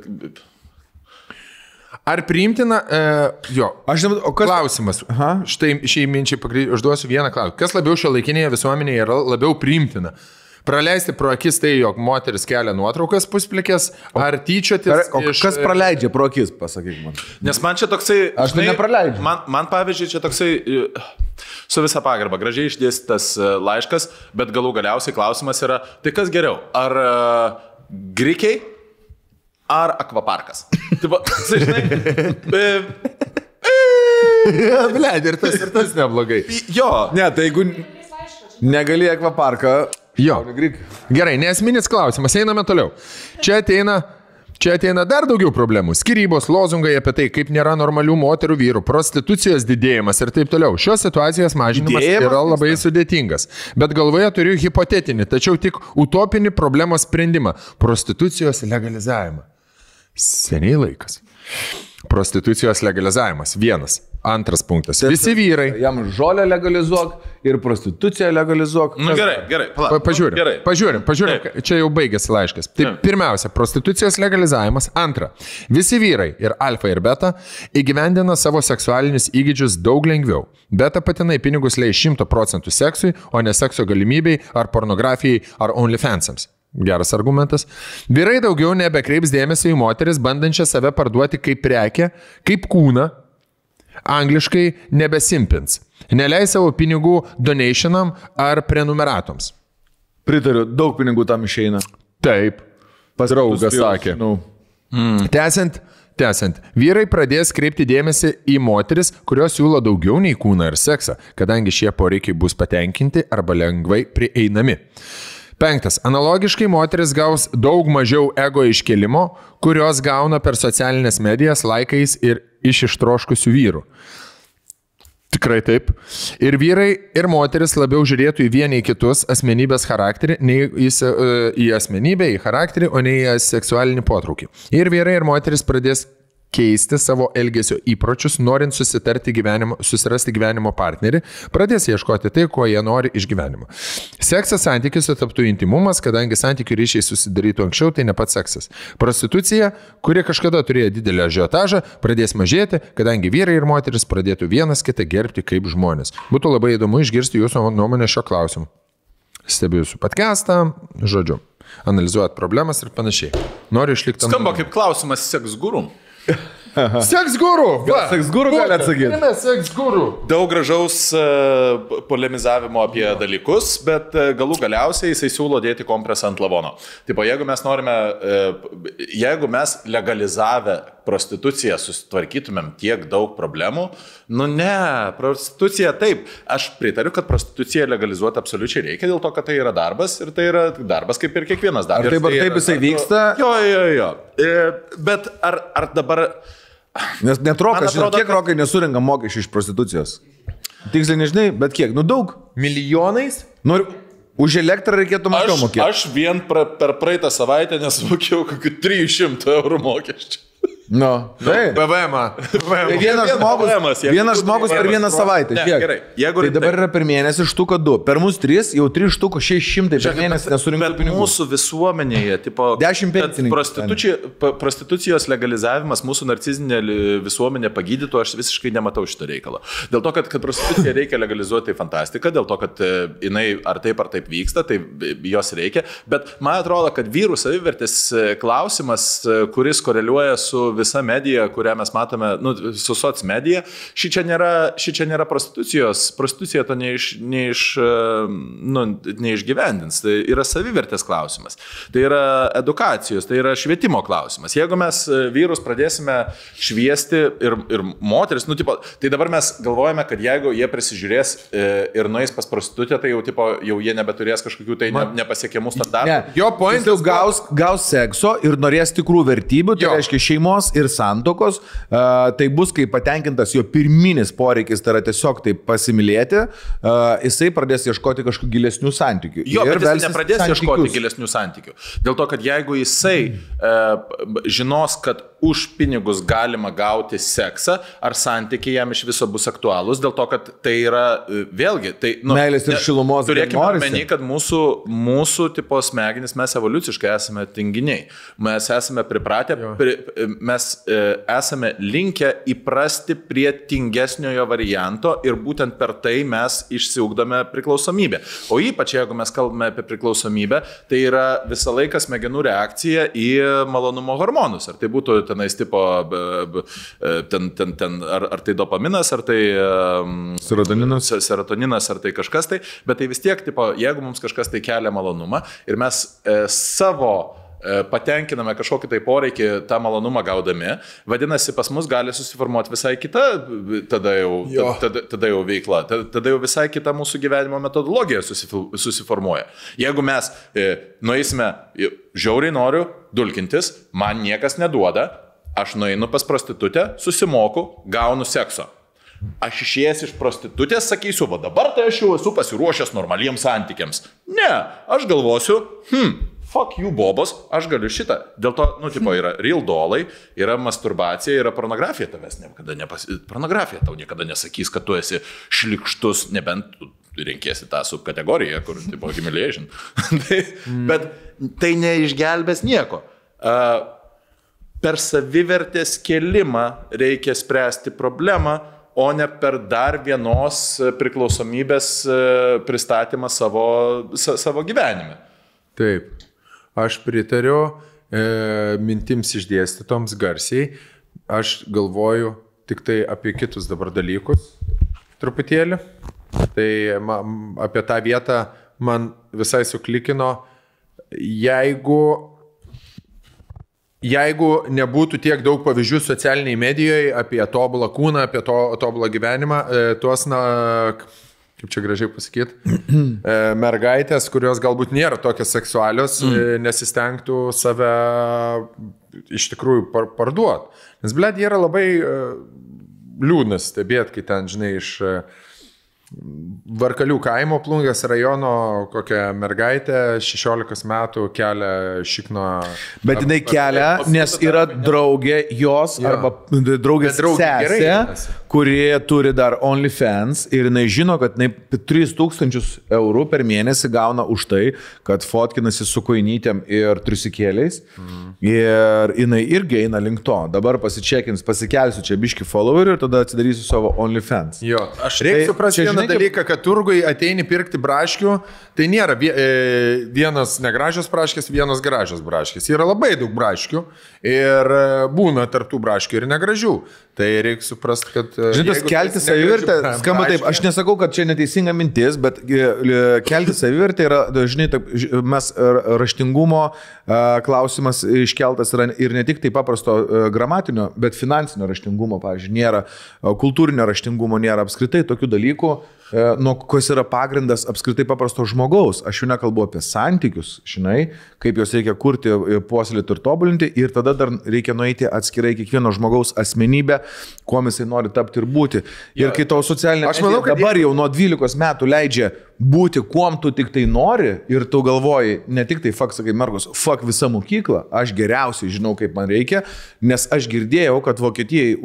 Ar priimtina, aš nematau, o kas... Klausimas. Štai šiai minčiai užduosiu vieną klausimą. Kas labiau šiuolaikinėje visuomenėje yra labiau priimtina? Praleisti pro akis tai, jog moteris kelia nuotraukas pusplikės, ar tyčiotis iš... Kas praleidžia pro akis, pasakyk man. Nes man čia toksai... Aš tai nepraleidžiu. Man pavyzdžiui, čia toksai su visa pagarba, gražiai išdėstytas laiškas, bet galų galiausiai klausimas yra, tai kas geriau? Ar grikiai, ar akvaparkas? Tipo, žinai... Bled, ir tas neblogai. Jo. Ne, tai jeigu negali akvaparką... Jo. Gerai, nesminis klausimas, einame toliau. Čia ateina dar daugiau problemų. Skyrybos, lozungai apie tai, kaip nėra normalių moterų vyrų, prostitucijos didėjimas ir taip toliau. Šios situacijos mažinimas yra labai sudėtingas. Bet galvoje turiu hipotetinį, tačiau tik utopinį problemos sprendimą – prostitucijos legalizavimą. Seniai laikas. Prostitucijos legalizavimas. Vienas. Antras punktas. Visi vyrai. Jam žolę legalizuok ir prostituciją legalizuok. Nu, gerai. Pažiūrim. Čia jau baigėsi laiškas. Tai pirmiausia, prostitucijos legalizavimas. Antra. Visi vyrai ir alfa ir beta įgyvendina savo seksualinius įgūdžius daug lengviau. Beta patinai pinigus leis 100% seksui, o ne sekso galimybei ar pornografijai ar OnlyFansams. Geras argumentas. Vyrai daugiau nebekreips dėmesio į moteris, bandančią save parduoti kaip prekę, kaip kūną. Angliškai nebesimpins. Neleis savo pinigų donationam ar prenumeratoms. Pritariu, daug pinigų tam išeina. Taip. Draugas sakė. Tęsiant, vyrai pradės kreipti dėmesį į moteris, kurios siūlo daugiau nei kūną ir seksą, kadangi šie poreikiai bus patenkinti arba lengvai prieinami. 5. Analogiškai moteris gaus daug mažiau ego iškelimo, kurios gauna per socialinės medijas, laikais ir iš ištroškusių vyrų. Tikrai taip. Ir vyrai, ir moteris labiau žiūrėtų į vieni į kitus asmenybės charakterį, nei į asmenybę, į charakterį, o ne į seksualinį potraukį. Ir vyrai, ir moteris pradės keisti savo elgesio įpročius, norint susirasti gyvenimo partnerį, pradės ieškoti tai, ko jie nori iš gyvenimo. Seksas santykiuose taptų intimumas, kadangi santykių ryšiai susidarytų anksčiau, tai ne pats seksas. Prostitucija, kuri kažkada turėjo didelį ažiotažą, pradės mažėti, kadangi vyrai ir moteris pradėtų vienas kitą gerbti kaip žmonės. Būtų labai įdomu išgirsti jūsų nuomonę šio klausimu. Stebiu jūsų podcastą, žodžiu, analizuojat problemas ir panašiai. Noriu išlikti... Skamba kaip klausimas seks guru. Seks guru! Seks guru gali atsakyti. Seks guru. Daug gražaus polemizavimo apie dalykus, bet galų galiausiai jisai siūlo dėti kompresą ant lavono. Tipo, jeigu mes legalizavę prostituciją susitvarkytumėm tiek daug problemų, nu ne, prostitucija taip. Aš pritariu, kad prostituciją legalizuoti absoliučiai reikia, dėl to, kad tai yra darbas ir tai yra darbas kaip ir kiekvienas darbas. Ar taip jisai vyksta? Jo. Bet ar dabar... Nes net rokas, kiek rokai nesurinka mokesčių iš prostitucijos? Tiksliai nežinai, bet kiek? Nu daug. Milijonais? Noriu, už elektrą reikėtų mažiau mokėti. Aš vien per praeitą savaitę nesumokėjau kokių 300 eurų mokesčių. No, tai. Vienas žmogus per vieną savaitę. Ne, gerai. Tai dabar yra per mėnesį štuka 2. Per mus 3, jau 3 štukų 600 per mėnesį nesurinktų pinigų. Mūsų visuomenėje, tipo, 10 pensininkų. Prostitucijos legalizavimas mūsų narcizinė visuomenė pagydytų, aš visiškai nematau šito reikalo. Dėl to, kad prostituciją reikia legalizuoti, tai fantastika, dėl to, kad jinai ar taip vyksta, tai jos reikia. Bet man atrodo, kad vyrų savivertės klausimas, kuris koreliuoja su visa medija, kurią mes matome, su soc medija, ši čia nėra prostitucijos. Prostitucija to neišgyvendins. Tai yra savivertės klausimas. Tai yra edukacijos, tai yra švietimo klausimas. Jeigu mes vyrus pradėsime šviesti ir moteris, tai dabar mes galvojame, kad jeigu jie prisižiūrės ir nueis pas prostitutę, tai jau jie nebeturės kažkokių tai nepasiekiamų standartų. Ne, jo pointas gaus sekso ir norės tikrų vertybių, tai reiškia šeimos ir santokos, tai bus, kai patenkintas jo pirminis poreikis, tai yra tiesiog taip pasimylėti, jisai pradės ieškoti kažkokių gilesnių santykių. Jo, bet jis nepradės ieškoti gilesnių santykių. Dėl to, kad jeigu jisai žinos, kad už pinigus galima gauti seksą, ar santykiai jam iš viso bus aktualūs, dėl to, kad tai yra, vėlgi, tai... Meilės ir šilumos. Turėkime omeny, kad mūsų tipo smegenys, mes evoliuciškai esame tinginiai. Mes esame pripratę, mes esame linkę įprasti prie tingesniojo varianto ir būtent per tai mes išsiugdome priklausomybę. O ypač, jeigu mes kalbame apie priklausomybę, tai yra visą laiką smegenų reakcija į malonumo hormonus. Ar tai būtų tenais tipo, ar tai dopaminas, ar tai serotoninas, ar tai kažkas tai, bet tai vis tiek, tipo, jeigu mums kažkas tai kelia malonumą ir mes savo patenkiname kažkokį tai poreikį tą malonumą gaudami, vadinasi, pas mus gali susiformuoti visai kita tada jau veikla, tada jau visai kita mūsų gyvenimo metodologija susiformuoja. Jeigu mes nueisime, žiauriai noriu dulkintis, man niekas neduoda, aš nueinu pas prostitutę, susimoku, gaunu sekso. Aš išėjęs iš prostitutės sakysiu, va dabar tai aš jau esu pasiruošęs normaliems santykiams. Ne, aš galvosiu, fuck you, bobos, aš galiu šitą. Dėl to, yra real dolai, yra masturbacija, yra pornografija, pornografija tau niekada nesakys, kad tu esi šlikštus, nebent tu renkėsi tą subkategoriją, kur, humiliation. Bet tai neišgelbės nieko. Per savivertės kėlimą reikia spręsti problemą, o ne per dar vienos priklausomybės pristatymą savo gyvenime. Taip. Aš pritariu mintims išdėstytoms garsiai. Aš galvoju tik tai apie kitus dabar dalykus truputėlį. Tai apie tą vietą man visai suklikino. Jeigu nebūtų tiek daug pavyzdžių socialiniai medijoje apie tobulą kūną, apie tobulą gyvenimą, tuos, kaip čia gražiai pasakyti, mergaitės, kurios galbūt nėra tokios seksualios, nesistengtų save iš tikrųjų parduoti. Nes, blėd, yra labai liūdnas stebėti, kai ten, žinai, Varkalių kaimo Plungės rajono kokią mergaitę 16 metų kelia šikno. Bet jinai kelia, nes yra draugė jos arba draugės sesė, kurie turi dar OnlyFans ir jinai žino, kad jinai 3000 eurų per mėnesį gauna už tai, kad fotkinasi su koinytėm ir trisikėliais. Ir jinai irgi eina link to. Dabar pasičekins, pasikelsiu čia biški followerių ir tada atsidarysiu savo OnlyFans. Jo, aš reikia suprasti vieną dalyką, kad turgui ateini pirkti braškių, tai nėra vienas negražios braškės, vienas gražios braškės. Yra labai daug braškių ir būna tarptų braškių ir negražių. Tai reikia suprasti, kad... Žinai, kelti savivertę, skamba taip, aš nesakau, kad čia neteisinga mintis, bet kelti savivertę yra, žinai, mes raštingumo klausimas iškeltas yra ir ne tik tai paprasto gramatinio, bet finansinio raštingumo, pavyzdžiui, nėra, kultūrinio raštingumo nėra, apskritai tokių dalykų, nuo kas yra pagrindas apskritai paprasto žmogaus. Aš jau nekalbu apie santykius, žinai, kaip juos reikia kurti, puoselėti ir tobulinti ir tada dar reikia nueiti atskirai kiekvieno žmogaus asmenybę, kuo jisai nori tapti ir būti. Ir kai tavo socialinė medija dabar jau nuo 12 metų leidžia būti, kuom tu tik tai nori ir tu galvoji, ne tik tai fuck, sakai, mergos, fuck visą mokyklą, aš geriausiai žinau, kaip man reikia, nes aš girdėjau, kad Vokietijai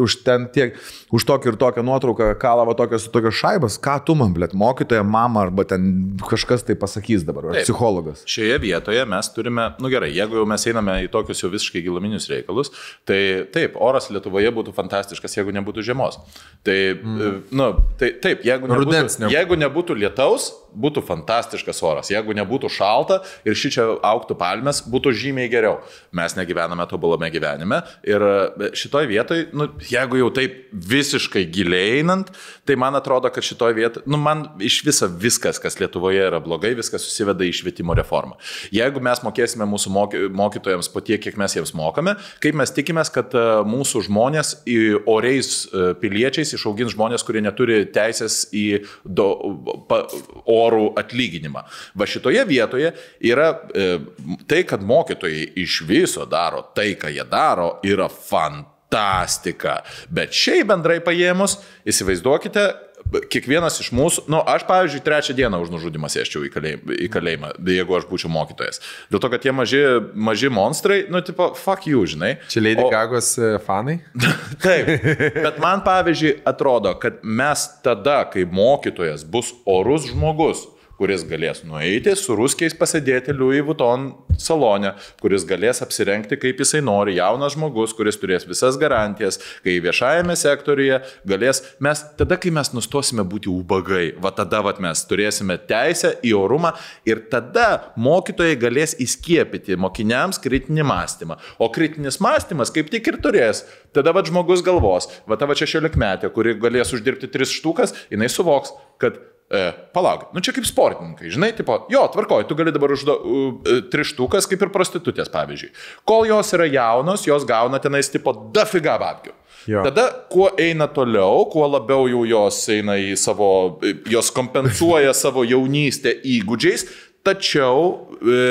už tokį ir tokią nuotrauką kalavo tokios šaibas, ką tu man, blėt, mokytoja, mama arba ten kažkas tai pasakys dabar, ar psichologas. Šioje vietoje mes turime, gerai, jeigu jau mes einame į tokius jau visiškai giluminius reikalus, tai taip, oras Lietuvoje būtų fantastiškas, jeigu nebūtų žiemos. Tai, taip, jeigu nebūtų lietaus, būtų fantastiškas oras. Jeigu nebūtų šalta ir šičia augtų palmės, būtų žymiai geriau. Mes negyvename tobulame gyvenime ir šitoj vietoj, jeigu jau taip visiškai giliai einant, tai man atrodo, kad šitoj vietoj, man iš viso viskas, kas Lietuvoje yra blogai, viskas susiveda į švietimo reformą. Jeigu mes mokėsime mūsų mokytojams po tiek, kiek mes jiems mokame, kaip mes tikimės, kad mūsų žmonės oriais piliečiais išaugins žmonės, kurie neturi teisės į orų atlyginimą. Va šitoje vietoje yra tai, kad mokytojai iš viso daro tai, ką jie daro, yra fantastika. Bet šiaip bendrai paėmus, įsivaizduokite, kiekvienas iš mūsų, aš pavyzdžiui 3 dieną už nužudimą sėščiau į kalėjimą, jeigu aš būčiau mokytojas. Dėl to, kad tie maži monstrai, tipo, fuck you, žinai. Čia Lady Gagos fanai? Taip, bet man pavyzdžiui atrodo, kad mes tada, kai mokytojas bus orus žmogus, kuris galės nueiti su ruskiais pasėdėti Louis Vuitton salone, kuris galės apsirengti kaip jisai nori, jaunas žmogus, kuris turės visas garantijas, kai viešajame sektoriuje galės, tada, kai mes nustosime būti ubagai, tada mes turėsime teisę į orumą ir tada mokytojai galės įskiepyti mokiniams kritinį mąstymą. O kritinis mąstymas kaip tik ir turės. Tada žmogus galvos, tavo 16-metė, kuri galės uždirbti 3 štukas, jinai suvoks, kad palauk, čia kaip sportininkai, žinai, tipo, tvarkoj, tu gali dabar 3 štukas kaip ir prostitutės, pavyzdžiui. Kol jos yra jaunos, jos gauna tenais, tipo, dafiga babkių. Tada, kuo eina toliau, kuo labiau jau jos eina į jos kompensuoja savo jaunystę įgūdžiais, tačiau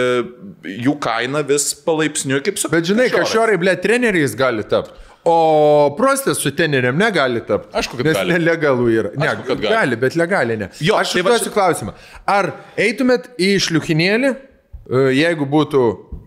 jų kaina vis palaipsniui kaip su... Bet žinai, kažiorai, ble, treneriais gali tapti. O prostės su treneriam negali tapti. Aišku, kad gali. Nes nelegalų yra. Ne, gali, bet legaliai ne. Aš užduosiu klausimą. Ar eitumėt į šliuchinėlį, jeigu būtų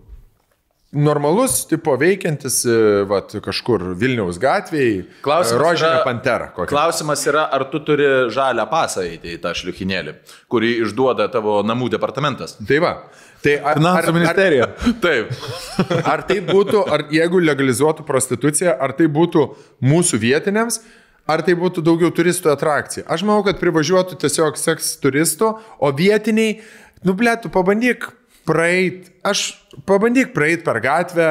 normalus, tipo veikiantis, kažkur Vilniaus gatvėje, rožinė pantera? Klausimas yra, ar tu turi žalią pasą eiti į tą šliuchinėlį, kurį išduoda tavo namų departamentas. Tai va. Tai Finansų ministerija. Taip. Ar tai būtų, jeigu legalizuotų prostituciją, ar tai būtų mūsų vietiniams, ar tai būtų daugiau turistų atrakcija? Aš manau, kad privažiuotų tiesiog seks turistų, o vietiniai, tu pabandyk praeit per gatvę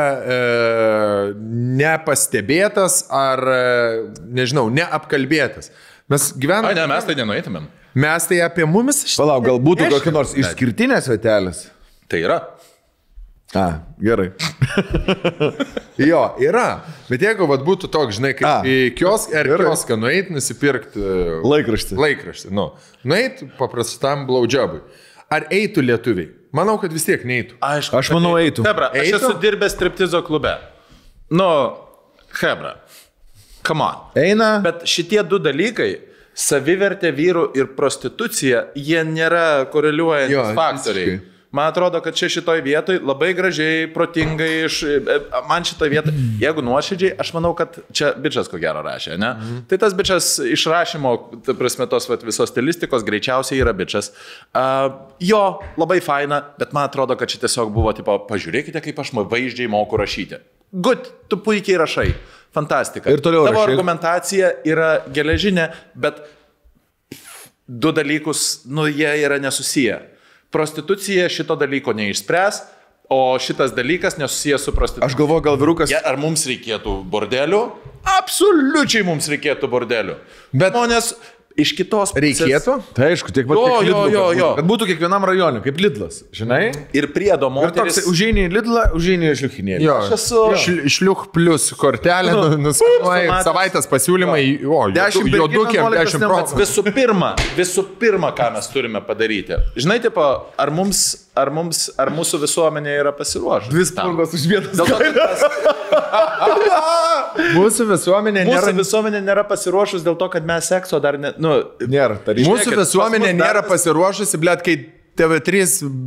nepastebėtas ar, nežinau, neapkalbėtas. Mes gyvename... Ne, mes tai nenueitumėm. Mes tai apie mumis... Palauk, gal būtų kokia nors išskirtinės vietelės? Tai yra. Gerai. Yra. Bet jeigu būtų toks, žinai, kaip į kioską nueit, nusipirkti laikraštį. Nueit paprastam blaudžiabui. Ar eitų lietuviai? Manau, kad vis tiek neeitų. Aišku, aš manau eitų. Hebra, aš esu dirbęs striptizo klube. Hebra, come on. Eina. Bet šitie 2 dalykai savivertė vyrų ir prostitucija, jie nėra koreliuojantys faktoriai. Visiškai. Man atrodo, kad čia šitoj vietoj labai gražiai, protingai, man šitoj vietoj, jeigu nuoširdžiai, aš manau, kad čia bičas ko gero rašė, ne? Tai tas bičas išrašymo, ta prasme, tos visos stilistikos greičiausiai yra bičas. Jo, labai faina, bet man atrodo, kad čia tiesiog buvo, tipo, pažiūrėkite, kaip aš vaizdžiai moku rašyti. Good, tu puikiai rašai. Fantastika. Ir toliau Tavo rašai. Argumentacija yra geležinė, bet du dalykus, jie yra nesusiję. Prostitucija šito dalyko neišspręs, o šitas dalykas nesusijęs su prostitucija. Aš galvoju, gal vyrukas... Ar mums reikėtų bordelių? Absoliučiai mums reikėtų bordelių. Bet žmonės iš kitos pusės... Reikėtų? Tai aišku, tiek pat kiek Lidlas. Kad būtų kiekvienam rajone, kaip Lidlas, žinai? Ir priedo moteris... Ir toks užeini į Lidlą, užeini į šliuchinėlį. Jo, aš esu... Šliuch plus kortelė, nuskanuoji savaitės pasiūlymai, juodukiam 10%. Visų pirma, ką mes turime padaryti. Žinai, tipo, ar mūsų visuomenė yra pasiruošusi? 2 spurgos už vienas. Mūsų visuomenė nėra pasiruošus dėl to, kad mes sekso dar nėra. Mūsų visuomenė nėra pasiruošusi, blėt, kai TV3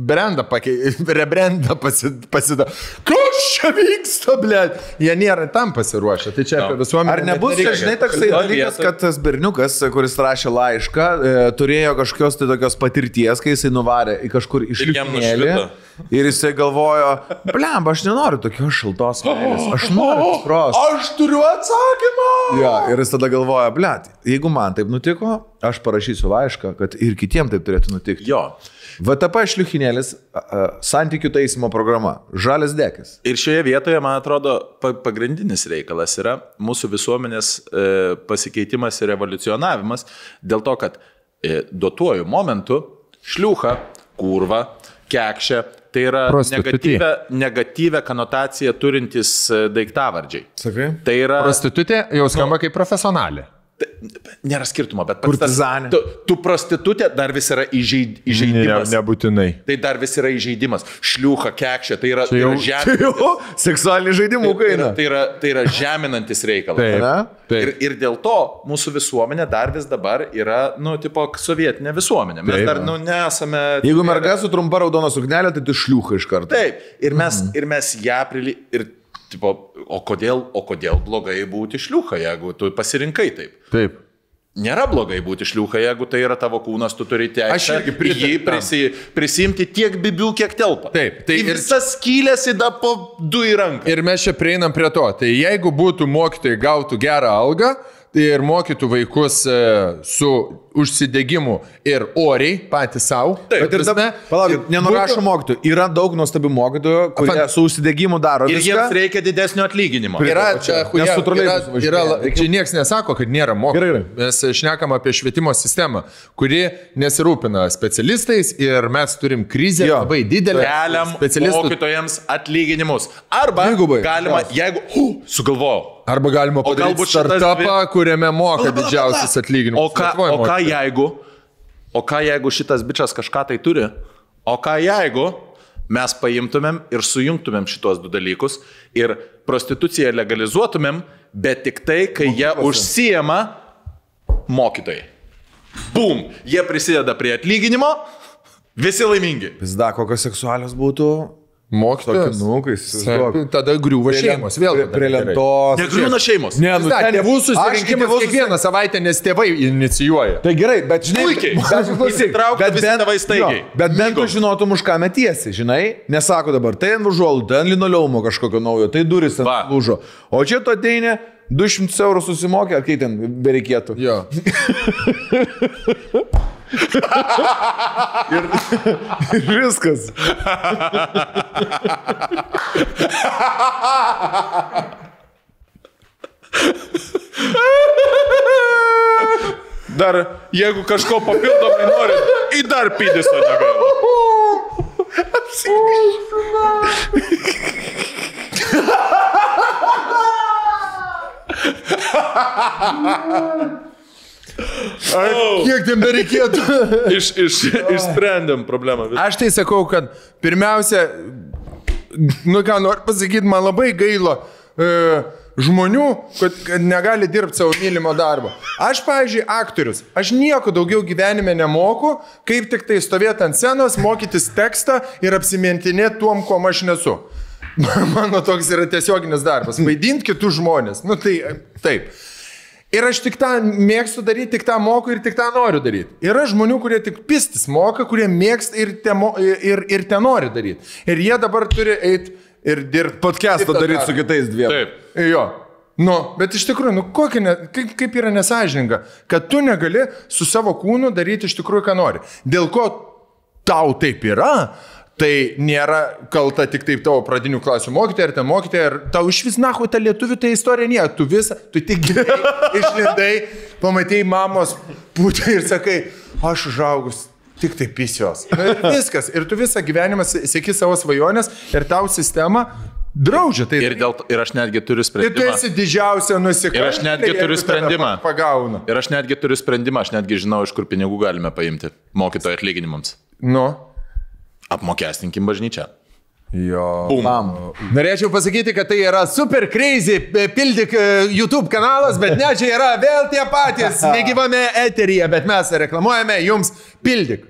rebrendą pasidaro. Kas čia vyksta, blėt? Jie nėra tam pasiruošę. Tai čia apie visuomenę. Ar nebus, žinai, toksai dalykas, kad tas berniukas, kuris rašė laišką, turėjo kažkokios tai tokios patirties, kai jisai nuvarė į kažkur išlikinėlį. Ir jisai galvojo, blemba, aš nenoriu tokios šiltos meilės, aš noriu tikros. Aš turiu atsakymą. Ja, ir jis tada galvoja, blet, jeigu man taip nutiko, aš parašysiu laišką, kad ir kitiems taip turėtų nutikti. Jo. VTP šliuchinėlis, santykių taisymo programa, žalias dekis. Ir šioje vietoje, man atrodo, pagrindinis reikalas yra mūsų visuomenės pasikeitimas ir evoliucionavimas dėl to, kad duotuoju momentu šliucha, kurva, kekšė, tai yra negatyvę konotaciją turintys daiktavardžiai. Sakai? Tai yra... Prostitutė jau skamba kaip profesionalė. Nėra skirtumo, bet kurtizanė. Tu prostitutė dar vis yra įžeidimas. Nebūtinai. Tai dar vis yra įžeidimas. Šliucha, kekšė, tai yra žeminantis. Seksualinį žaidimų kaina. Tai yra žeminantis reikalas. Ir dėl to mūsų visuomenė dar vis dabar yra, tipo, sovietinė visuomenė. Mes dar, nesame... Jeigu merga su trumpa raudona suknelė, tai tu šliucha iš karto. Taip. Ir mes ją tipo, o kodėl blogai būti šliucha, jeigu tu pasirinkai taip? Taip. Nėra blogai būti šliucha, jeigu tai yra tavo kūnas, tu turi teisę jį prisimti tiek bibių, kiek telpa. Taip. Tai visas skylės įda po 2 į ranką. Ir mes čia prieinam prie to. Tai jeigu būtų mokytojai gautų gerą algą ir mokytų vaikus su užsidegimu ir oriai patys savo. Bet ir dabar, palauk, nenurašo mokytojų. Yra daug nuostabių mokytojų, kurie su užsidegimu daro viską. Ir jiems reikia didesnio atlyginimo. Čia niekas nesako, kad nėra mokytojų. Mes šnekam apie švietimo sistemą, kuri nesirūpina specialistais ir mes turim krizę labai didelę. Keliam mokytojams atlyginimus. Arba galima, jeigu sugalvojau. Arba galima padaryti startupą, kuriame moka didžiausius atlyginimus. O ką jeigu šitas bičas kažką tai turi? O ką jeigu mes paimtumėm ir sujungtumėm šitos 2 dalykus ir prostituciją legalizuotumėm, bet tik tai, kai jie užsijama mokytojai. Bum! Jie prisideda prie atlyginimo, visi laimingi. Pizda, kokios seksualios būtų... Mokytojas. Tada griūva šeimos. Vėl prie lentos. Negriūna šeimos. Ne, tėvų susirinkimas kiekvieną savaitę, nes tėvai inicijuoja. Tai gerai, bet žinai, bet bent tu žinotum, už ką metiesi, žinai? Nesako dabar, tai ant užuolų, tai ant linoleumo kažkokio naujo, tai duris ant lūžo. O čia tu ateini, 200 eurų susimokė, ar kai ten bereikėtų. Jo. ir viskas. Dar, jeigu kažko papildomai nori, į dar pidiso negaila. Kiek ten bereikėtų? Išsprendėm problemą. Aš tai sakau, kad pirmiausia, ką noriu pasakyti, man labai gaila žmonių, kad negali dirbti savo mylimo darbo. Aš, pavyzdžiui, aktorius, aš nieko daugiau gyvenime nemoku, kaip tik tai stovėti ant scenos, mokytis tekstą ir apsimintinėti tuom, kuo aš nesu. Mano toks yra tiesioginis darbas. Vaidinti kitus žmonės. Nu tai taip. Ir aš tik tą mėgstu daryti, tik tą moku ir tik tą noriu daryti. Yra žmonių, kurie tik pistis moka, kurie mėgsta ir te nori daryti. Ir jie dabar turi eiti ir dirbti. Podcast'ą daryti su kitais dviem. Taip. Jo. Nu, bet iš tikrųjų, kaip yra nesąžininga, kad tu negali su savo kūnu daryti iš tikrųjų, ką nori. Dėl ko tau taip yra, tai nėra kalta tik taip tavo pradinių klasių mokytoja, ar ten mokytoja, ir tau iš vis nahu ta lietuvių tai istorija nėra. Tu tik gerai išlindai, pamatėjai mamos pūtą ir sakai, aš užaugus tik tai pisijos. Ir viskas. Ir tu visą gyvenimą seki savo svajonės ir tau sistema draudžia. Tai ir aš netgi turiu sprendimą. Ir tu esi didžiausia nusikaltėlė. Ir aš netgi turiu sprendimą. Pagauna. Ir aš netgi turiu sprendimą. Aš netgi žinau, iš kur pinigų galime paimti mokytojo atlyginimams. Nu. Apmokestinkim bažnyčią. Jo. Bum. Norėčiau pasakyti, kad tai yra super crazy Pildyk YouTube kanalas, bet ne, čia yra vėl tie patys negyvame eteryje, bet mes reklamuojame jums Pildyk.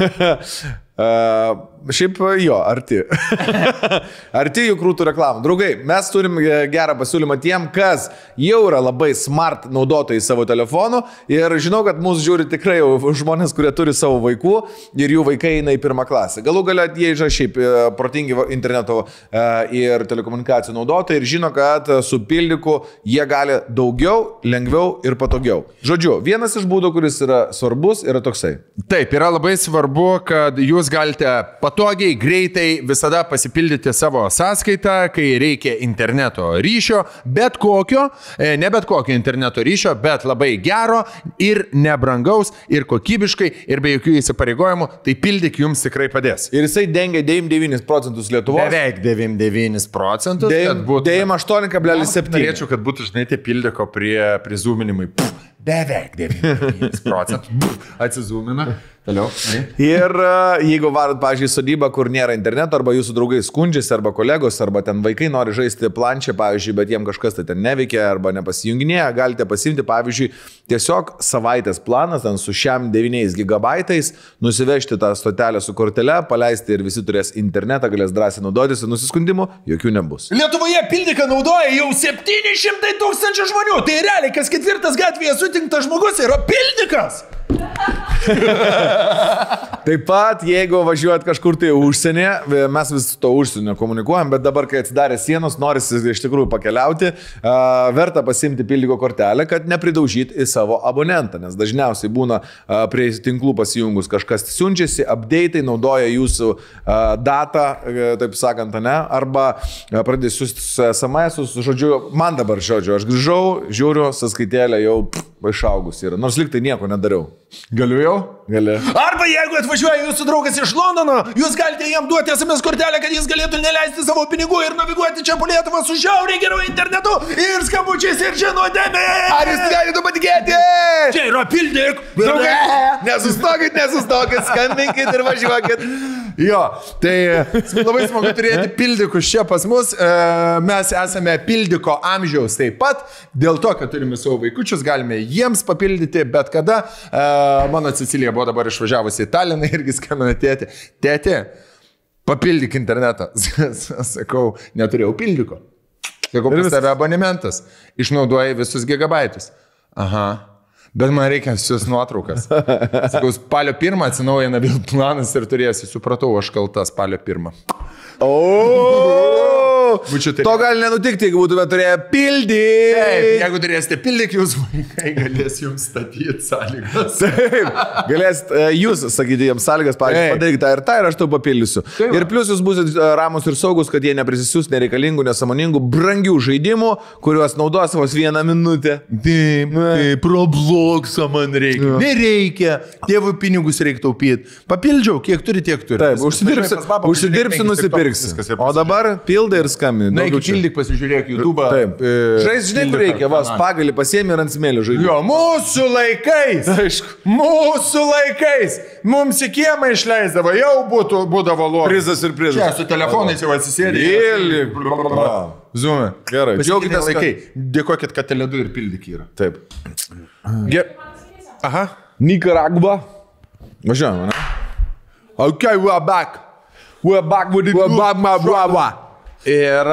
Šiaip jo, arti. Arti jų krūtų reklamų. Draugai, mes turim gerą pasiūlymą tiem, kas jau yra labai smart naudotojai savo telefonų ir žinau, kad mūsų žiūri tikrai žmonės, kurie turi savo vaikų ir jų vaikai eina į pirmą klasę. Galų galia jie yra šiaip protingi interneto ir telekomunikacijų naudotojai ir žino, kad su Pildyku jie gali daugiau, lengviau ir patogiau. Žodžiu, vienas iš būdų, kuris yra svarbus, yra toksai. Taip, yra labai svarbu, kad jūs galite patogiai, greitai visada pasipildyti savo sąskaitą, kai reikia interneto ryšio, bet kokio, ne bet kokio interneto ryšio, bet labai gero ir nebrangaus ir kokybiškai ir be jokių įsipareigojimų, tai Pildyk jums tikrai padės. Ir jisai dengia 99% Lietuvos. Beveik 99%. 98,7. Norėčiau, kad būtų, žinai, tie Pildyko prizūminimai. Beveik 99%. Atsizūmina. Toliau. Ir jeigu varat, pavyzdžiui, sodybą, kur nėra interneto, arba jūsų draugai skundžiasi, arba kolegos, arba ten vaikai nori žaisti planšę, pavyzdžiui, bet jiem kažkas tai ten neveikia, arba nepasijunginėja, galite pasimti, pavyzdžiui, tiesiog savaitės planas, ten su šiam 9 gigabaitais, nusivežti tą stotelę su kortele, paleisti ir visi turės internetą, galės drąsiai naudotis ir nusiskundimų jokių nebus. Lietuvoje Pildyką naudoja jau 700 000 žmonių, tai realiai kas ketvirtas gatvėje sutinktas žmogus yra Pildykas. Taip pat, jeigu važiuojat kažkur tai užsienyje, mes vis to užsienio komunikuojam, bet dabar, kai atsidarė sienos, norisi iš tikrųjų pakeliauti, verta pasimti Pildyko kortelę, kad nepridaužyti į savo abonentą, nes dažniausiai būna prie tinklų pasijungus kažkas siunčiasi, update'ai naudoja jūsų datą, taip sakant, ne, arba pradės siųsti SMS-us, žodžiu, man dabar aš grįžau, žiūriu, sąskaitėlė jau išaugus yra, nors lyg tai nieko nedariau. Galiu jau? Gali. Arba jeigu atvažiuoja jūsų draugas iš Londono, jūs galite jam duoti SMS kortelę, kad jis galėtų neleisti savo pinigų ir naviguoti čia po Lietuvą su žiauriai geru internetu ir skambučiais ir žinutėmis. Ar jūs galite patikėti? Čia yra Pildyk. Nesustokit, skambinkit ir važiuokit. Jo, tai labai smagu turėti Pildykus čia pas mus. Mes esame Pildyko amžiaus taip pat. Dėl to, kad turime savo vaikučius, galime jiems papildyti bet kada. Mano Cecilija buvo dabar išvažiavusi į Taliną irgi skambina tėtė. Tėtė, papildyk internetą. Sakau, neturėjau Pildyko. Sakau, pas tave abonementas. Išnaudoji visus gigabaitus. Aha. Bet man reikia visus nuotraukas. Sakau, spalio 1 atsinaujina vėl planas ir turėsi. Supratau, aš kalta spalio 1. To gali nenutikti, jeigu būtume turėję Pildyk. Taip, jeigu turėsite Pildyk, jūsų vaikai galės jums statyti sąlygas. Taip, galėsit jūs sakyti jiems sąlygas, pavyzdžiui, padaryk tą ir aš tau papildysiu. Taip. Ir plus jūs būsite ramus ir saugus, kad jie neprisisiūs nereikalingų, nesąmoningų, brangių žaidimų, kuriuos naudos vos 1 minutę. Taip, Robloxą man reikia. Nereikia, tėvų pinigus reikia taupyti. Papildžiau, kiek turi, tiek turi. Taip, užsidirbsi, nusipirksi. O dabar pildai ir skambinai. skambini. Na, iki pildyk pasižiūrėk YouTube. Taip. Žinai, kur reikia, va, pagalį pasiemi ir ant smėlio žaidži. Jo, mūsų laikais. Aišku. Mūsų laikais. Mums į kiemą išleisdavo, jau būdavo lokas. Prizas ir prizas. Čia su telefonais jau atsisėdė. Zoom'e. Gerai. Džiaugitės laikai. Dėkokit, kad Tele2 ir pildyk yra. Taip. Aha. Nicaragua. Važiuojame, ne? Okay, we're back. We're back with it. We're back, my brother. Ir...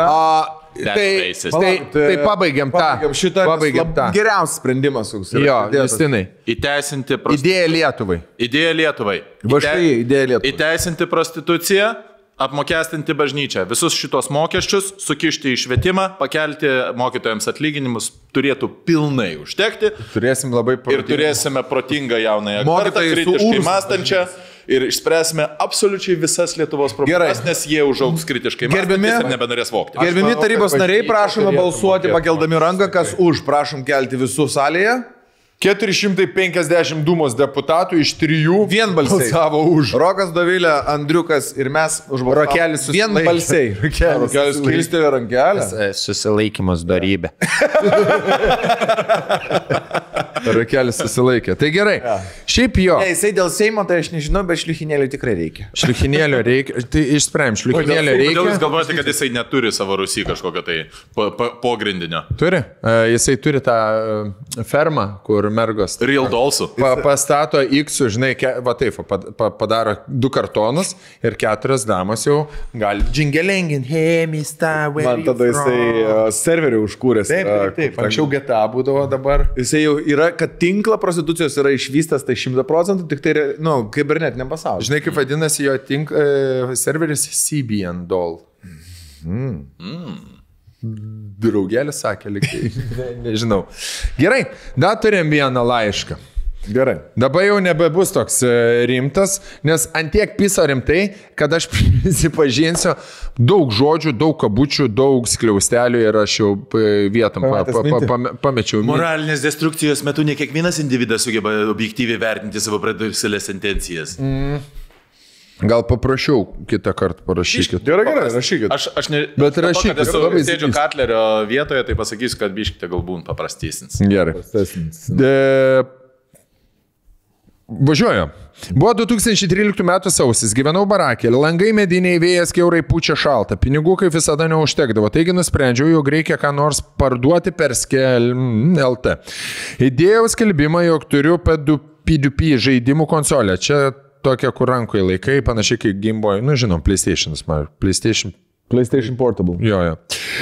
Tai pabaigiam tą. Pabaigiam tą. Geriausias sprendimas. Jo, Justinai. Įteisinti Idėja Lietuvai. Idėja Lietuvai. Idėja Lietuvai. Įteisinti prostituciją, apmokestinti bažnyčią. Visus šitos mokesčius sukišti į švietimą, pakelti mokytojams atlyginimus turėtų pilnai užtekti. Turėsim labai ir turėsime protingą jaunąją kartą, kritiškai mąstančią. Ir išspręsime absoliučiai visas Lietuvos problemas, nes jie užaugs kritiškai mąstantis ir nebenorės vokti. Gerbimi tarybos nariai, prašome balsuoti pakeldami ranką, kas už, prašom kelti visų salėje. 450 Dūmos deputatų iš 3 vienbalsiai balsavo už. Rokas, Dovilė, Andriukas ir mes už balsavimą. Rokelis vienbalsiai. Rokelis kilstelė rankelę. Susilaikymas darybė. Rokelis susilaikė. Tai gerai. Šiaip jo. Jisai dėl Seimo, tai aš nežinau, bet šliuchinėlių tikrai reikia. Šliuchinėlių reikia. Tai išspręm, šliuchinėlių reikia. Kodėl jūs galvojate, kad jisai neturi savo Rusy kažkokio tai pogrindinio? Turi. Jisai turi tą fermą, kur mergos. Real Dollsų. Pastato X, žinai, va taip, padaro 2 kartonus ir 4 damos jau gali džingelengin, hey, mister, where man tada jisai serverį užkūręs. Taip. Anksčiau GTA būdavo dabar. Jisai jau yra, kad tinklą prostitucijos yra išvystas, tai 100%, tik tai, kibernetiniam pasaulyje. Žinai, kaip vadinasi jo serveris CBN Doll. Draugelis sakė, lygiai. Nežinau. Gerai, dar turim vieną laišką. Gerai. Dabar jau nebebus toks rimtas, nes antiek piso rimtai, kad aš prisipažinsiu, daug žodžių, daug kabučių, daug skliaustelių ir aš jau vietom pamečiau. Moralinės destrukcijos metu ne kiekvienas individas sugeba objektyviai vertinti savo pradėlės intencijas. Gal paprašiau kitą kartą parašykit. Gerai, rašykit. Aš ne... Bet rašykit. Aš sėdžiu Katlerio vietoje, tai pasakysiu, kad biškite galbūt paprastysins. Gerai. Važiuoju. Buvo 2013 metų sausis, gyvenau barakė, langai mediniai, vėjas kiaurai pučia šalta, pinigų kaip visada neužtekdavo, taigi nusprendžiau, jog reikia ką nors parduoti per LT. Įdėjau skelbimą, jog turiu P2P žaidimų konsolę, čia tokia, kur rankoje laikai, panašiai kaip Game Boy, žinom, PlayStation Portable. Jo.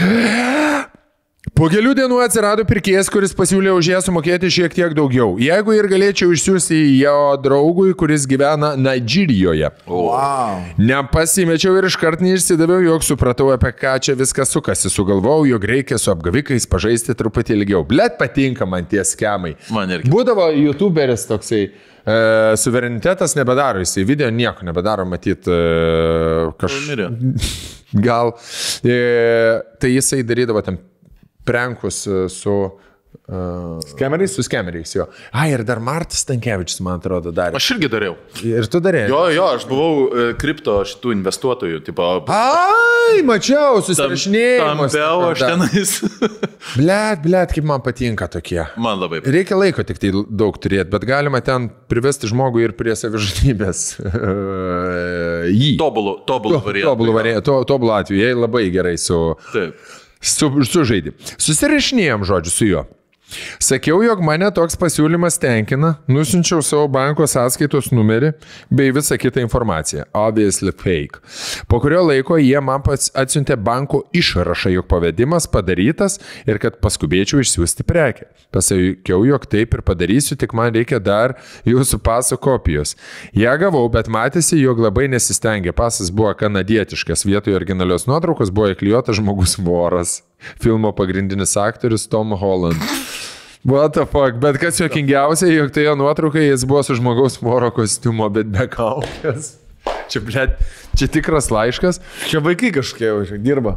Po kelių dienų atsirado pirkėjas, kuris pasiūlė už ją sumokėti šiek tiek daugiau. Jeigu ir galėčiau išsiųsti jo draugui, kuris gyvena Nigeриjoje. Wow. Nepasimečiau ir iškart neišsidaviau, jog supratau, apie ką čia viskas sukasi. Sugalvojau, jog reikia su apgavikais pažaisti truputį ilgiau. Blet, patinka man tie skemai. Man irgi. Būdavo YouTuberis toksai. Suverenitetas nebedaro, jisai video nieko nebedaro, matyt, gal. Tai jisai darydavo ten prankus su skemeriais? Su skemeriais, jo. Ir dar Martas Stankevičius, man atrodo, darė. Aš irgi dariau. Ir tu darėjai? Jo, aš buvau kripto šitų investuotojų, tipo... Mačiau, susirašinėjimus. Tampiau aš tenais. Blet, kaip man patinka tokie. Man labai patinka. Reikia laiko tik tai daug turėti, bet galima ten privesti žmogų ir prie savižudybės. Tobulų variantų. Tobulų atveju, jie labai gerai sužaidė. Susirašinėjom žodžiu su juo. Sakiau, jog mane toks pasiūlymas tenkina, nusinčiau savo banko sąskaitos numerį bei visą kitą informaciją. Obviously fake. Po kurio laiko jie man atsiuntė banko išrašą, jog pavedimas padarytas ir kad paskubėčiau išsiųsti prekę. Pasakiau, jog taip ir padarysiu, tik man reikia dar jūsų paso kopijos. Ją gavau, bet matėsi, jog labai nesistengė. Pasas buvo kanadietiškas, vietoje originalios nuotraukos buvo įklijuotas žmogus voras. Filmo pagrindinis aktorius Tom Holland. What the fuck, bet kas juokingiausia, jog tai jo nuotraukai jis buvo su žmogaus voro kostiumo, bet be kaukės. Čia tikras laiškas. Čia vaikai kažkokie dirba.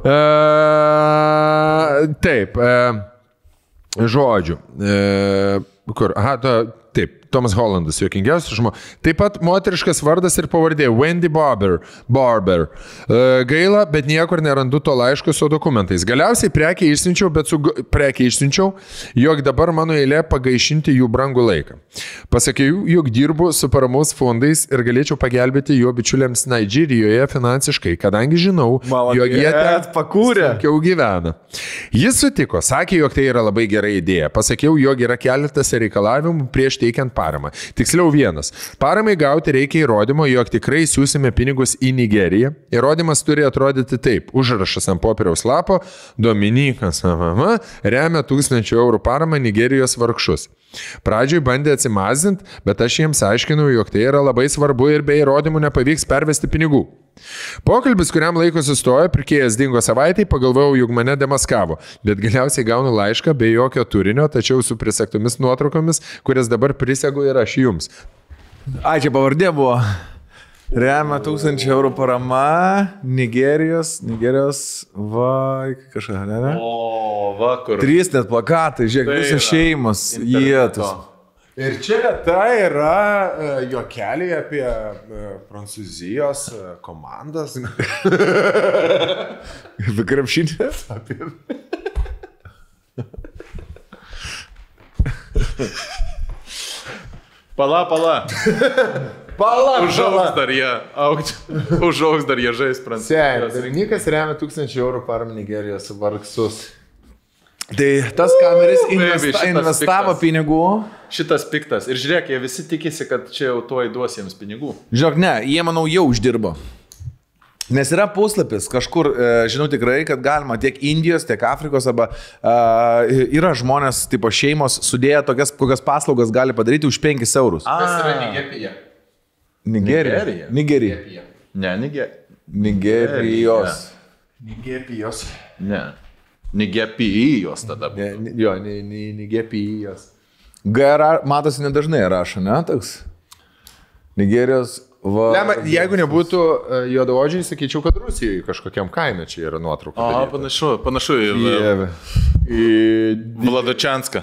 Taip, žodžiu. Kur? Taip, Tomas Hollandas, juokingiausias žmogus. Taip pat moteriškas vardas ir pavardė Wendy Barber. Gaila, bet niekur nerandu to laiško su dokumentais. Galiausiai prekiai išsiunčiau, jog dabar mano eilė pagaišinti jų brangų laiką. Pasakiau, jog dirbu su paramos fondais ir galėčiau pagelbėti jo bičiuliams Nigeриjoje finansiškai, kadangi žinau, jog jie ten sunkiau gyvena. Jis sutiko, sakė, jog tai yra labai gera idėja. Pasakiau, jog yra keletas reikalavimų prieš teikiant paramą. Tiksliau vienas. Paramai gauti reikia įrodymo, jog tikrai siūsime pinigus į Nigeriją. Įrodymas turi atrodyti taip. Užrašas ant popieriaus lapo. Dominikas remia 1000 eurų paramą Nigerijos vargšus. Pradžioj bandė atsimazinti, bet aš jiems aiškinau, jog tai yra labai svarbu ir be įrodymų nepavyks pervesti pinigų. Pokalbis, kuriam laiko sustojo, pirkėjas dingo savaitę, pagalvojau, jog mane demaskavo, bet galiausiai gaunu laišką be jokio turinio, tačiau su prisegtomis nuotraukomis, kurias dabar prisegu ir aš jums. Ai, čia pavardė buvo. Remia 1000 eurų parama, Nigerijos, kažką, ne? O, vakar. 3 net plakatai, žiūrėk, visos šeimos, jėtus. Ir čia tai yra juokeliai apie Prancūzijos komandas. Apie krepšinį? Pala. Užaugs dar jie žais Prancūzijos. Dominykas remia 1000 eurų paramą Nigerijos vargšus. Tai tas kameris investavo pinigų. Šitas piktas. Ir žiūrėk, jie visi tikisi, kad čia jau tuoj duos jiems pinigų. Žiūrėk, ne, jie, manau, jau uždirbo. Nes yra puslapis kažkur, žinau tikrai, kad galima tiek Indijos, tiek Afrikos, arba yra žmonės, tipo šeimos, sudėję tokias, kokias paslaugas gali padaryti už 5 eurus. Kas yra Nigerija? Nigerija. Ne, Nigerijos. Ne. Nigepijos tada. Jo, Nigepijos. Matosi nedažnai rašo, ne, toks? Nigerijos. Jeigu nebūtų juodaodžiai, sakyčiau, kad Rusijoje kažkokiam kaime čia yra nuotrauka. Panašu į Vladačianską.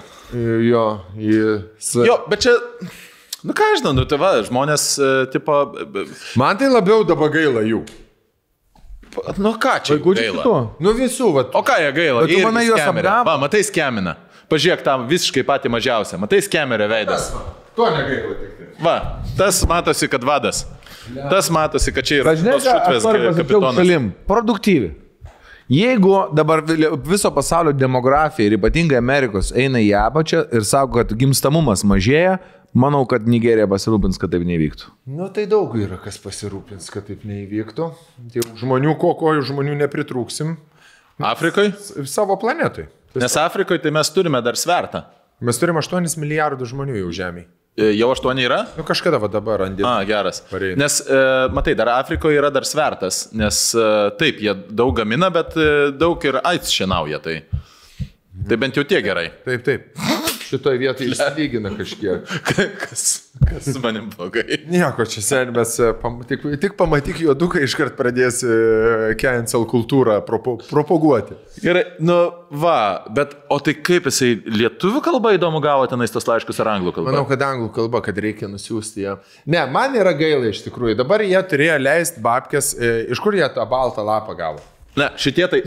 Jo, bet čia, nu ką aš žinau, nu tai va, žmonės, tipo... Man tai labiau dabar gaila jų. Nu ką čia gaila? Nu visų, va. O ką jie gaila? Bet tu manai juos apgavo? Va, matai skemina. Pažiūrėk tam visiškai patį mažiausią. Matai skemerio veidas. To negaila tik tai. Va, tas matosi, kad vadas. Tas matosi, kad čia yra tos šutvės kapitonas. Šalim. Produktyvi. Jeigu dabar viso pasaulio demografija ir ypatingai Amerikos eina į apačią ir sako, kad gimstamumas mažėja, manau, kad Nigerija pasirūpins, kad taip neįvyktų. Nu tai daug yra, kas pasirūpins, kad taip neįvyktų. Žmonių, ko žmonių nepritrūksim. Afrikai? Savo planetai. Nes Afrikoje tai mes turime dar svertą. Mes turime 8 milijardų žmonių jau žemėje. Jau 8 yra? Nu kažkada va dabar randi. Geras. Pareina. Nes, matai, dar Afrikoje yra dar svertas, nes taip, jie daug gamina, bet daug ir AIDS šienauja, tai bent jau tie gerai. Taip. Šitoje vietoje išsilygina kažkiek. Kas su manim blogai? Nieko, čia senbės, tik pamatyk juoduką, iškart pradės cancel kultūrą propaguoti. Gerai, nu va, bet o tai kaip jisai lietuvių kalba įdomu gavo tenais tos laiškus ar anglų kalba? Manau, kad anglų kalba, kad reikia nusiųsti ją. Ne, man yra gaila iš tikrųjų. Dabar jie turėjo leisti babkės, iš kur jie tą baltą lapą gavo? Ne, šitie tai...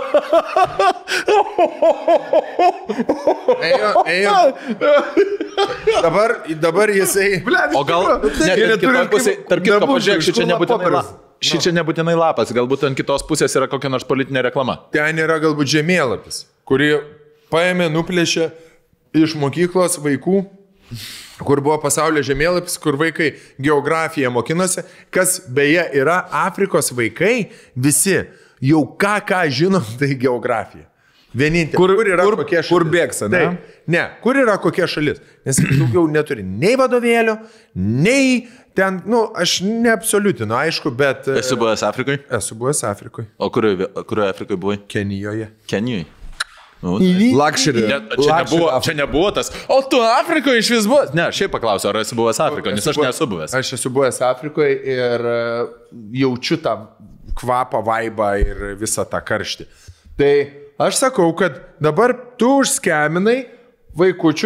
Ėjo. Dabar jisai... O gal... Tarp kitko, pažiūrėk, šičia nebūtinai lapas, galbūt ant kitos pusės yra kokia nors politinė reklama. Ten yra galbūt žemėlapis, kurį paėmė, nuplėšė iš mokyklos vaikų, kur buvo pasaulio žemėlapis, kur vaikai geografiją mokinosi, kas beje yra Afrikos vaikai, visi jau ką žinom, tai geografija. Vienintelė. Kur yra kokia šalis? Kur bėgsa, ne? Ne, kur yra kokia šalis? Nes daugiau neturi nei vadovėlio, nei ten, nu, aš neabsoliutinu, aišku, bet... Esi buvęs Afrikoje? Esu buvęs Afrikoje. O kurioje Afrikoje buvai? Kenijoje. Kenijoje? Luxury. Čia nebuvo tas. O tu Afrikoje iš vis buvęs? Ne, šiaip paklausiu, ar esi buvęs Afrikoje, nes aš nesu buvęs. Aš esu buvęs Afrikoje ir jaučiu tą kvapą, vaibą ir visą tą karštį. Tai aš sakau, kad dabar tu užskeminai vaikučius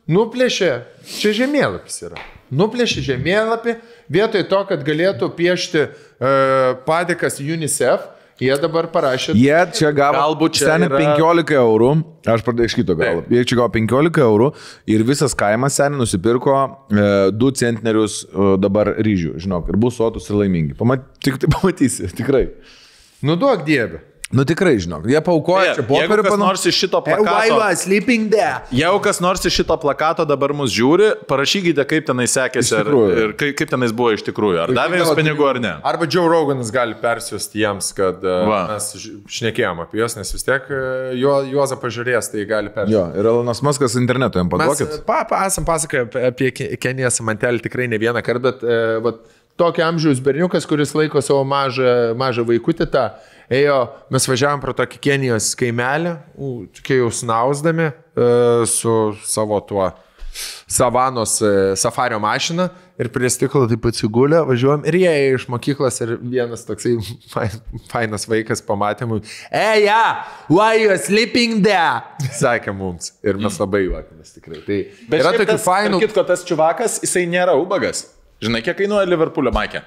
nuplėšė, čia žemėlapis yra, nuplėšė žemėlapį, vietoj to, kad galėtų piešti padėkas UNICEF, jie dabar parašė. Jie čia gavo, galbūt čia seniai yra... 15 eurų, aš pradėjau iš kito galo, jie čia gavo 15 eurų ir visas kaimas seniai nusipirko 2 centnerius dabar ryžių, žinok, ir bus sotus ir laimingi. Tik tai pamatysi, tikrai. Nu duok dievę. Nu tikrai, žinok, jie paukoja čia popierių Jeigu kas nors iš šito plakato... Jeigu kas nors iš šito plakato dabar mus žiūri, parašykite, kaip tenai sekėsi ir kaip tenais buvo iš tikrųjų. Ar davė jums pinigų ar ne. Arba Joe Roganas gali persiųsti jiems, kad mes šnekėjom apie juos, nes vis tiek Juozą pažiūrės, tai gali persiųsti. Jo, ir Elonas Muskas internetu jam paduokit. Mes esam pasakoję apie Keniją Samantelį tikrai ne vieną kartą, bet tokio amžiaus berniukas, kuris laiko savo mažą vaikutį tą, mes važiavam pro tokį Kenijos kaimelį, kai jau snausdami su savo tuo savanos safario mašina ir prie stiklo taip atsigulę, važiuojam ir jie iš mokyklos ir vienas toksai fainas vaikas pamatė mums, why you sleeping there? Sakė mums ir mes labai juokėmės tikrai. Tai bet yra tokių fainų... Kitko, tas čiuvakas, jisai nėra ubagas. Žinai, kiek kainuoja Liverpoolio maikė?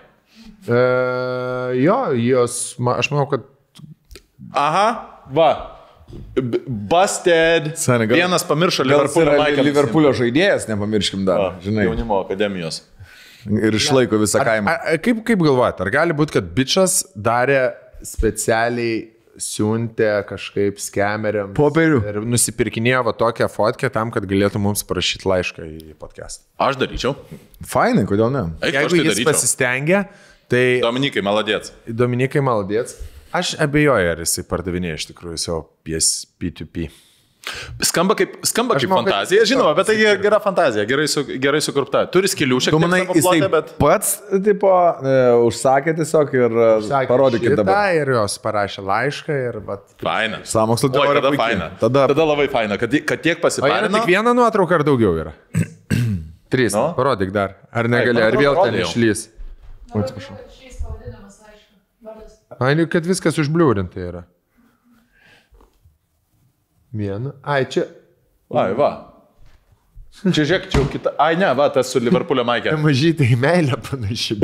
Aš manau, kad... Aha, va. Busted. Vienas pamiršo Liverpoolio maikę. Liverpoolio žaidėjas, nepamirškim dar, žinai. Jaunimo akademijos. Ir išlaiko visą kaimą. Kaip galvojate, ar gali būti, kad bičas darė specialiai siuntė kažkaip skemeriam popierių ir nusipirkinėjo va tokią fotkę tam, kad galėtų mums parašyti laišką į podcastą. Aš daryčiau. Fainai, kodėl ne? Jeigu jis pasistengia, tai... Dominikai maladėts. Aš abejoju, ar jisai pardavinėja iš tikrųjų savo P2P. Skamba kaip fantazija, žinoma, bet tai gera fantazija, gerai sukurpta. Turi skilių šiek tiek. Tu manai, jisai bet... pats tipo, užsakė tiesiog ir parodykit dabar. Ir jos parašė laišką ir... Faina. Sąmokslo teorija tada faina. Tada labai faina, kad tiek pasiparino. O yra tik viena nuotrauka ar daugiau yra? 3. No? Parodyk dar. Ar negali, ar vėl ten išlys? Atsiprašau. Ai, kad viskas užbliūrinta yra. Viena. Ai, čia. Ai, va. Čia žiūrėk, čia kita. Ai, ne, va, tas su Liverpoolio maikė. Mažytai į meilę panaši.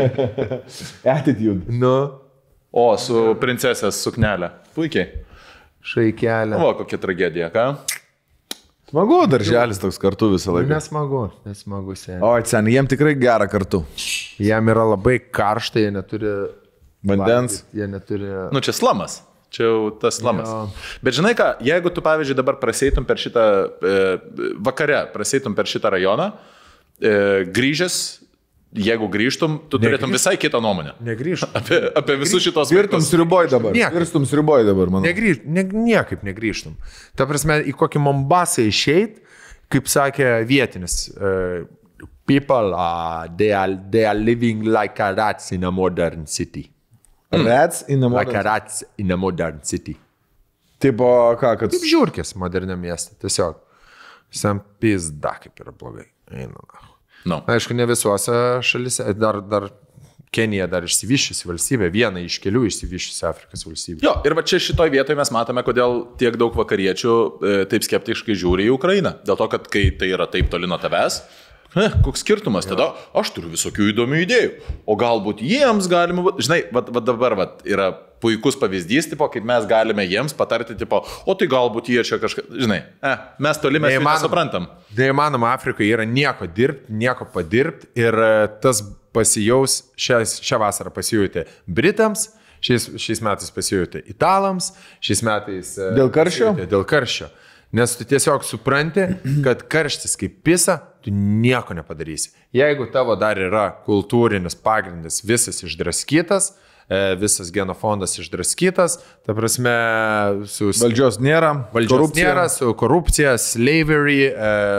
Attitude. Nu. O, su princesės suknelė. Puikiai. Šaikelė. O, kokia tragedija, ką? Smagu, darželis toks kartu visą laiką. Nesmagu, seniai. O, seniai, jiem tikrai gera kartu. Jiem yra labai karšta, jie neturi... Vandens. Jie neturi... Nu, čia slamas. Čia jau tas slamas. Bet žinai ką, jeigu tu, pavyzdžiui, dabar praseitum per šitą, vakare praseitum per šitą rajoną, grįžęs, jeigu grįžtum, tu turėtum visai kitą nuomonę. Negrįžtum. Apie visus šitos Virstum sriuboj dabar, manau. Niekaip negrįžtum. Ta prasme, į kokį Mombasą išeit, kaip sakė vietinis, people, they are living like a rats in a modern city. Rats in a modern... Like a rats in a modern city. Tipo, ką, kad... Kaip žiūrkės moderniam miestą, tiesiog. Visam pizda, kaip yra blogai. No. Aišku, ne visuose šalise, dar Kenija dar išsivyščiusi valstybė, viena iš kelių išsivyščiusi Afrikos valstybė. Jo, ir va čia šitoj vietoje mes matome, kodėl tiek daug vakariečių taip skeptiškai žiūri į Ukrainą. Dėl to, kad kai tai yra taip toli nuo tavęs, koks skirtumas, tada aš turiu visokių įdomių idėjų. O galbūt jiems galima, žinai, va dabar yra puikus pavyzdys, tipo, kaip mes galime jiems patarti, tipo, o tai galbūt jie čia kažką, žinai, mes toli mes nesuprantam. Neįmanoma, Afrikoje yra nieko dirbti, nieko padirbti ir tas pasijaus, šią vasarą pasijutė Britams, šiais metais pasijutė Italams, šiais metais... Dėl karščio? Dėl karščio. Nes tu tiesiog supranti, kad karštis kaip pisa, tu nieko nepadarysi. Jeigu tavo dar yra kultūrinis pagrindas visas išdraskytas, visas genofondas išdraskytas, ta prasme, su... Valdžios nėra, su korupcija, slavery,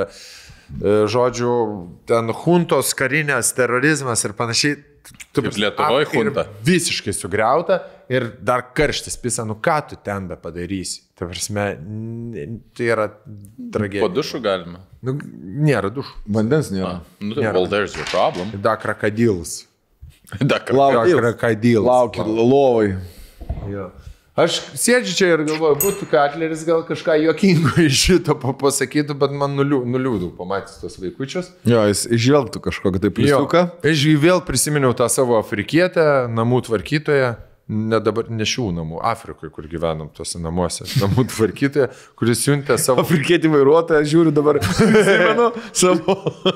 žodžiu, ten huntos, karinės, terorizmas ir panašiai. Kaip Lietuvoje hunta. Visiškai sugriauta ir dar karštis pisa, nu ką tu ten be padarysi. Ta prasme, tai yra tragedija. Po dušų galima? Nu, nėra dušų. Vandens nėra. Well, there's your problem. Da krokodils. Lauki lovai. Jo. Aš sėdžiu čia ir galvoju, būtų Katleris gal kažką juokingo iš šito pasakytų, bet man nuliūdau pamatys tos vaikučius. Jo, jis išvelgtų kažkokią tai pliusiuką. Aš vėl prisiminiau tą savo afrikietę, namų tvarkytoją, ne šių namų, Afrikoje, kur gyvenom tose namuose, namų tvarkytoją, kuris siuntė savo... Afrikietį vairuotoją, žiūriu dabar, savo...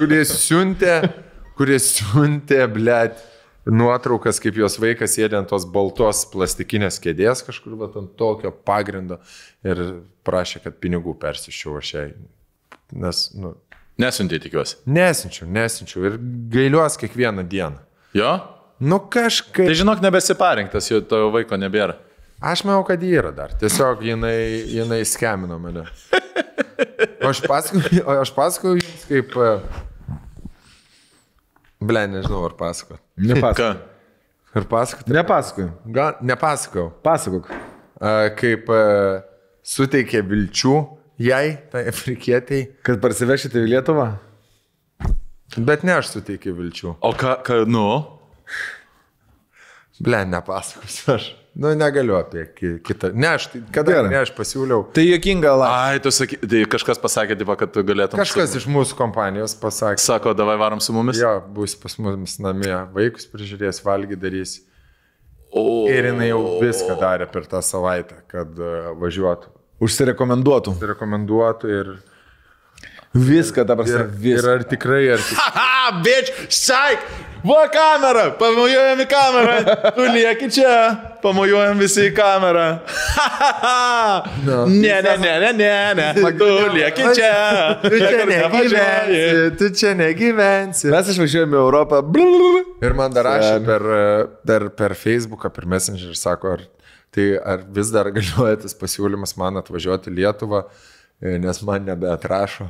kuris siuntė, blėt, nuotraukas, kaip jos vaikas sėdė ant tos baltos plastikinės kėdės kažkur, bet ant tokio pagrindo ir prašė, kad pinigų persiščiau aš jai. Nes, Nesiuntė, tikiuosi. Nesinčiau ir gailiuos kiekvieną dieną. Jo? Kažkaip. Tai žinok, nebesiparinktas, jo tavo vaiko nebėra. Aš manau, kad yra dar. Tiesiog jinai skemino mane. O aš pasakoju jums kaip... nežinau, ar pasakot. Nepasakok. Ar pasakot? Nepasakoj. Gal nepasakau. Pasakok. Kaip suteikė vilčių jai, tai afrikietiai. Kad parsivešite į Lietuvą? Bet ne aš suteikiau vilčių. O ką, Nepasakosiu aš. Negaliu apie kitą. Aš pasiūliau. Tai juokinga, Ai, tu sakai, tai kažkas pasakė, kad tu galėtum... Kažkas iš mūsų kompanijos pasakė. Sako, davai varom su mumis? Jo, bus pas mumis namie. Vaikus prižiūrės, valgy darys. Ir jinai jau viską darė per tą savaitę, kad važiuotų. Užsirekomenduotų ir... Viską dabar viską. Ir ar tikrai... Haha, bitch, saik! Va kamera, pamojuojam į kamerą. Tu lieki čia, pamojuojam visi į kamerą. Ne. Tu lieki čia. Tu čia negyvensi. Mes išvažiuojame į Europą. Ir man dar rašė per Facebooką, per Messenger, sako, ar vis dar galioja tas pasiūlymas man atvažiuoti į Lietuvą, nes man nebeatrašo.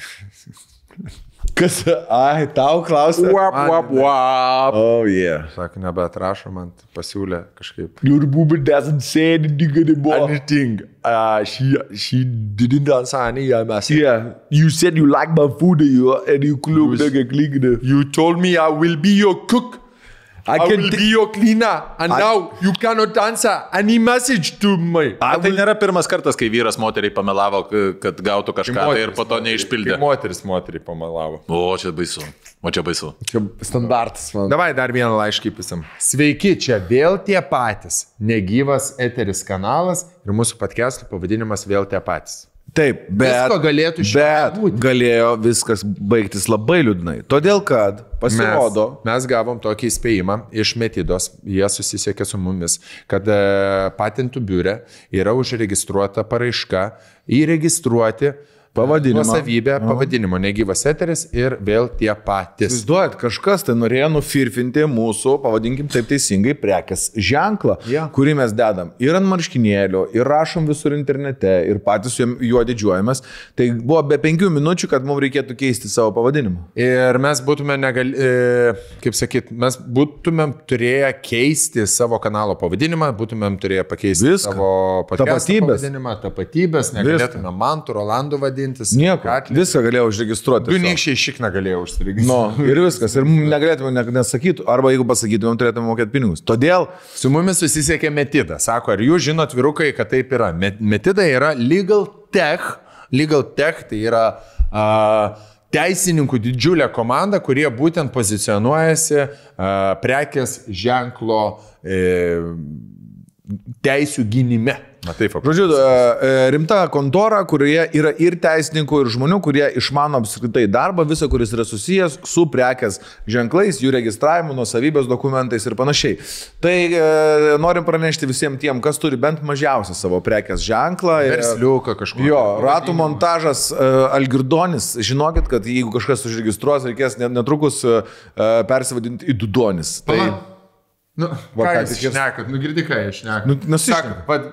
Kas? Ai, tau klausė. Oh, yeah. Sako, nebeatrašo, man pasiūlė kažkaip. Your booby doesn't say anything anymore. Anything. She didn't answer any message. Yeah, you said you like my food and you clicked. You told me I will be your cook. I will be your cleaner. And now you cannot answer any message to me. Tai nėra pirmas kartas, kai vyras moteriai pamelavo, kad gautų kažką ir po to neišpildė. Moteris moteriai pamelavo. O, čia baisu. Čia standartas, man. Davai dar vieną laiškį pisam. Sveiki, čia vėl tie patys. Negyvas eteris kanalas ir mūsų podcastų pavadinimas vėl tie patys. Taip, bet galėjo viskas baigtis labai liūdnai. Todėl, kad pasirodo... Mes gavom tokį įspėjimą iš Metidos, jie susisiekė su mumis, kad patentų biure yra užregistruota paraiška įregistruoti nuosavybę pavadinimo, negyvas eteris ir vėl tie patys. Įsivaizduojat, kažkas tai norėjo nufirfinti mūsų, pavadinkim taip teisingai, prekės ženklą, kurį mes dedam ir ant marškinėlio, ir rašom visur internete, ir patys juo didžiuojamės. Tai buvo be 5 minučių, kad mums reikėtų keisti savo pavadinimą. Ir mes būtume mes būtumėm turėję keisti savo kanalo pavadinimą, būtumėm turėję pakeisti savo tapatybės, negalėtume Mantų, Rolandų vadinti. Nieko, viską galėjau užregistruoti. Du nykščiai šikną galėjau užregistruoti. Ir viskas. Ir negalėtume nesakyti, arba jeigu pasakytumėm, turėtume mokėti pinigus. Todėl su mumis susisiekė Metida. Sako, ar jūs žinot, vyrukai, kad taip yra? Metida yra Legal Tech. Legal Tech tai yra teisininkų didžiulė komanda, kurie būtent pozicionuojasi prekės ženklo teisių gynime. Žodžiu, rimta kontora, kurioje yra ir teisininkų, ir žmonių, kurie išmano apskritai darbą, visą, kuris yra susijęs su prekės ženklais, jų registravimu, nuosavybės dokumentais ir panašiai. Tai norim pranešti visiems tiem, kas turi bent mažiausią savo prekės ženklą. Versliuką kažkokį. Jo, ratų montažas Algirdonis. Žinokit, kad jeigu kažkas užregistruos, reikės netrukus persivadinti į Dudonis. Tai... ką jūs šnekat? Girdi, ką jūs šnekat?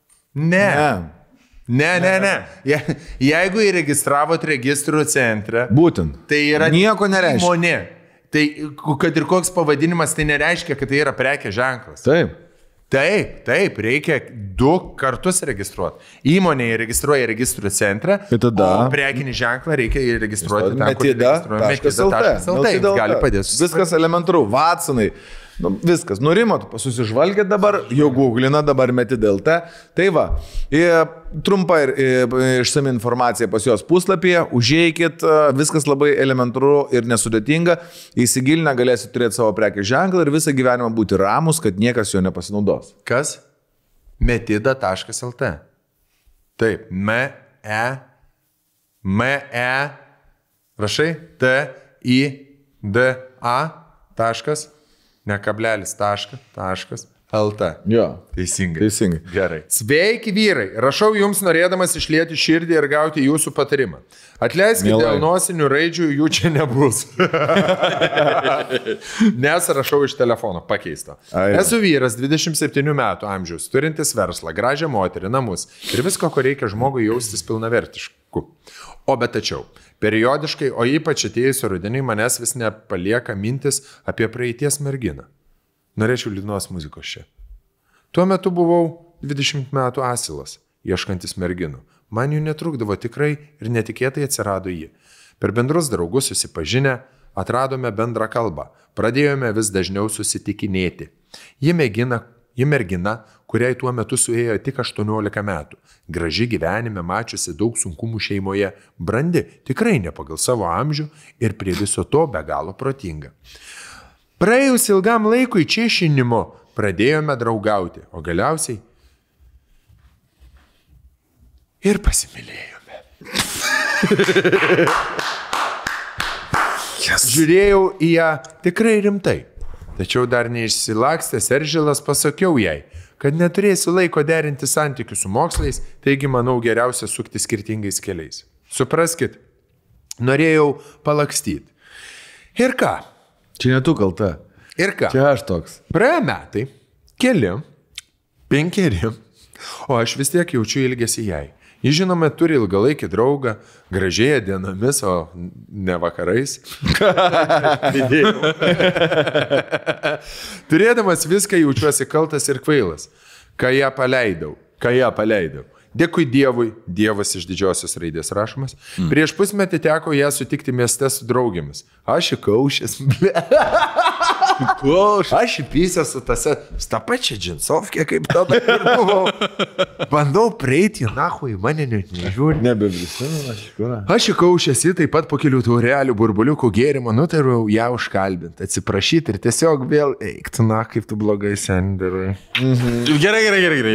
Ne. Jeigu įregistravot registrų centre, būtent. Tai yra nieko nereiškia. Įmonė. Tai kad ir koks pavadinimas, tai nereiškia, kad tai yra prekė ženklas. Taip, reikia 2 kartus registruoti. Įmonė įregistruoja registrų centrą, o prekinį ženklą reikia įregistruoti ten, kur įregistruoja. Metida.lt. Gali padėti. Viskas elementaru. Watsonai. Nu, viskas, nurimot, susižvalgėt dabar, jau googlina, dabar meti DLT. Tai va, trumpa ir išsami informacija pas jos puslapyje, užeikit, viskas labai elementaru ir nesudėtinga, įsigilinę galėsit turėti savo prekės ženklą ir visą gyvenimą būti ramus, kad niekas jo nepasinaudos. Kas? Metida.lt. Taip, rašai, TIDA taškas, ne kablelis, taškas, LT. Jo. Teisingai. Gerai. Sveiki vyrai, rašau jums norėdamas išlieti širdį ir gauti jūsų patarimą. Atleiskite dėl nosinių raidžių, jų čia nebus. Nes rašau iš telefono, pakeisto. Esu vyras 27 metų amžiaus, turintis verslą, gražią moterį, namus ir visko, ko reikia žmogui jaustis pilnavertišku. O bet tačiau, periodiškai, o ypač atėjusio rudenį, manęs vis nepalieka mintis apie praeities merginą. Norėčiau liūdnos muzikos čia. Tuo metu buvau 20 metų asilas, ieškantis merginų. Man jų netrukdavo tikrai ir netikėtai atsirado ji. Per bendrus draugus susipažinę, atradome bendrą kalbą. Pradėjome vis dažniau susitikinėti. Ji mergina, kuriai tuo metu suėjo tik 18 metų. Graži gyvenime, mačiusi daug sunkumų šeimoje, brandi, tikrai ne pagal savo amžių ir prie viso to be galo protinga. Praėjus ilgam laikui čiešinimo pradėjome draugauti, o galiausiai ir pasimylėjome. Žiūrėjau į ją tikrai rimtai, tačiau dar neišsilakstęs Eržilas pasakiau jai, kad neturėsiu laiko derinti santykių su mokslais, taigi manau geriausia sukti skirtingais keliais. Supraskit, norėjau palakstyti. Ir ką? Čia ne tu kalta. Ir ką? Čia aš toks. Praėjo metai, 5, o aš vis tiek jaučiu ilgesį jai. Ji žinoma turi ilgalaikį draugą, gražėja dienomis, o ne vakarais. Turėdamas viską jaučiuosi kaltas ir kvailas, ką ją paleidau. Dėkui Dievui, Dievas iš didžiosios raidės rašomas. Prieš pusmetį teko ją sutikti mieste su draugėmis. Aš įkaušęs. Aš įpysęs su ta pačia džinsovkė, kaip tada ir buvau. Bandau prieiti, nahu, į mane nežiūrė. Nebeprisimenu, aš kur. Aš įkaušęs, taip pat po kelių taurelių burbuliukų gėrimo nutariau ją užkalbinti, atsiprašyti ir tiesiog vėl eikti, na, kaip tu blogai sendarai. Gerai.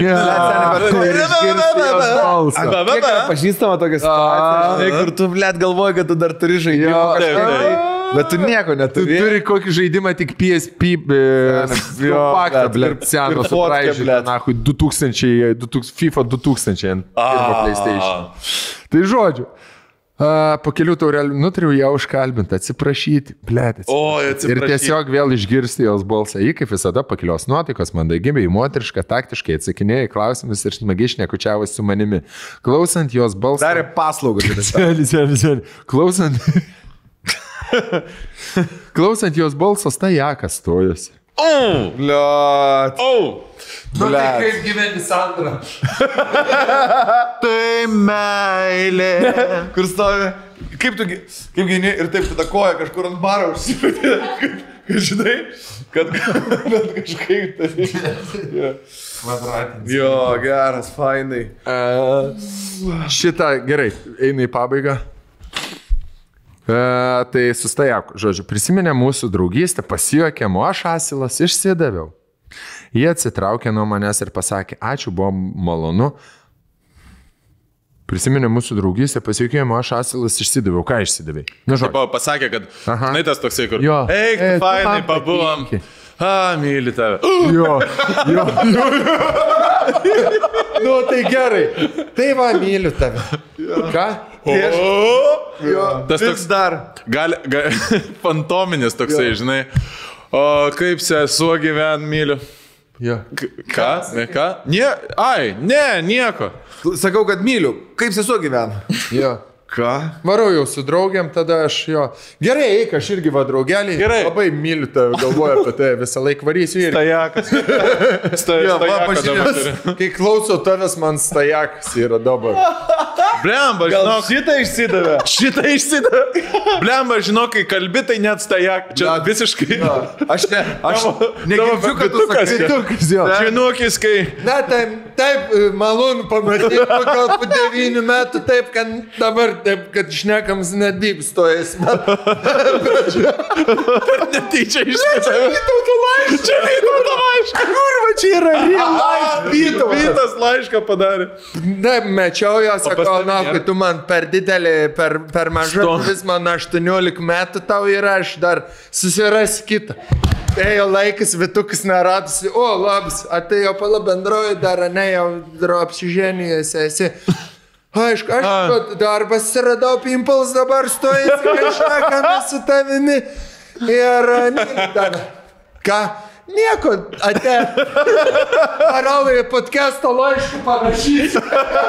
Kiek yra pažįstama tokia situacija, kur tu, blėt, galvoji, kad tu dar turi žaidimą kažką, bet tu nieko neturi. Tu turi kokį žaidimą tik PSP, faktą, blėt, seno, supražį, nahui, 2000, FIFA 2000 ant pirmo PlayStation. Tai žodžiu. Po kelių taurelių nutariau ją užkalbinti, atsiprašyti, blėt, ir tiesiog vėl išgirsti jos balsą. Ji kaip visada pakilios nuotaikos, mandagiai, moteriška, taktiškai atsakinėjo į klausimus ir smagiai šnekučiavosi su manimi. Klausant jos balsą... Darė paslaugą. Klausant jos balsos, tai jakas stojosi. Bliat. Nu tai kaip gyveni, Sandra? Tai meilė. Kur stovi? Kaip gyveni ir taip tada koja kažkur ant baro užsipatė. Kad žinai, kad kažkaip tai. Kvadratinis. Jo, geras, fainai. Šitą, gerai, eina į pabaigą. Tai sustajak, žodžiu, prisiminė mūsų draugystę, pasijuokėm, o aš asilas išsidaviau. Jie atsitraukė nuo manęs ir pasakė, ačiū, buvo malonu. Prisiminė mūsų draugystę, pasijuokėm, o aš asilas išsidaviau. Ką išsidavai? Nu, žodžiu. Pasakė, kad, žinai, tas toksai, kur, eik, tu fainai, pabuvom. Myli tave. Jo. Nu, tai gerai. Tai va, myliu tave. Ką? Tas toks dar. Fantominis toksai, žinai. O kaip sesuo gyven, myliu. Ką? Ne, nieko. Sakau, kad myliu. Kaip sesuo gyvena? Ką? Varau jau su draugiam, tada aš jo. Gerai, eik, aš irgi va draugelį. Gerai. Labai myliu tave, galvoju apie tai, visą laiką varysiu ir... Stajakas. Kai klausau tavęs, man stajakas yra dabar. Blemba, žinok. Šitą išsidavė. Blemba, žinok, kai kalbi, tai net stajak. Čia visiškai. Aš negirdžiu, kad tu sakai. Vitukas, jo. Žinokis, kai... Na, taip, malonu pamatyti, gal po 9 metų, taip, kad dabar, taip, kad šnekams net byb stojas. Netyčia išsidavė. Čia Vytauto laišką. Kurva, čia yra Vytas laišką padarė. Taip, mečiau ją, sakau, na, kai tu man per didelį, per mažą, vis man 18 metų tau yra, aš dar susirasiu kitą. Ėjo laikas, Vitukas neradusi, o, labas, atėjo pala bendroji dar, ne, jau apsiženijęs esi. Aišku, aš darbas radau, Pimpuls dabar stojasi, kažkame su tavimi. Ir dar. Ką? Nieko, ate. Arauja podcast'o laiškų parašyti.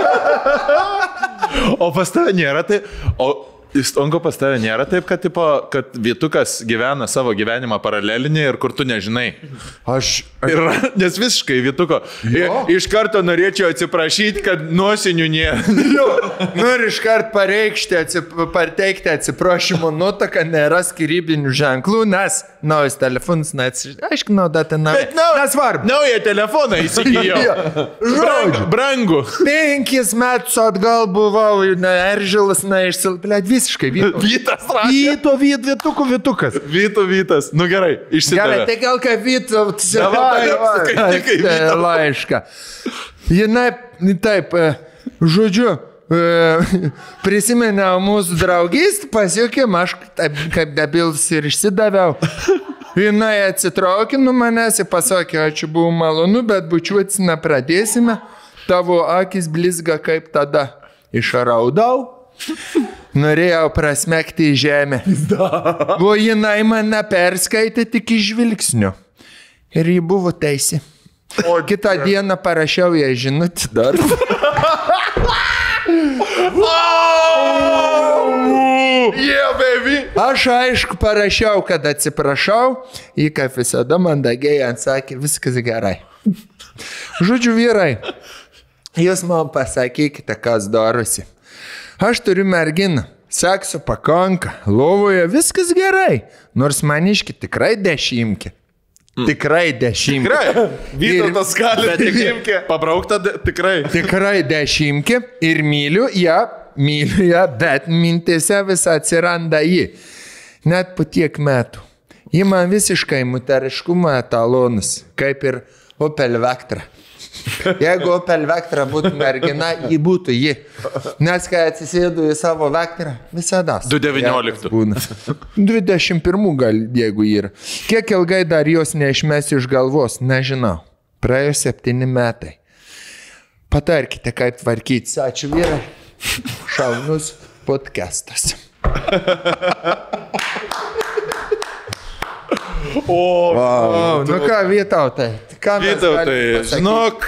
O pas tave nėra tai... Stonko pas tave nėra taip, kad, tipo, kad Vytukas gyvena savo gyvenimą paralelinį ir kur tu nežinai. Nes visiškai Vytuko. Iš karto norėčiau atsiprašyti, kad nuosinių nėra. Noriu iš karto pareikšti, pateikti atsiprašymo notą, kad nėra skirybinių ženklų, nes naujas telefonas, aiškinau, datą naują. Nesvarbu. Naują telefoną įsigijau. Brangu. 5 metus atgal buvau, Eržilas, išsilplėt, visiškai Vytas rašė. Vytukas. Vytas. Nu gerai, išsidavė. Gerai, tai gal ką Vytautas laišką. Jinai, taip, žodžiu, prisimeniau mūsų draugystę, pasiekėm, aš kaip debilas ir išsidaviau. Jinai atsitraukė nuo manęs ir pasakė, ačiū, buvo malonu, bet bučiuotis nepradėsime. Tavo akis blizga kaip tada. Išraudau. Norėjau prasmekti į žemę. O jinai mane perskaitė tik iš žvilgsnio. Ir ji buvo teisi. O kitą dieną parašiau ją žinutę dar. Yeah, baby. Aš aišku parašiau, kad atsiprašau. Ji kaip visada mandagiai atsakė, viskas gerai. Žodžiu, vyrai, jūs man pasakykite, kas darosi. Aš turiu merginą, sekso pakanka, lovoje viskas gerai, nors maniški tikrai 10. Tikrai 10. Tikrai. Vytautas gali 10. Pabraukta tikrai. Tikrai 10 ir myliu ją, bet mintėse vis atsiranda ji. Net po tiek metų. Ji man visiškai moteriškumo etalonus, kaip ir Opel Vectra. Jeigu Opel Vectra būtų mergina, ji būtų ji. Nes kai atsisėdu į savo Vectrą, visada. 2019. 21 gal, jeigu yra. Kiek ilgai dar jos neišmesiu iš galvos, nežinau. Praėjo 7 metai. Patarkite, kaip tvarkytis. Ačiū, vyrai. Šaunus podcastas. Nu ką, Vytautai. Vytautai, žinok...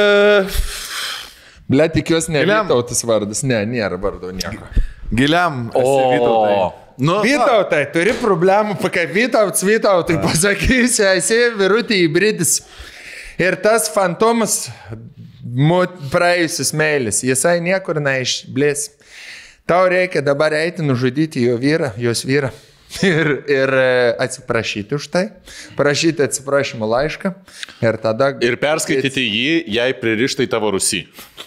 Ble, tikiuosi, ne Vytautas vardas. Ne, nėra vardo nieko. Giliam, esi Vytautai. Vytautai, turi problemų, kaip Vytautai pasakysi, esi vyrutį įbridis. Ir tas fantomas praėjusius meilis, jisai niekur neišblės. Tau reikia dabar eiti nužudyti jos vyrą. Ir atsiprašyti už tai, parašyti atsiprašymo laišką ir tada... Ir perskaityti jį, jei pririštai tavo Rusį.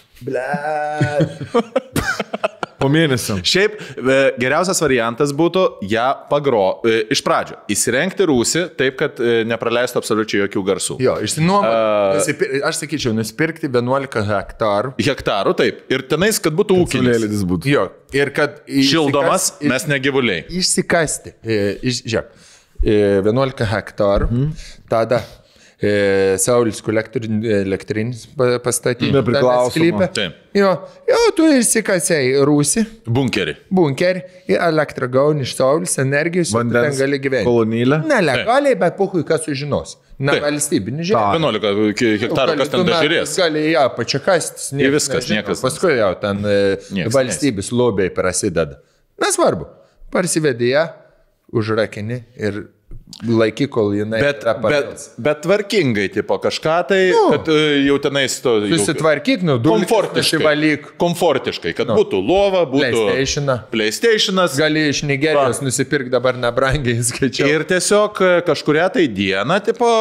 Po mėnesio. Šiaip geriausias variantas būtų ją iš pradžio įsirengti rūsį taip, kad nepraleistų absoliučiai jokių garsų. Jo, išsinuomoti, aš sakyčiau, nusipirkti 11 hektarų. Hektarų, taip. Ir tenais, kad būtų ūkinis. Jo, ir kad... Šildomas, mes ne gyvuliai. Išsikasti. Žiūrėk, 11 hektarų. Tada Saulis elektrinis pastatyti. Nepriklausoma. Taip. Jo, tu įsikasėjai rūsį. Bunkerį. Bunkerį, į elektrą gauni iš Saulis energijos, vandens ten gali gyventi. Kolonėlę. Nelegaliai, bet puhui, kas sužinos. Na, valstybinį žemę. 11 hektarų, kas ten dažiūrės. Gali ją pačiakastis, niekas. Paskui jau ten valstybės lobiai prasideda. Nesvarbu. Parsivedė ją, užrakini ir laiky, kol jinai bet tvarkingai, tipo kažką tai, kad jau tenais to... Susitvarkyk, komfortiškai, kad būtų lova, būtų... PlayStation'as. Gali iš Nigerijos nusipirkti dabar nebrangiai, skaičiau. Ir tiesiog kažkuria tai diena, tipo...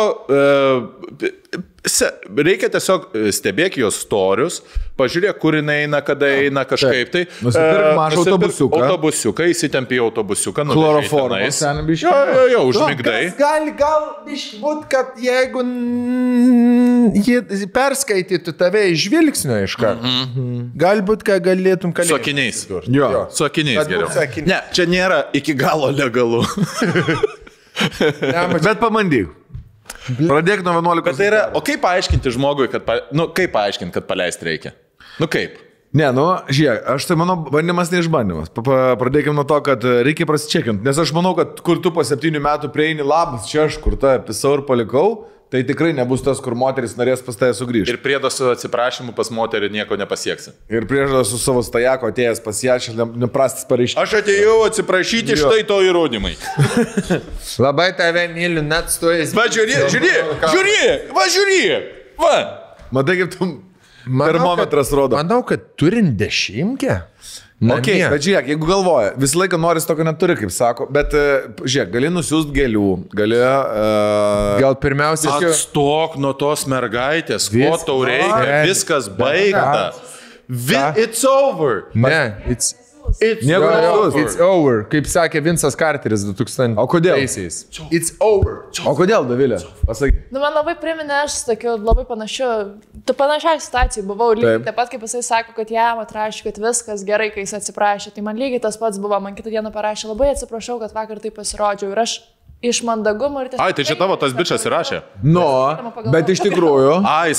Reikia tiesiog stebėti jos storius, pažiūrėk, kur jinai eina, kada eina kažkaip tai. Nusipirk mažą autobusiuką. Autobusiuką, įsitempi į autobusiuką. Chloroformas. Jo, užmigdai. Gal būt, kad jeigu jie perskaitytų tave iš žvilgsnio iš karto, galbūt, kad galėtum kalėti. Su akiniais. Jo. Su akiniais geriau. Ne, čia nėra iki galo legalu. Bet pabandyk. Pradėk nuo 11. Bet tai yra, o kaip paaiškinti žmogui, kad paleisti reikia? Kaip? Ne, žiūrėk, aš tai manau, bandymas neišbandymas. Pradėkime nuo to, kad reikia prasičekinti. Nes aš manau, kad kur tu po 7 metų prieini, labas, čia aš kur tą pisau ir palikau, tai tikrai nebus tas, kur moteris norės pas tave sugrįžti. Ir priedo su atsiprašymu pas moterį nieko nepasieksi. Ir priedo su savo stajako atėjęs pas ją, neprastas pareiškimas. Aš atėjau atsiprašyti, štai to įrodymai. Labai tave myliu, net stojęs. Va, žiūrėk. Va. Matai, kaip tu termometras rodo. Manau, kad turint 10. Okay, bet žiūrėk, jeigu galvoja, visą laiką noris tokio neturi, kaip sako, bet žiūrėk, gali nusiųst gėlių, gali... Gal pirmiausia... Atstok nuo tos mergaitės, ko tau reikia, viskas baigta. It's over. Ne, it's over, kaip sakė Vincas Carteris 2000. O kodėl? It's over. O kodėl, Davilė? Pasakyk. Man labai priminė, aš tokiu labai panašiai situacijai buvau, lygiai taip pat, kaip jisai sako, kad jam atrašė, kad viskas gerai, kai jis atsiprašė. Tai man lygiai tas pats buvo, man kitą dieną parašė, labai atsiprašau, kad vakar tai pasirodžiau ir aš iš mandagumo ir tiesiog... Ai, tai čia tavo tas bičas įrašė? Bet iš tikrųjų...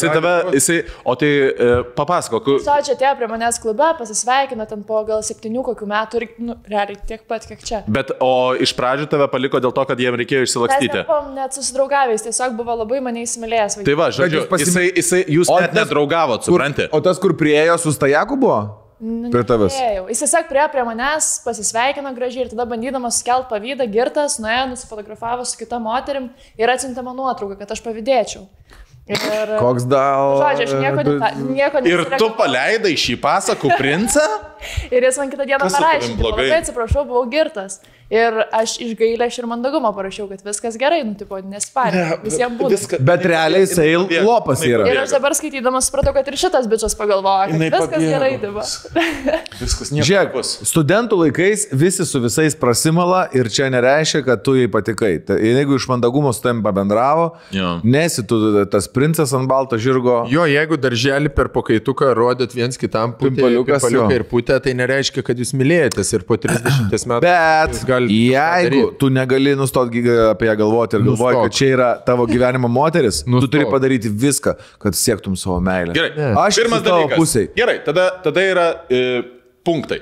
O tai papasakok. Čia atėjo prie manęs klube, pasisveikino ten po gal 7 kokių metų ir, realiai tiek pat, kiek čia. Bet, o iš pradžių tave paliko dėl to, kad jiem reikėjo išsilakstyti? Mes nebuvom net susidraugavęs, tiesiog buvo labai mane įsimylėjęs. Tai va, žodžiu, jūs net nedraugavot, supranti? O tas, kur priejo su stajaku buvo? Prie tavęs. Jis tiesiog priejo prie manęs, pasisveikino gražiai ir tada bandydamas sukelt pavydą, girtas, nuėjo, nusifotografavo su kita moterim ir atsiuntė man nuotrauką, kad aš pavydėčiau. Ir... Koks dal... Žodžiu, aš nieko ir tu paleidai šį pasakų princą? Ir jis man kitą dieną parašė, labai atsiprašau, buvau girtas. Ir aš iš gailės ir mandagumo parašiau, kad viskas gerai, nesparė, visiems būtų. Bet realiai jisai lopas yra. Ir aš dabar skaitydamas supratau, kad ir šitas bičas pagalvojo, kad viskas gerai dabar. Viskas nieko. Žiūrėk, studentų laikais visi su visais prasimala ir čia nereiškia, kad tu jai patikai. Jeigu iš mandagumo su tavim pabendravo, nesi tu tas princas ant balto žirgo. Jo, jeigu darželį per pokaituką rodėt viens kitam pimpaliuką ir putę, tai nereiškia, kad jūs mylėjotės ir po 30 metų. Bet jeigu tu negali nustoti apie ją galvoti ir galvoji, kad čia yra tavo gyvenimo moteris, tu turi padaryti viską, kad siektum savo meilę. Gerai, aš pirmas dalykas. Gerai, tada yra punktai.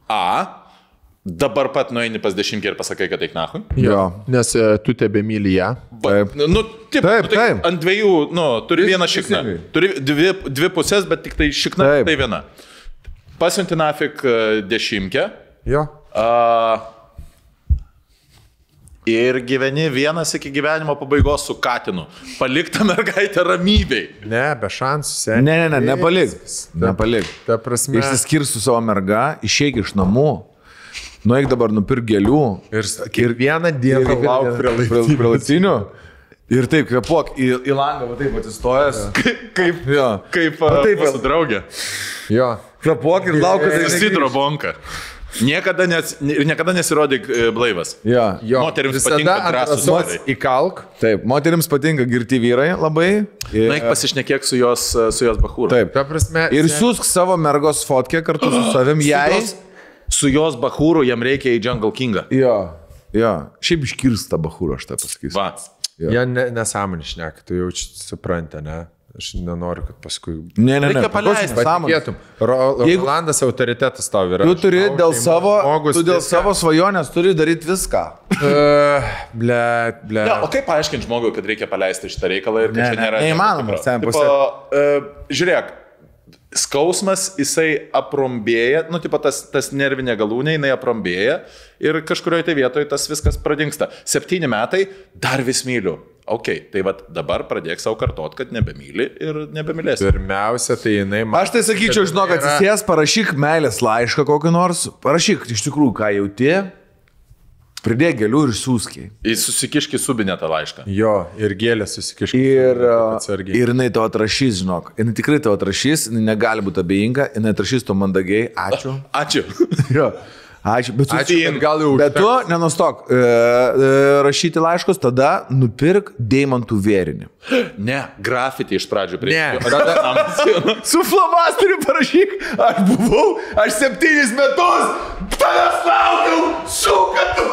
Dabar pat nueini pas 10 ir pasakai, kad eik nahui. Jo, nes tu tebe myli ją. Taip. Ant dviejų, turi vieną šikną. Turi dvi pusės, bet tik tai šikna, tai viena. Pasiunti nafik 10. Jo. Ir gyveni vienas iki gyvenimo pabaigos su katinu. Palik tą mergaitę ramybei. Ne, be šansų. Ne, nepalik. Ta prasme. Išsiskirk su savo merga, išeik iš namų, nueik dabar nupirk gėlių. Ir vieną dieną lauk prie laiptinių. Ir taip, kvepuok į langą, va taip atsistojęs. Kaip su draugė. Jo. Kvepuok ir lauk, kad Sidro bonka. Niekada nesirodyk blaivas. Moterims patinka drąsus vyrai. Įkalk. Taip, moterims patinka girti vyrai labai. Naik pasišnekėk su jos bachūru. Taip, ta prasme. Ir siūsk savo mergos fotkę kartu su savim jai. Su jos bachūru jam reikia į Jungle Kingą. Jo. Šiaip iškirsta bachūrą, aš tą pasakysiu. Va. Jie nesąmonį šneka, tu jau supranti, ne? Aš nenoriu, kad paskui... Ne. Reikia paleisti. Patikėtum. Rolandas autoritetas tau yra. Tu turi dėl savo svajonės turi daryti viską. Ble. Ne, o kaip paaiškinti žmogui, kad reikia paleisti šitą reikalą ir kad čia nėra... Neįmanoma. Žiūrėk, skausmas, jisai aprombėja, tas nervinė galūnė, jinai aprombėja ir kažkurioje tai vietoje tas viskas pradingsta. 7 metai, dar vis myliu. Ok, tai vat dabar pradėk savo kartot, kad nebemyli ir nebemylėsi. Pirmiausia, tai jinai... Aš tai sakyčiau, žinok, atsisės, parašyk meilės laišką kokį nors, parašyk iš tikrųjų, ką jauti, pridėk gėlių ir siūskiai. Jis susikiški subinę tą laišką. Jo, ir gėlę susikiški. Ir jinai to atrašys, žinok. Jinai tikrai to atrašys, jinai negali būti abejinga, jinai atrašys to mandagiai. Ačiū. Ačiū. Jo. Ačiū, bet tu nenustok rašyti laiškus, tada nupirk deimantų vėrinį. Ne, grafitį iš pradžių prie. Ne, su flomasteriu parašyk, aš 7 metus tavęs laukiau, šūkatu.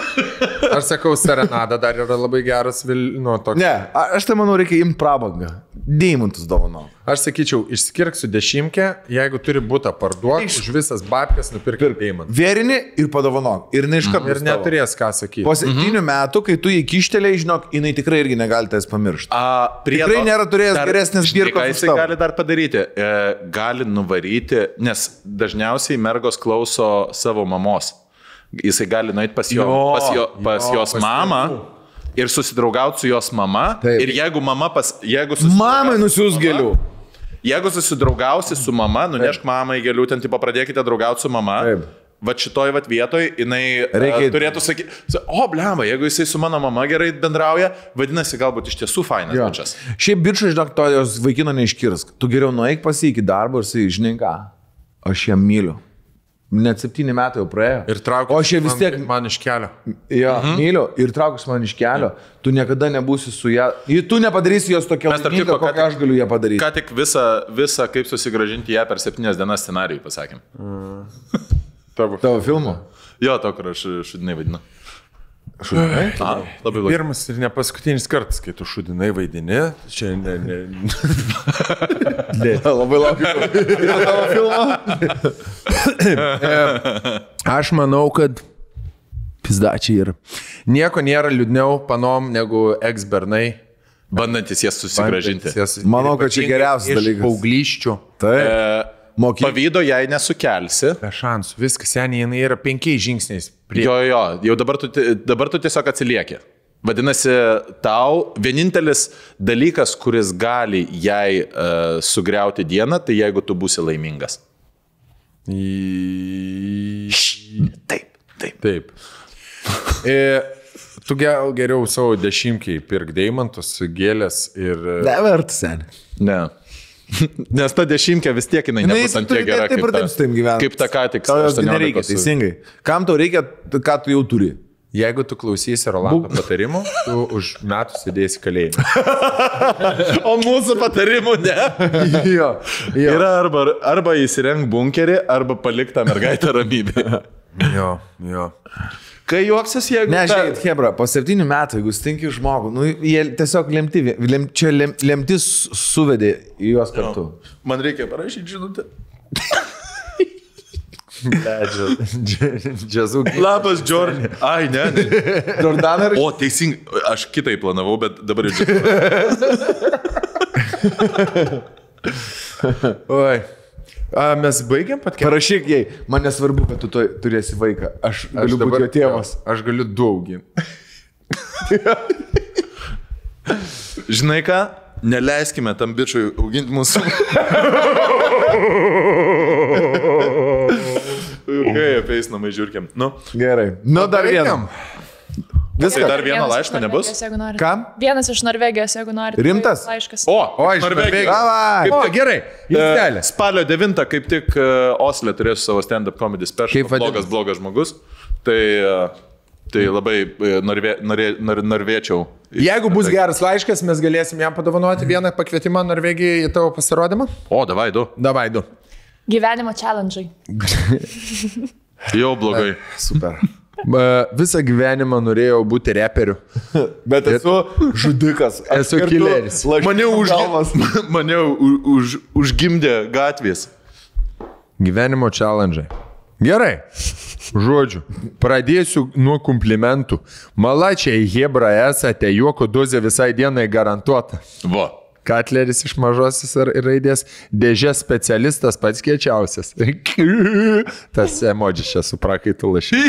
Aš sakau, serenada dar yra labai geras toks. Ne, aš tai manau, reikia imti prabangą. Deimantus dovanau. Aš sakyčiau, išskirk su 10, jeigu turi būtą parduoti, už visas babkes nupirk deimantą. Vėrinį ir padovanok. Ir neiškart. Ir neturės ką sakyti. Po 7 metų, kai tu jį kištelėjai, žinok, jinai tikrai irgi negali tas pamiršti. Tikrai nėra turėjęs geresnės virkos. Ką jisai gali dar padaryti? Gali nuvaryti, nes dažniausiai mergos klauso savo mamos. Jisai gali nueiti pas jos mamą. Ir susidraugauti su jos mama. Taip. Ir jeigu mama mamai nusiūs gėlių. Jeigu susidraugausi su mama, nunešk mamai gėlių, ten tipo pradėkite draugauti su mama. Taip. Va šitoj vietoj jinai turėtų sakyti, blemba, jeigu jisai su mano mama gerai bendrauja, vadinasi, galbūt iš tiesų fainas bičias. Šiaip bičiai, žinok, to jos vaikino neiškirsk. Tu geriau nueik pas jį iki darbo ir sakai, žinai ką, aš ją myliu. Net 7 metai jau praėjo. Ir traukis man iš kelio. Jo, myliu. Ir traukis man iš kelio. Tu niekada nebūsi su ją. Tu nepadarysi jos tokia laiminga, kokią aš galiu ją padaryti. Ką tik visą kaip susigražinti ją per 7 dienas scenarijų pasakėm. Tavo filmo? Jo, to, kur aš šudinai vaidinu. Šudinai? Labai labai. Pirmas ir ne paskutinis kartas, kai tu šudinai vaidini. Čia labai laukiu. Tavo filmo? Aš manau, kad pizdačiai ir nieko nėra liūdniau panom negu ex-bernai. Bandantis jas susigražinti. Manau, kad čia geriausias dalykas. Paaugliščių. Taip. Pavydo jai nesukelsi. Be šansų. Viskas, seniai, jinai yra 5 žingsniais. Jau dabar tu tiesiog atsilieki. Vadinasi, tau vienintelis dalykas, kuris gali jai sugriauti dieną, tai jeigu tu būsi laimingas. Taip. Tu geriau savo 10 pirk deimantus, gėlės ir... Nevertas, seniai. Ne. Nes ta 10 vis tiek jinai nebus ant tiek gera, kaip ta ką tik. Tau jos nereikia, teisingai. Kam tau reikia, ką tu jau turi? Jeigu tu klausysi Rolando patarimų, tu už metų sėdėsi kalėjime. O mūsų patarimų ne. Jo. Yra arba įsirenk bunkerį, arba palik tą mergaitę ramybę. Jo. Kai juoksis, jeigu... Ne, žiūrėkit, Hebra, po 7 metų, jeigu stinki žmogų, jie tiesiog lemtis suvedė į juos kartu. Man reikia parašyti žinutę. Džiazų. Labas, Jordan. Ai, ne. Jordaną ir... O, teisingai, aš kitai planavau, bet dabar jau... Oi. Mes baigiam patkėti. Parašyk jai, man nesvarbu, kad tu turėsi vaiką. Aš galiu būti jo tėvas. Aš galiu 2 auginti. Žinai ką? Neleiskime tam bičiui auginti mūsų. Kai apeis namai žiūrkiam. Gerai. Dar vienam. Viską. Tai dar vieną laišką nebus? Kam? Vienas iš Norvegijos, jeigu nori. Rimtas? Laiškas. Iš Norvegijos. Gerai. Spalio 9 kaip tik Osle turėsiu savo stand-up comedy special. Blogas žmogus. Tai labai norvėčiau. Jeigu bus geras laiškas, mes galėsim jam padovanoti vieną pakvietimą Norvegijai į tavo pasirodymą. Davai du. Gyvenimo challenge. Jau blogai. Super. Visą gyvenimą norėjau būti reperiu. Bet esu žudikas. Esu kileris. Mane užgimdė gatvės. Gyvenimo challenge. Gerai. Žodžiu, pradėsiu nuo komplimentų. Malačiai, hebra esate, juoko dozė visai dienai garantuota. Va. Katleris iš mažosios raidės, dėžės specialistas pats kiečiausias. Tas emodžis čia su prakaitu lašy.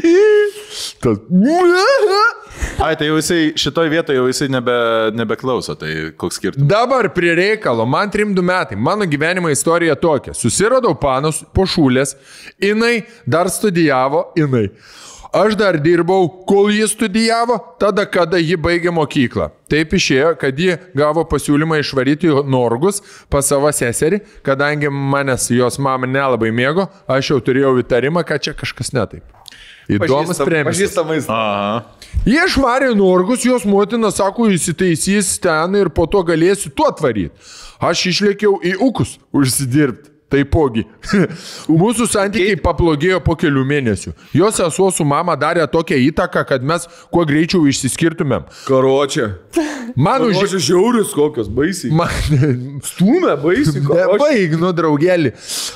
Ai, tai jau jisai, šitoj vietoje jau jisai nebeklauso, tai koks skirtumas. Dabar prie reikalo, man 32 metai, mano gyvenimo istorija tokia. Susiradau panos po šūlės, jinai dar studijavo, Aš dar dirbau, kol ji studijavo, tada, kada ji baigė mokyklą. Taip išėjo, kad ji gavo pasiūlymą išvaryti Norgus pas savo seserį, kadangi manęs jos mama nelabai mėgo, aš jau turėjau įtarimą, kad čia kažkas netaip. Įdomus premijas. Pažįstamais. Jie išvarė Norgus, jos motina sako, įsitaisys ten ir po to galėsiu tuo atvaryti. Aš išlėkiau į Ukus užsidirbti. Taipogi. Mūsų santykiai pablogėjo po kelių mėnesių. Jos sesuo su mama darė tokią įtaką, kad mes kuo greičiau išsiskirtumėm. Karočią. Man žiaurius kokios, baisiai. Stūmė, baisiai. Nebaig, nu, draugelį.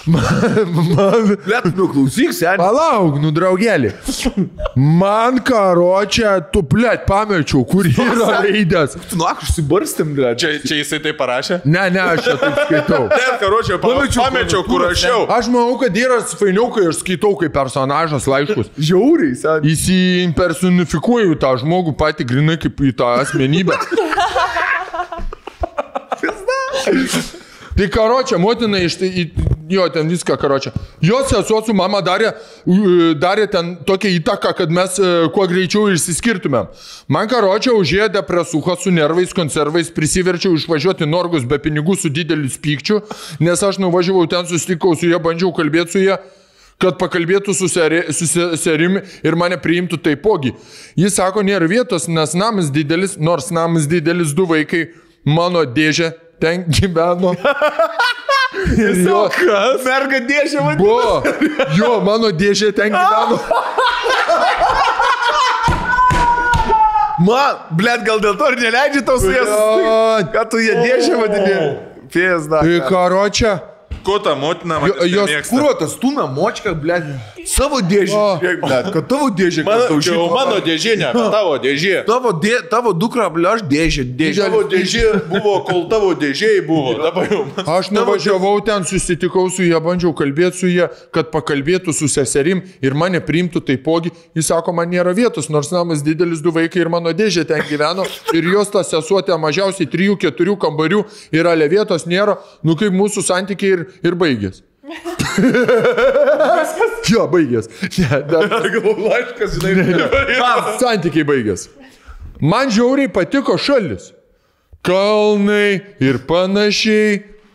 Blet, nu, klausyk, seniai. Palauk, nu, draugelį. Man karočią, tu, blet, pamečiau, kur yra raidės. Tu, nu, užsibarstėm, blet. Čia jisai tai parašė? Ne, aš čia taip skaitau. Blet, karočią, pamečiau, kur rašiau. Aš manau, kad yra fainiau, kai aš skaitau kaip personažas laiškus. Žiauriai, seniai. Įsimpersonifikuoju tą žmogų patį grinai kaip į tą asmenybę. Tai karočią, motina jo, ten viską karočią. Jos sesuo su mama darė ten tokią įtaką, kad mes kuo greičiau išsiskirtumėm. Man karočią užėjo depresuha su nervais, konservais, prisiverčiau išvažiuoti Norgus be pinigų su dideliu pykčiu, nes aš nuvažiavau ten, susitikau su jie, bandžiau kalbėti su jie, kad pakalbėtų su serimi ir mane priimtų taipogi. Jis sako, nėra vietos, nes namas didelis, nors namas didelis, 2 vaikai, mano dėžė ten gyveno. Ir jo, kas? Merga dėžė vadinasi. Buvo, jo, mano dėžė ten gyveno. Man, blet, gal dėl to ir neleidži tau su jas. Ką tu jie dėžė vadinė? Pėsda. Tai karočią. Ko ta motina jos kruotas, tu namočka, blet, savo dėžė. Blet, kad tavo dėžė, kad tau šito. Mano dėžė, ne, tavo dėžė. Tavo dukra, blet, aš dėžė. Tavo dėžė buvo, kol tavo dėžėjai buvo. Aš nuvažiavau ten, susitikau su jie, bandžiau kalbėti su jie, kad pakalbėtų su seserim ir mane priimtų taipogi. Jis sako, man nėra vietos, nors namas didelis, 2 vaikai ir mano dėžė ten gyveno. Ir jos ta sesuotė mažiausiai 3-4 kambarių ir ale vietos nėra. Nu kaip mūsų santykiai ir baigės. Jo, baigės. Laiškas, žinai. Santykiai baigės. Man žiauriai patiko šalis. Kalnai ir panašiai.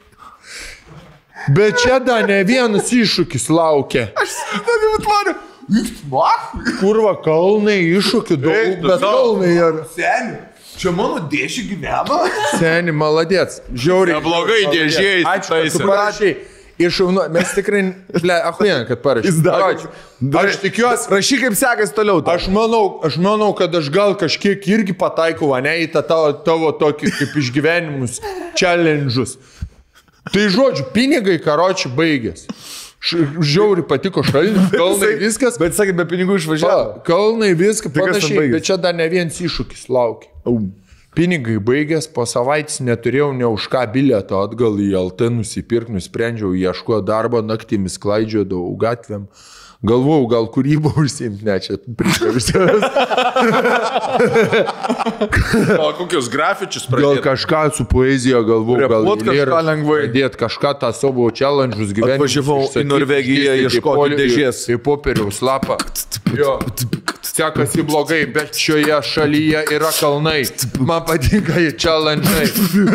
Bet čia dar ne vienas iššūkis laukia. Aš tvariu. Kurva, kalnai, iššūkių daug, bet kalnai ir... Seniai. Čia mano dėžė gyveno. Seni, maladėts. Žiauriai. Neblogai dėžėjai. Ačiū, kad tu parašiai. Iššaunu, mes tikrai, achuien, kad parašai. Aš tikiuosi. Rašy, kaip sekasi toliau. Aš manau, kad aš gal kažkiek irgi pataikau, ne, į tą tavo tokį kaip išgyvenimus, challenge'us. Tai žodžiu, pinigai karočiui baigės. Žiauriai patiko šalinis, kalnai viskas. Bet sakai, be pinigų išvažiavo. Kalnai viskas, panašiai, bet čia dar ne vienas iššūkis laukia. Pinigai baigės, po savaitės neturėjau ne už ką bilieto atgal į LT nusipirkti, nusprendžiau ieškoti darbo, naktimis klaidžiodavau gatvėm. Galvojau, gal kūrybą užsiimti, ne, čia prikavišęs. O kokius grafičius pradėti? Gal kažką su poezija galvojau, gal pradėti kažką tą savo challenge'us gyvenimą. Atvažiavau į Norvegiją ieškoti dėžės. Į popieriaus lapą. Jo, sekasi blogai, bet šioje šalyje yra kalnai. Man patinka į challenge'ai.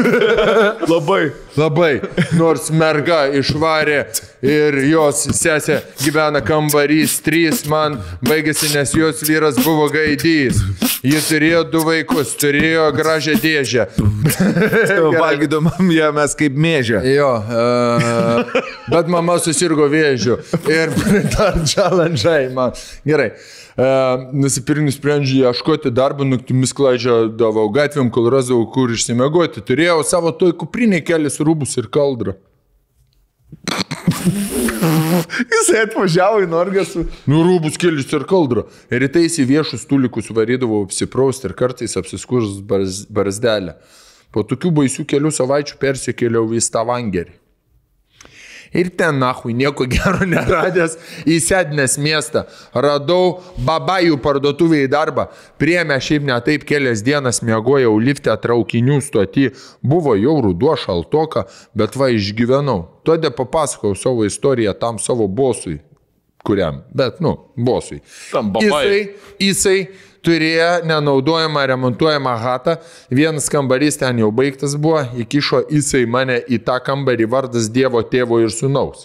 Labai. Nors merga išvarė ir jos sesė gyvena kambarys 3, man baigėsi, nes jos vyras buvo gaidys. Ji turėjo 2 vaikus, turėjo gražią dėžę. Valgydom ją mes kaip mėžę. Jo, bet mama susirgo vėžiu ir dar challenge'ai man. Gerai. nusprendžiu ieškoti darbą, naktimis klaidžiodavau gatvėm, kol rasdavau, kur išsimegoti. Turėjau savo toj kuprinėj kelis rūbus ir kaldrą. Jisai atvažiavo į Norgą su... Rūbus kelis ir kaldrą. Ir rytais į viešus tulikus varydavau apsiprausti ir kartais apsiskurs barzdelę. Po tokių baisių kelių savaičių persikėliau į Stavangerį. Ir ten, nahui, nieko gero neradęs į Sednės miestą. Radau babajų parduotuvėje darbą. Priėmė šiaip ne taip, kelias dienas miegojau lifte traukinių stoti. Buvo jau ruduo šaltoka, bet va išgyvenau. Todėl papasakau savo istoriją tam savo bosui. Kuriam? Bet, bosui. Jisai turėjo nenaudojamą remontuojamą hatą, vienas kambarys ten jau baigtas buvo, įkišo jisai mane į tą kambarį vardas Dievo tėvo ir sūnaus.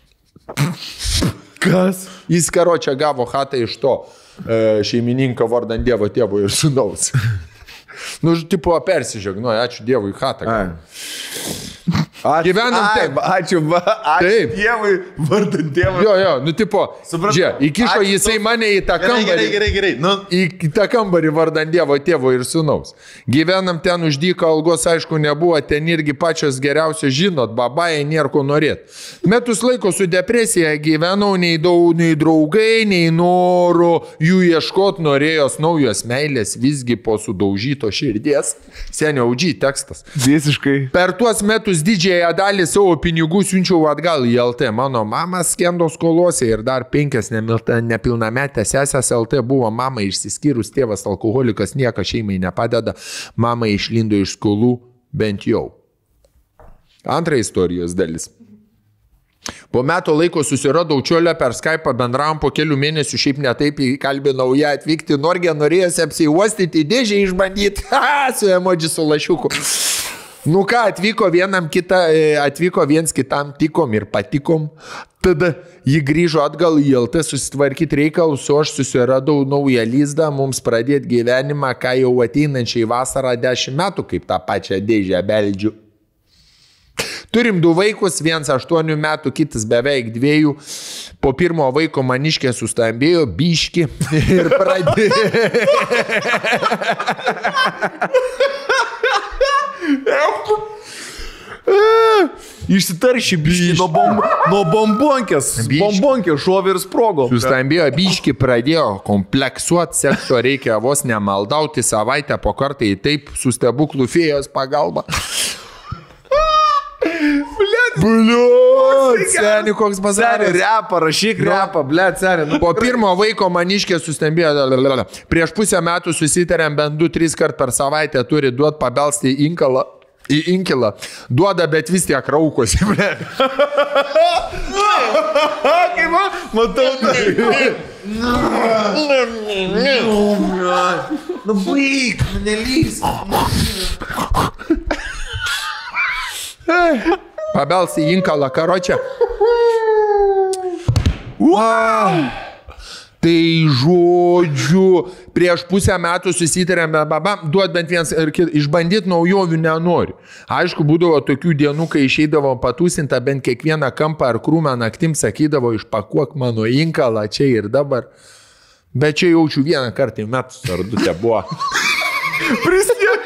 Kas? Jis karočią gavo hatą iš to šeimininką vardan Dievo tėvo ir sūnaus. Tipo persižegnoja, ačiū Dievui hatą. Gyvenam taip. Ačiū Dievui, vardan Dievo. Jo, įkišo jisai mane į tą kambarį. Gerai. Į tą kambarį vardan Dievo tėvo ir sūnaus. Gyvenam ten už dyką, algos aišku nebuvo, ten irgi pačios geriausios žinot, babai, nėra ko norėt. Metus laiko su depresija gyvenau, nei draugai, nei noro jų ieškot, norėjos naujos meilės, visgi po sudaužyto širdies. Senio OG tekstas. Visiškai. Per tuos metus didžiąją dalį savo pinigų siunčiau atgal į LT. Mano mama skendo skolose ir dar 5 nepilnametės sesės LT buvo mama išsiskyrus, tėvas alkoholikas, niekas šeimai nepadeda, mama išlindo iš skolų bent jau. Antra istorijos dalis. Po metų laiko susiradau čiolę per Skype'ą, bendravom po kelių mėnesių, šiaip netaip įkalbinau ją atvykti, norėjosi apsiuostyti, dėžę išbandyti, su emoji su lašiuku. Atvyko viens kitam tikom ir patikom, tada jį grįžo atgal į LT susitvarkyti reikalus, o aš susiradau naują lizdą, mums pradėti gyvenimą, ką jau ateinančiai vasarą 10 metų, kaip tą pačią dėžę beldžiu. Turim 2 vaikus, vienas 8 metų, kitas beveik 2. Po pirmo vaiko maniškė sustambėjo, biški ir pradėjo. Išsitarši biški nuo bombonkės. Bombonkė šovė ir sprogo. Sustambėjo biški, pradėjo kompleksuoti, sekso reikia vos nemaldauti savaitę po kartą į taip su stebuklų fėjos pagalba. Seni, koks bazaras. Seni, repą, rašyk repą, seni. Po pirmo vaiko maniškė sustambėjo. Prieš pusę metų susitarėm bent 2-3 kart per savaitę turi duot pabelsti į inkilą. Duoda, bet vis tiek raukosi. Kaip matau tai. Baik, nelys. Pabelsi į inkalą, karočią. Tai žodžiu, prieš pusę metų susitarėme, duot bent vienas ir išbandyti naujovių nenoriu. Aišku, būdavo tokių dienų, kai išeidavo patūsinta bent kiekvieną kampą ar krūmą naktim, sakydavo, išpakuok mano inkalą čia ir dabar. Bet čia jaučiu vieną kartą į metus, ar 2 te buvo. Prisiek.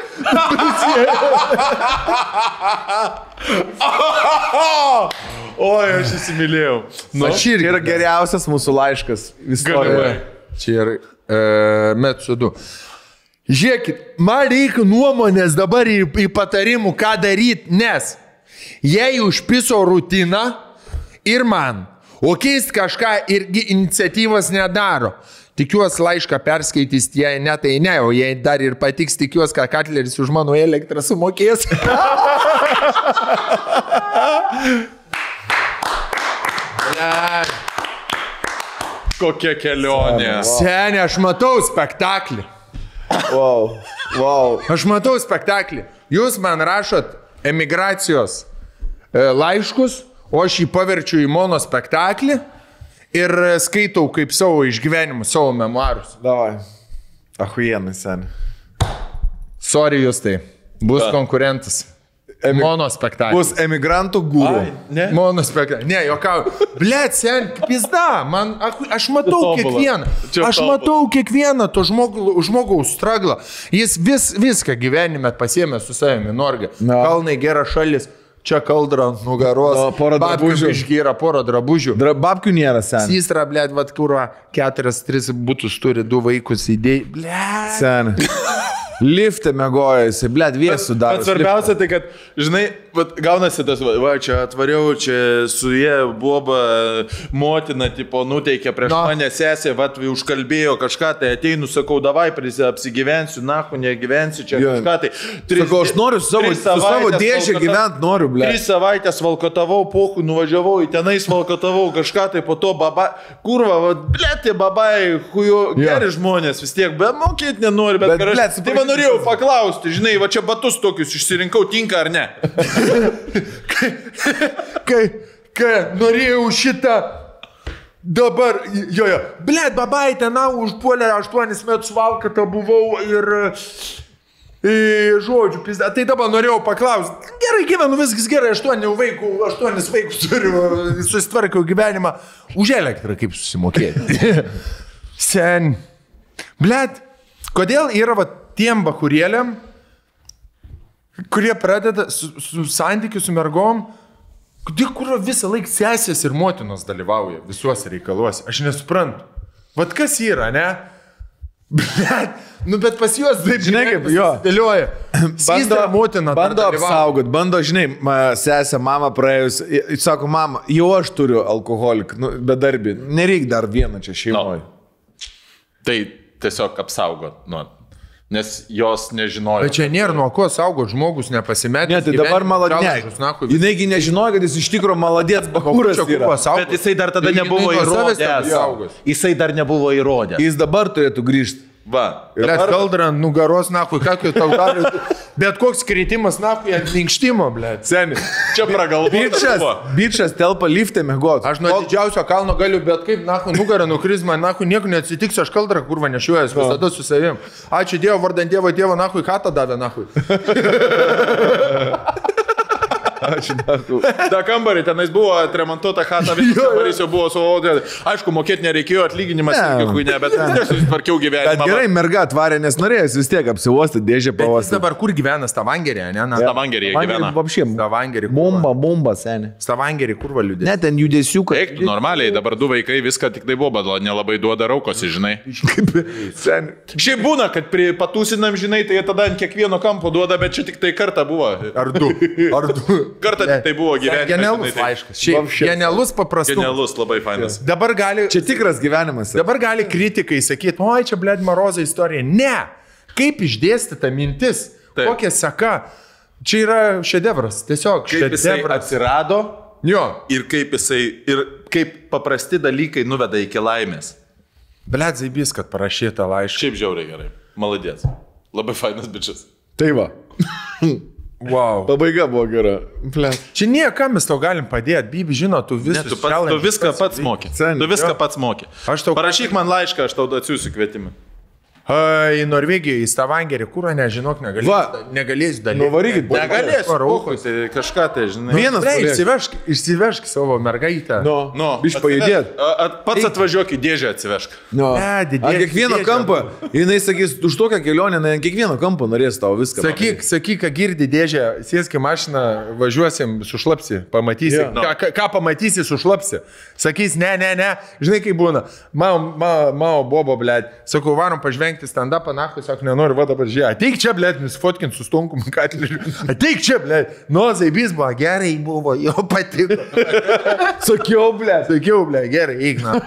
Oi, aš įsimylėjau. Čia yra geriausias mūsų laiškas istorijoje. Čia yra metų 2. Žiūrėkit, man reikia nuomonės dabar į patarimų, ką daryti, nes jei užpiso rutiną ir man, o keist kažką irgi iniciatyvas nedaro. Tikiuosi laišką perskaitys, jei ne, tai ne, o jei dar ir patiks, tikiuosi, kad Katleris už mano elektrą sumokės. Kokia kelionė. Seni, aš matau spektaklį. Wow. Aš matau spektaklį. Jūs man rašot emigracijos laiškus, o aš jį paverčiu į monospektaklį. Ir skaitau kaip savo išgyvenimus, savo memuarus. Davai. Ahuienai, seni. Sorry, jūs tai. Bus konkurentas. Monospektaklis. Bus emigrantų gūrų. Monospektaklis. Ne, jokau. Blet, sen, pizda. Aš matau kiekvieną. Aš matau kiekvieną to žmogaus straglą. Jis viską gyvenime pasiėmė su savimi Norge. Kalnai, gera šalis. Čia kaldra ant nugaros. Porą drabužių. Išgyra porą drabužių. Babkių nėra, sen. Sistra, blėt, vat kurva, 4-3 butus turi, 2 vaikus įdėjai. Blėt. Sen. Liftė mėgojasi, blėt, vėsų dar. Bet svarbiausia tai, kad, žinai, gaunasi tas, va, čia atvariau, čia su jie boba motina, tipo, nuteikė prieš mane sesė, va, užkalbėjo kažką, tai ateinu, sakau, davai, apsigyvensiu, nahu, negyvensiu, čia kažką, tai... Sakau, aš noriu su savo dėžę gyventi, noriu, blėt. 3 savaitės valkotavau, poku, nuvažiavau, į tenais valkotavau, kažką, tai po to baba, kurva, va, blėt, tie babai, hujo, geri žmonės vis tiek, bet mokėti nenori, bet blėt, tai norėjau paklausti, žinai, va čia batus tokius išsirinkau, tinka ar ne? Kai norėjau šitą dabar, blėt, babai ten užpuolė 8 metus valkatą buvau ir žodžiu, pizda, tai dabar norėjau paklausti, gerai gyvenu, viskas gerai, 8 vaikus turiu, susitvarkiau gyvenimą, už elektrą kaip susimokėti. Sen, blėt, kodėl yra va tiem bakurėliam, kurie pradeda su santykiu su mergom, kur visą laiką sesės ir motinos dalyvauja visuose reikaluose. Aš nesuprantu. Vat kas yra, ne? Bet pas juos taip, žinai, kaip jo dėlioja. Bando apsaugot, bando, žinai, sesė, mama praėjus, sako, mama, jau aš turiu alkoholik, bedarbį, nereik dar vieną čia šeimoje. Tai tiesiog apsaugot nuo. Nes jos nežinojo. Bet čia nėra nuo ko saugot, žmogus nepasimetė. Ne, tai dabar maladės. Jinaigi nežinojo, kad jis iš tikro maladės bakūras yra. Bet jisai dar tada nebuvo įrodęs. Jisai dar nebuvo įrodęs. Jis dabar turėtų grįžti. Va. Blet, kaldra ant nugaros, nakui, ką tau gali. Bet koks kritimas, nakui, ant minkštimo, blet. Seni. Čia pragalvota. Bičas telpa liftė mėgot. Aš nuo didžiausio kalno galiu, bet kaip, nakui, nugarą nukris, man, nakui, nieko neatsitiks, aš kaldrą kurva nešiuojas, visada su savim. Ačiū Dievo, vardan Dievo, nakui, ką tą davė, nakui. Ačiū, nakui. Da kambarį, tenais buvo atremontuota chata, visas kambarys jau buvo suvaudė. Aišku, mokėti nereikėjo, atlyginimas ne, bet aš susitvarkiau gyvenimą. Bet gerai, merga atvarė, nes norėjęs vis tiek apsiuostyti dėžę pavasti. Bet dabar kur gyvena, Stavangerėje, ne? Stavangerėje gyvena. Stavangerį. Bomba, seni. Stavangerį, kur valiudė? Ne, ten judesiukai. Eik, normaliai, dabar 2 vaikai, viską tik tai buvo, bet nelabai duoda raukosi, žinai. Šiaip būna, kad patūsinam, žinai, tai tada ant kiekvieno kampo duoda, bet čia tik tai kartą buvo. Ar 2. Kartą tai buvo gyvenimas. Genialus laiškas. Šiaip genialus paprastas. Genialus, labai fainas. Dabar gali... Čia tikras gyvenimas. Dabar gali kritikai sakyti, oi, čia blėd Marozą istorija. Ne. Kaip išdėstyta mintis? Taip. Kokia seka? Čia yra šedevras. Tiesiog kaip šedevras. Jisai atsirado. Jo. Ir kaip paprasti dalykai nuveda iki laimės. Blėd Zaibys, kad parašyta laišką. Šiaip žiauriai gerai. Maladės. Labai fainas bičias. Tai va. Wow. Pabaiga buvo gera. Čia niekam mes tau galim padėti. Bibi, žino, tu viską pats moki. Tu viską pats moki. Parašyk man laišką, aš tau atsiųsiu kvietimą. Į Norvegiją, į Stavangerį, kur nežinok, negalėsiu dalyvauti. Nuvarykit, negalėsiu. Tai kažką tai, žinai. Vienas išsivežk savo mergaitę. Biš pajudėt. Pats atvažiuok į dėžę atsivežk. Ant kiekvieno kampą, jinai sakys, už tokią kelionę, ant kiekvieno kampą norės tau viską. Sakyk, ką girdi dėžę, sėski mašiną, važiuosim, sušlapsi, pamatysi. Ką pamatysi, sušlapsi. Sakys, ne. Žinai, kaip būna. Mao bobo, blėt. Sakau, varom pažvengti stand-upą, nahui, sako, nenoriu, va dabar žiūrėti. Ateik čia, blėt, nusifotkinti su Stonkum Katleriu. Ateik čia, blėt. Zaibys buvo, gerai buvo, jo patiko. Sakiau, blėt, gerai, eik, na.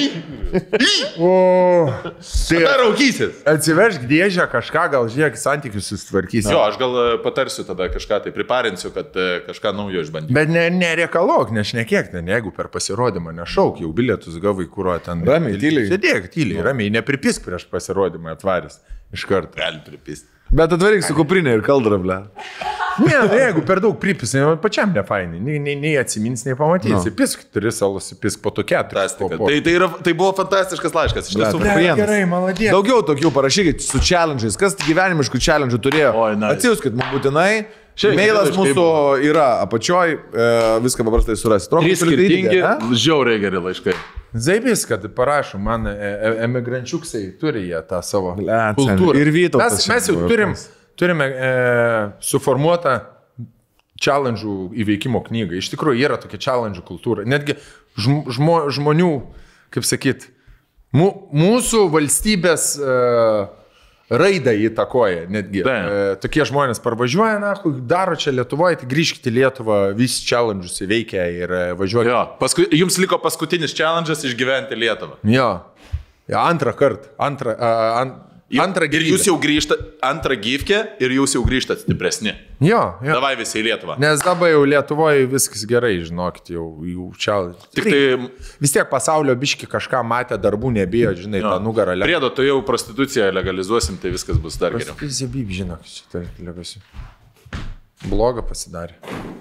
Tai raukysis. Atsivežk dėžę kažką, gal žiūrėk, santykius susitvarkysi. Jo, aš gal patarsiu tada kažką, tai priparinsiu, kad kažką naujo išbandysiu. Bet nereikalok, nešnekėk, jeigu per pasirodymą nešauk, jau bilietus gavai, kur ten. Ramiai, tyliai. Sėdėk, tyliai, ramiai, nepripisk prieš pasirodymą. Atvarys iš karto. Gali pripist. Bet atvaryk su kuprinė ir kaldra, ble. Ne, jeigu per daug pripisi, pačiam nefainai. Nei atsimins, nei pamatysi. Pisk, 3 salos, pisk po to 4. Tai buvo fantastiškas laiškas. Iš tiesų, gerai, maladė. Daugiau tokių parašykit su challenge'ais. Kas gyvenimiškų challenge'ų turėjo? Atsiųskit man būtinai. Mailas mūsų yra apačioj, viską paprastai surasi. 3 skirtingi, žiauriai geri laiškai. Zaibis, kad parašo, man emigrančiuksai turi jie tą savo kultūrą. Ir Vytautas. Mes jau turime suformuotą challenge įveikimo knygą. Iš tikrųjų, yra tokia challenge kultūra. Netgi žmonių, kaip sakyt, mūsų valstybės raidą įtakoja netgi. Tokie žmonės parvažiuoja, daro čia Lietuvoje, tai grįžkite į Lietuvą, visi challenge'us įveikia ir važiuoja. Jo, jums liko paskutinis challenge'as išgyventi Lietuvą. Jo, antrą kartą. Ir jūs jau grįžtate, antrą gyvkę ir jūs jau grįžtate stipresni. Jo. Davai visi į Lietuvą. Nes dabar jau Lietuvoje viskas gerai, žinokit, jau čia. Tik tai vis tiek pasaulio biški kažką matė, darbų nebijo, žinai, tą nugarą. Priedo, tu jau prostituciją legalizuosim, tai viskas bus dar geriau. Prostitucija bib, žinok, šitą legasiu. Blogą pasidarė.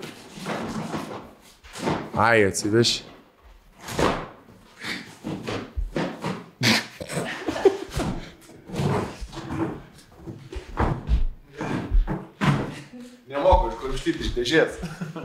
Ai, atsiveši. Nemoku iškrapštyti iš dėžės.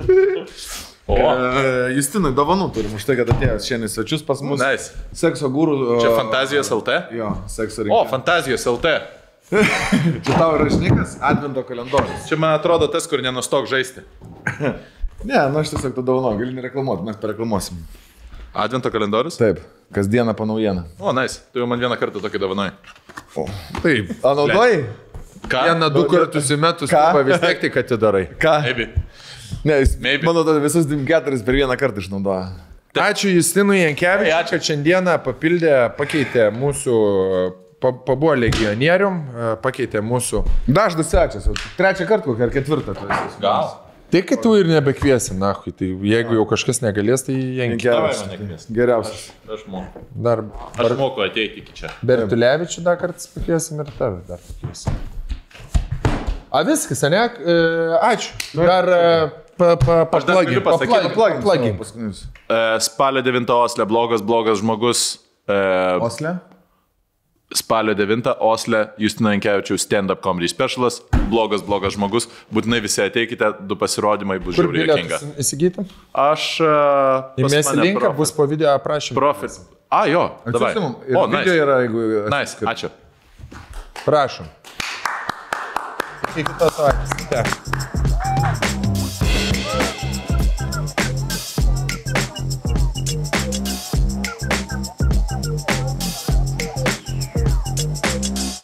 Justinui dovanų turim už tai, kad atėjęs šiandien svečius pas mus. Nice. Sekso gūrų. Čia Fantazijos LT? Jo, sekso rinkimai. Fantazijos LT. Čia tavo rašnikas, advento kalendorius. Čia man atrodo tas, kur nenustok žaisti. Ne, aš tiesiog tą dovaną, gali nereklamuoti, mes pareklamuosim. Advento kalendorius? Taip, kasdieną po naujieną. Nice. Tu jau man vieną kartą tokį dovanai. Taip. A, naudoji? Ką? Vieną, 2 kartus į metus vis tiek tik atidarai. Ką? Maybe. Ne, jis, mano visus 4 per vieną kartą išnaudoja. Ačiū Justinui Jankevičiui, kad šiandieną pakeitė mūsų, pabuvo legionierium, pakeitė mūsų. Dažnas svečias, 3 kartą kokią ar 4. Gal. Tai kai tu ir nebekviesi, nahui, tai jeigu jau kažkas negalės, tai Jankevičius. Geriausias. Aš moku. Aš moku ateiti iki čia. Bertulevičių dar kartą pakviesim ir tave dar pakviesim. A viskas, ne? Ačiū. Dar paplagin. Spalio 9 Osle, blogas žmogus. Osle? Spalio 9 Osle, Justino Jankevičiaus stand-up comedy specialas. Blogas žmogus. Būtinai visi ateikite, 2 pasirodymai bus žiauriai juokinga. Kur bilietus įsigyti? Aš... Įmėsi linką, bus po video aprašymą. Profil. Jo, davai. Video yra, jeigu... Nice, ačiū. Prašom. Iki kitos savaitės.